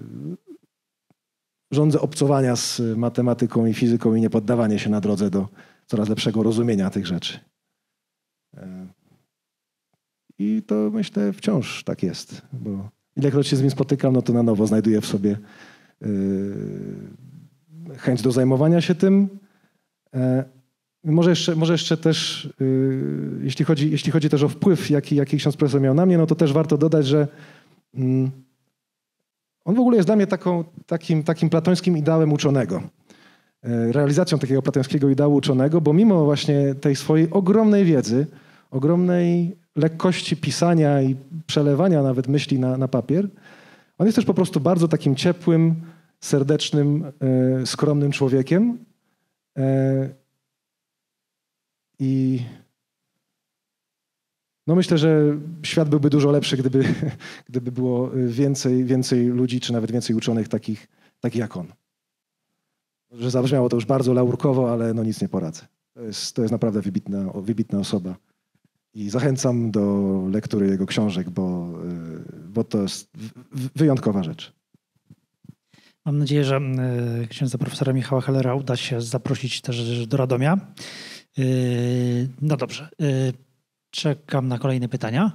żądzę obcowania z matematyką i fizyką i nie poddawanie się na drodze do coraz lepszego rozumienia tych rzeczy. I to myślę wciąż tak jest, bo ilekroć się z nim spotykam, no to na nowo znajduję w sobie chęć do zajmowania się tym. Może jeszcze też, jeśli chodzi też o wpływ, jaki ksiądz profesor miał na mnie, no to też warto dodać, że on w ogóle jest dla mnie takim platońskim ideałem uczonego. Realizacją takiego platońskiego ideału uczonego, bo mimo właśnie tej swojej ogromnej wiedzy, ogromnej lekkości pisania i przelewania nawet myśli na papier, on jest też po prostu bardzo takim ciepłym, serdecznym, skromnym człowiekiem. I no myślę, że świat byłby dużo lepszy, gdyby było więcej ludzi, czy nawet więcej uczonych takich jak on. Że zabrzmiało to już bardzo laurkowo, ale no nic nie poradzę. To jest naprawdę wybitna osoba. I zachęcam do lektury jego książek, bo to jest wyjątkowa rzecz. Mam nadzieję, że księdza profesora Michała Hellera uda się zaprosić też do Radomia. No dobrze. Czekam na kolejne pytania.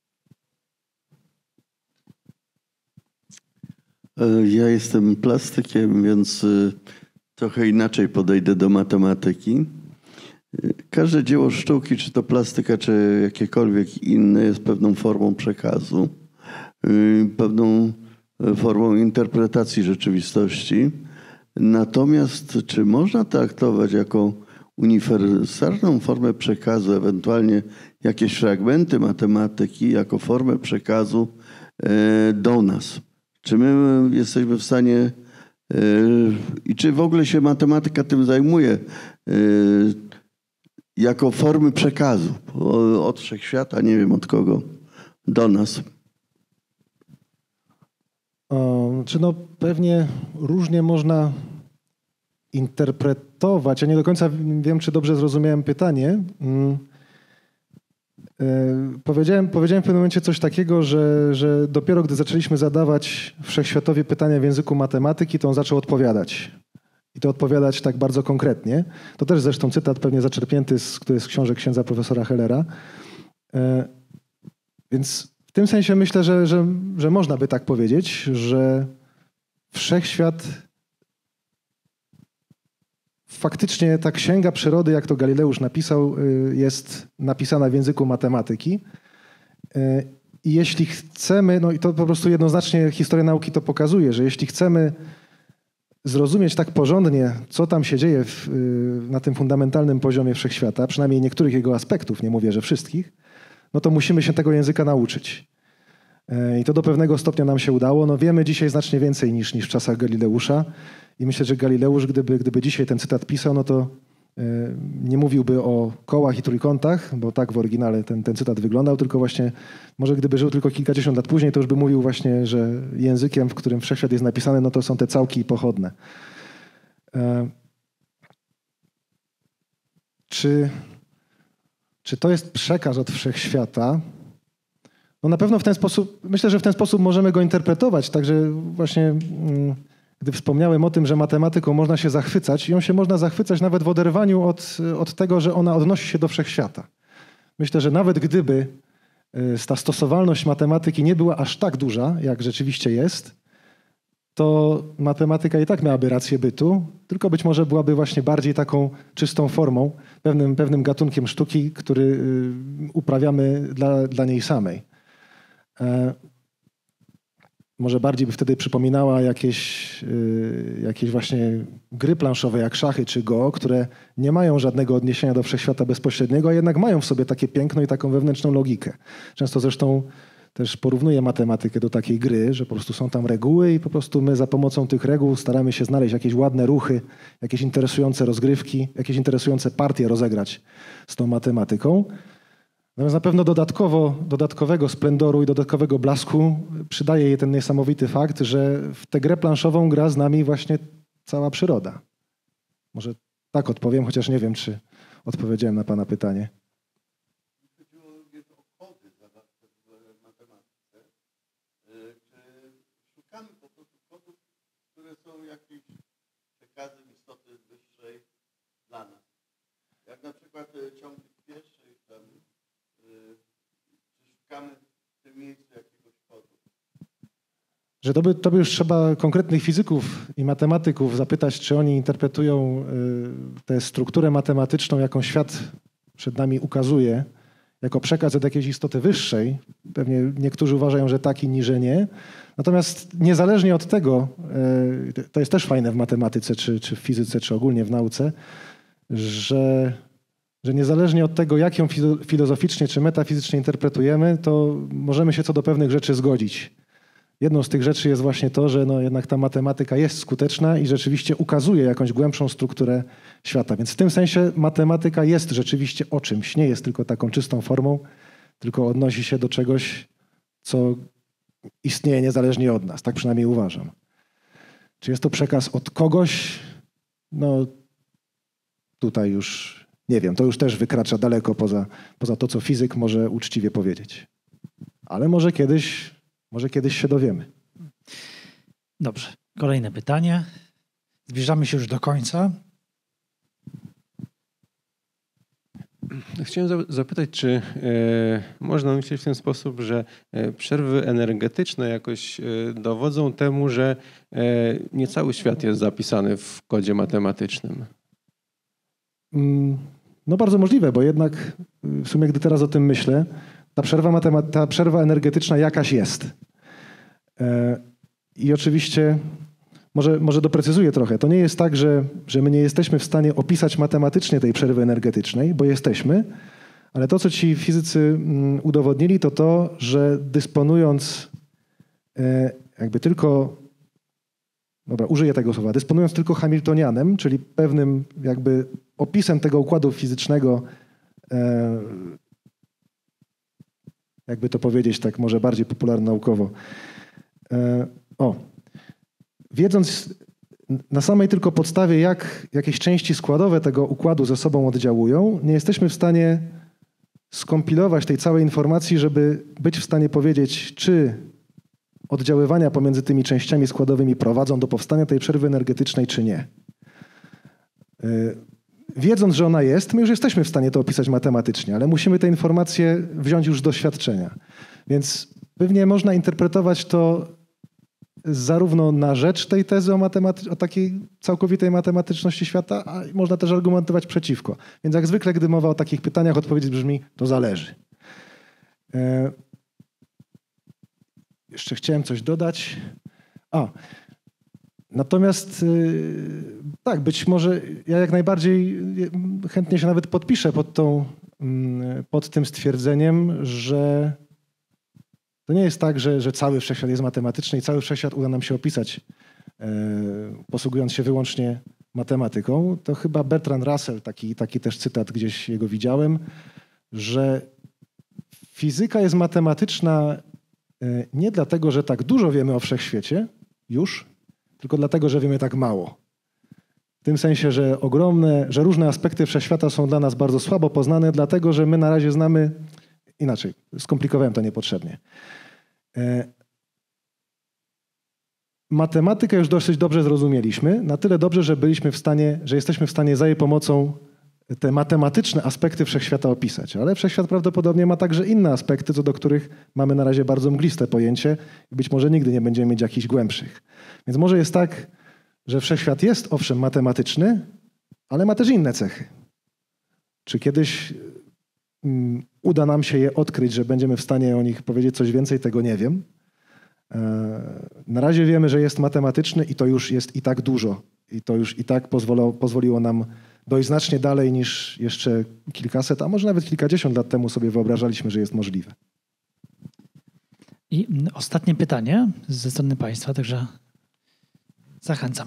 Ja jestem plastykiem, więc trochę inaczej podejdę do matematyki. Każde dzieło sztuki, czy to plastyka, czy jakiekolwiek inne, jest pewną formą przekazu, pewną formą interpretacji rzeczywistości. Natomiast czy można traktować jako uniwersalną formę przekazu, ewentualnie jakieś fragmenty matematyki, jako formę przekazu do nas? Czy my jesteśmy w stanie i czy w ogóle się matematyka tym zajmuje jako formy przekazu od wszechświata, nie wiem od kogo, do nas? Pewnie różnie można interpretować. Ja nie do końca wiem, czy dobrze zrozumiałem pytanie. Powiedziałem w pewnym momencie coś takiego, że dopiero gdy zaczęliśmy zadawać wszechświatowi pytania w języku matematyki, to on zaczął odpowiadać. I to odpowiadać tak bardzo konkretnie. To też zresztą cytat pewnie zaczerpnięty z książek księdza profesora Hellera. Więc w tym sensie myślę, że można by tak powiedzieć, że wszechświat faktycznie ta księga przyrody, jak to Galileusz napisał, jest napisana w języku matematyki. I jeśli chcemy, no i to po prostu jednoznacznie historia nauki to pokazuje, że jeśli chcemy zrozumieć tak porządnie, co tam się dzieje na tym fundamentalnym poziomie wszechświata, przynajmniej niektórych jego aspektów, nie mówię, że wszystkich, no to musimy się tego języka nauczyć. I to do pewnego stopnia nam się udało. No wiemy dzisiaj znacznie więcej niż w czasach Galileusza. I myślę, że Galileusz, gdyby dzisiaj ten cytat pisał, no to nie mówiłby o kołach i trójkątach, bo tak w oryginale ten cytat wyglądał, tylko właśnie może gdyby żył tylko kilkadziesiąt lat później, to już by mówił właśnie, że językiem, w którym wszechświat jest napisany, no to są te całki pochodne. Czy to jest przekaz od wszechświata? No na pewno w ten sposób, myślę, że w ten sposób możemy go interpretować, także właśnie gdy wspomniałem o tym, że matematyką można się zachwycać, ją się można zachwycać nawet w oderwaniu od tego, że ona odnosi się do wszechświata. Myślę, że nawet gdyby ta stosowalność matematyki nie była aż tak duża, jak rzeczywiście jest, to matematyka i tak miałaby rację bytu, tylko być może byłaby właśnie bardziej taką czystą formą, pewnym gatunkiem sztuki, który uprawiamy dla niej samej. Może bardziej by wtedy przypominała jakieś właśnie gry planszowe jak szachy czy go, które nie mają żadnego odniesienia do wszechświata bezpośredniego, a jednak mają w sobie takie piękno i taką wewnętrzną logikę. Często zresztą też porównuję matematykę do takiej gry, że po prostu są tam reguły i po prostu my za pomocą tych reguł staramy się znaleźć jakieś ładne ruchy, jakieś interesujące rozgrywki, jakieś interesujące partie rozegrać z tą matematyką. Natomiast na pewno dodatkowego splendoru i dodatkowego blasku przydaje jej ten niesamowity fakt, że w tę grę planszową gra z nami właśnie cała przyroda. Może tak odpowiem, chociaż nie wiem, czy odpowiedziałem na pana pytanie. Chodziło również o kody zawarte w matematyce. Czy szukamy po prostu kodów, które są jakieś przekazem istoty wyższej dla nas? Jak na przykład ciągnik pierwszy, tam szukamy w tym miejscu jakiegoś kodu. Że to by już trzeba konkretnych fizyków i matematyków zapytać, czy oni interpretują tę strukturę matematyczną, jaką świat przed nami ukazuje, jako przekaz od jakiejś istoty wyższej. Pewnie niektórzy uważają, że tak, inni, że nie. Natomiast niezależnie od tego, to jest też fajne w matematyce, czy w fizyce, czy ogólnie w nauce, że niezależnie od tego, jak ją filozoficznie czy metafizycznie interpretujemy, to możemy się co do pewnych rzeczy zgodzić. Jedną z tych rzeczy jest właśnie to, że jednak ta matematyka jest skuteczna i rzeczywiście ukazuje jakąś głębszą strukturę świata. Więc w tym sensie matematyka jest rzeczywiście o czymś. Nie jest tylko taką czystą formą, tylko odnosi się do czegoś, co istnieje niezależnie od nas. Tak przynajmniej uważam. Czy jest to przekaz od kogoś? No tutaj już nie wiem. To już też wykracza daleko poza to, co fizyk może uczciwie powiedzieć. Ale może kiedyś się dowiemy. Dobrze. Kolejne pytanie. Zbliżamy się już do końca. Chciałem zapytać, czy można myśleć w ten sposób, że przerwy energetyczne jakoś dowodzą temu, że nie cały świat jest zapisany w kodzie matematycznym? No bardzo możliwe, bo jednak w sumie, gdy teraz o tym myślę, ta przerwa energetyczna jakaś jest. I oczywiście, może doprecyzuję trochę, to nie jest tak, że my nie jesteśmy w stanie opisać matematycznie tej przerwy energetycznej, bo jesteśmy, ale to, co ci fizycy udowodnili, to, że dysponując jakby tylko, użyję tego słowa, dysponując tylko hamiltonianem, czyli pewnym jakby opisem tego układu fizycznego, jakby to powiedzieć tak może bardziej popularno-naukowo. Wiedząc na samej tylko podstawie, jak jakieś części składowe tego układu ze sobą oddziałują, nie jesteśmy w stanie skompilować tej całej informacji, żeby być w stanie powiedzieć, czy oddziaływania pomiędzy tymi częściami składowymi prowadzą do powstania tej przerwy energetycznej, czy nie. Wiedząc, że ona jest, my już jesteśmy w stanie to opisać matematycznie, ale musimy te informacje wziąć już z doświadczenia. Więc pewnie można interpretować to zarówno na rzecz tej tezy o takiej całkowitej matematyczności świata, a można też argumentować przeciwko. Więc jak zwykle, gdy mowa o takich pytaniach, odpowiedź brzmi, to zależy. Jeszcze chciałem coś dodać. Natomiast tak, być może ja jak najbardziej chętnie się nawet podpiszę pod tym stwierdzeniem, że to nie jest tak, że cały wszechświat jest matematyczny i cały wszechświat uda nam się opisać, posługując się wyłącznie matematyką. To chyba Bertrand Russell, taki też cytat gdzieś jego widziałem, że fizyka jest matematyczna nie dlatego, że tak dużo wiemy o wszechświecie już, tylko dlatego, że wiemy tak mało. W tym sensie, że różne aspekty wszechświata są dla nas bardzo słabo poznane, dlatego, że my na razie znamy inaczej. Skomplikowałem to niepotrzebnie. Matematykę już dosyć dobrze zrozumieliśmy, na tyle dobrze, że jesteśmy w stanie za jej pomocą te matematyczne aspekty wszechświata opisać. Ale wszechświat prawdopodobnie ma także inne aspekty, co do których mamy na razie bardzo mgliste pojęcie i być może nigdy nie będziemy mieć jakichś głębszych. Więc może jest tak, że wszechświat jest owszem matematyczny, ale ma też inne cechy. Czy kiedyś uda nam się je odkryć, że będziemy w stanie o nich powiedzieć coś więcej, tego nie wiem. Na razie wiemy, że jest matematyczny i to już jest i tak dużo. I to już i tak pozwoliło nam dojść znacznie dalej niż jeszcze kilkaset, a może nawet kilkadziesiąt lat temu sobie wyobrażaliśmy, że jest możliwe. I ostatnie pytanie ze strony Państwa, także zachęcam.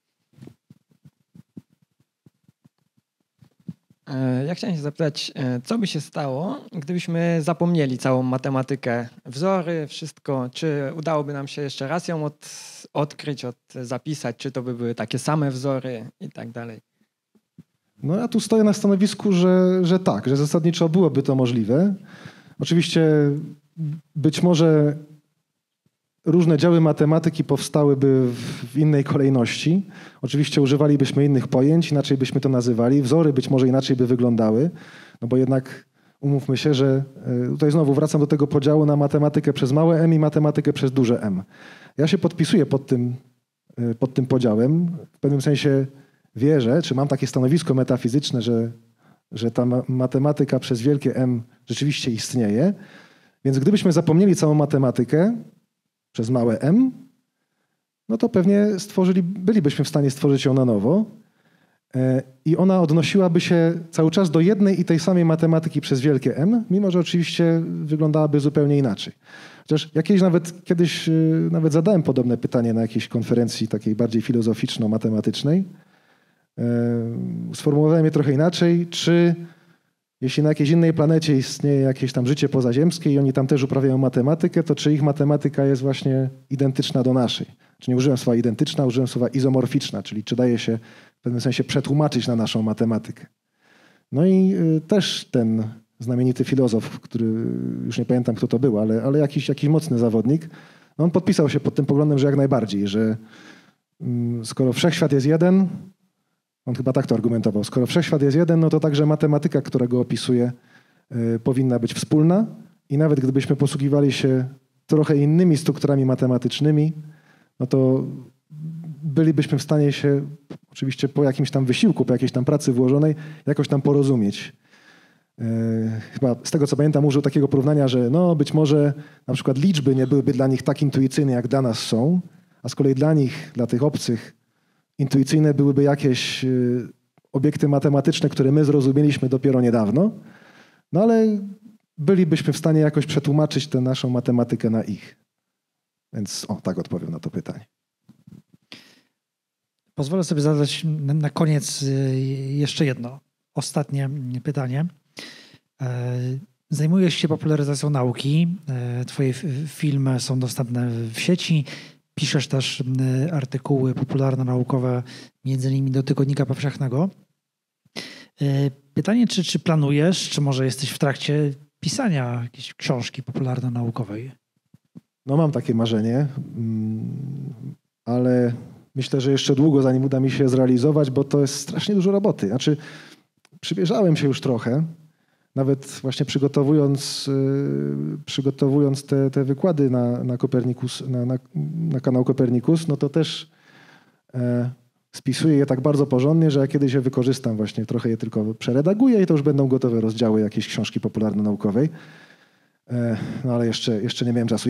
Ja chciałem się zapytać, co by się stało, gdybyśmy zapomnieli całą matematykę, wzory, wszystko, czy udałoby nam się jeszcze raz ją odkryć, zapisać, czy to by były takie same wzory i tak dalej? No ja tu stoję na stanowisku, że tak, że zasadniczo byłoby to możliwe. Oczywiście być może różne działy matematyki powstałyby w innej kolejności. Oczywiście używalibyśmy innych pojęć, inaczej byśmy to nazywali. Wzory być może inaczej by wyglądały, no bo jednak umówmy się, że tutaj znowu wracam do tego podziału na matematykę przez małe m i matematykę przez duże M. Ja się podpisuję pod tym podziałem. W pewnym sensie wierzę, czy mam takie stanowisko metafizyczne, że ta matematyka przez wielkie M rzeczywiście istnieje. Więc gdybyśmy zapomnieli całą matematykę przez małe m, no to pewnie bylibyśmy w stanie stworzyć ją na nowo i ona odnosiłaby się cały czas do jednej i tej samej matematyki przez wielkie M, mimo że oczywiście wyglądałaby zupełnie inaczej. Chociaż kiedyś zadałem podobne pytanie na jakiejś konferencji takiej bardziej filozoficzno-matematycznej. Sformułowałem je trochę inaczej, czy jeśli na jakiejś innej planecie istnieje jakieś tam życie pozaziemskie i oni tam też uprawiają matematykę, to czy ich matematyka jest właśnie identyczna do naszej? Czy nie użyłem słowa identyczna, użyłem słowa izomorficzna, czyli czy daje się w pewnym sensie przetłumaczyć na naszą matematykę. No i też ten znamienity filozof, który już nie pamiętam kto to był, ale jakiś mocny zawodnik, no on podpisał się pod tym poglądem, że jak najbardziej, skoro wszechświat jest jeden, on chyba tak to argumentował, skoro wszechświat jest jeden, no to także matematyka, która go opisuje, powinna być wspólna i nawet gdybyśmy posługiwali się trochę innymi strukturami matematycznymi, no to bylibyśmy w stanie się oczywiście po jakimś tam wysiłku, po jakiejś tam pracy włożonej jakoś tam porozumieć. Chyba z tego co pamiętam użył takiego porównania, że no być może na przykład liczby nie byłyby dla nich tak intuicyjne jak dla nas są, a z kolei dla nich, dla tych obcych intuicyjne byłyby jakieś obiekty matematyczne, które my zrozumieliśmy dopiero niedawno, no ale bylibyśmy w stanie jakoś przetłumaczyć tę naszą matematykę na ich. Więc tak odpowiem na to pytanie. Pozwolę sobie zadać na koniec jeszcze jedno, ostatnie pytanie. Zajmujesz się popularyzacją nauki. Twoje filmy są dostępne w sieci. Piszesz też artykuły popularno-naukowe, między innymi do Tygodnika Powszechnego. Pytanie, czy planujesz, czy może jesteś w trakcie pisania jakiejś książki popularno-naukowej? No mam takie marzenie, ale myślę, że jeszcze długo, zanim uda mi się zrealizować, bo to jest strasznie dużo roboty. Znaczy, przymierzałem się już trochę, nawet właśnie przygotowując te wykłady na Kopernikus, na kanał Kopernikus, no to też spisuję je tak bardzo porządnie, że jak kiedyś je wykorzystam właśnie, trochę je tylko przeredaguję i to już będą gotowe rozdziały jakiejś książki popularno-naukowej. No ale jeszcze nie miałem czasu.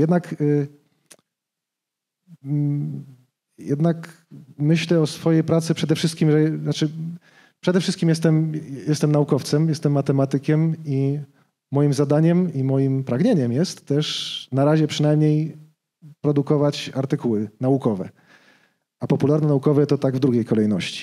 Jednak myślę o swojej pracy przede wszystkim, przede wszystkim jestem naukowcem, jestem matematykiem i moim zadaniem i moim pragnieniem jest też na razie przynajmniej produkować artykuły naukowe. A popularno-naukowe to tak w drugiej kolejności.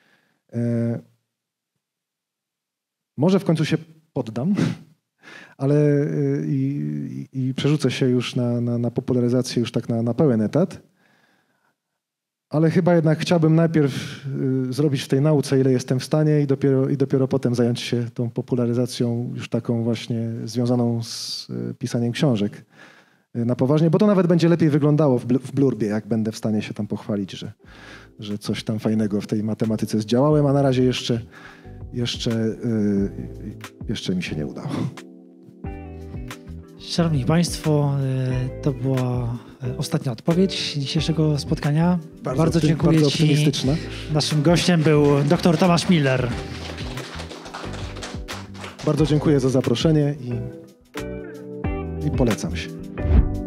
Może w końcu się poddam, ale i przerzucę się już na popularyzację już tak na pełen etat. Ale chyba jednak chciałbym najpierw zrobić w tej nauce, ile jestem w stanie i dopiero potem zająć się tą popularyzacją już taką właśnie związaną z pisaniem książek na poważnie, bo to nawet będzie lepiej wyglądało w blurbie, jak będę w stanie się tam pochwalić, że coś tam fajnego w tej matematyce zdziałałem, a na razie jeszcze mi się nie udało. Szanowni Państwo, to była ostatnia odpowiedź dzisiejszego spotkania. Bardzo dziękuję bardzo Ci. optymistyczna. Naszym gościem był dr Tomasz Miller. Bardzo dziękuję za zaproszenie i polecam się.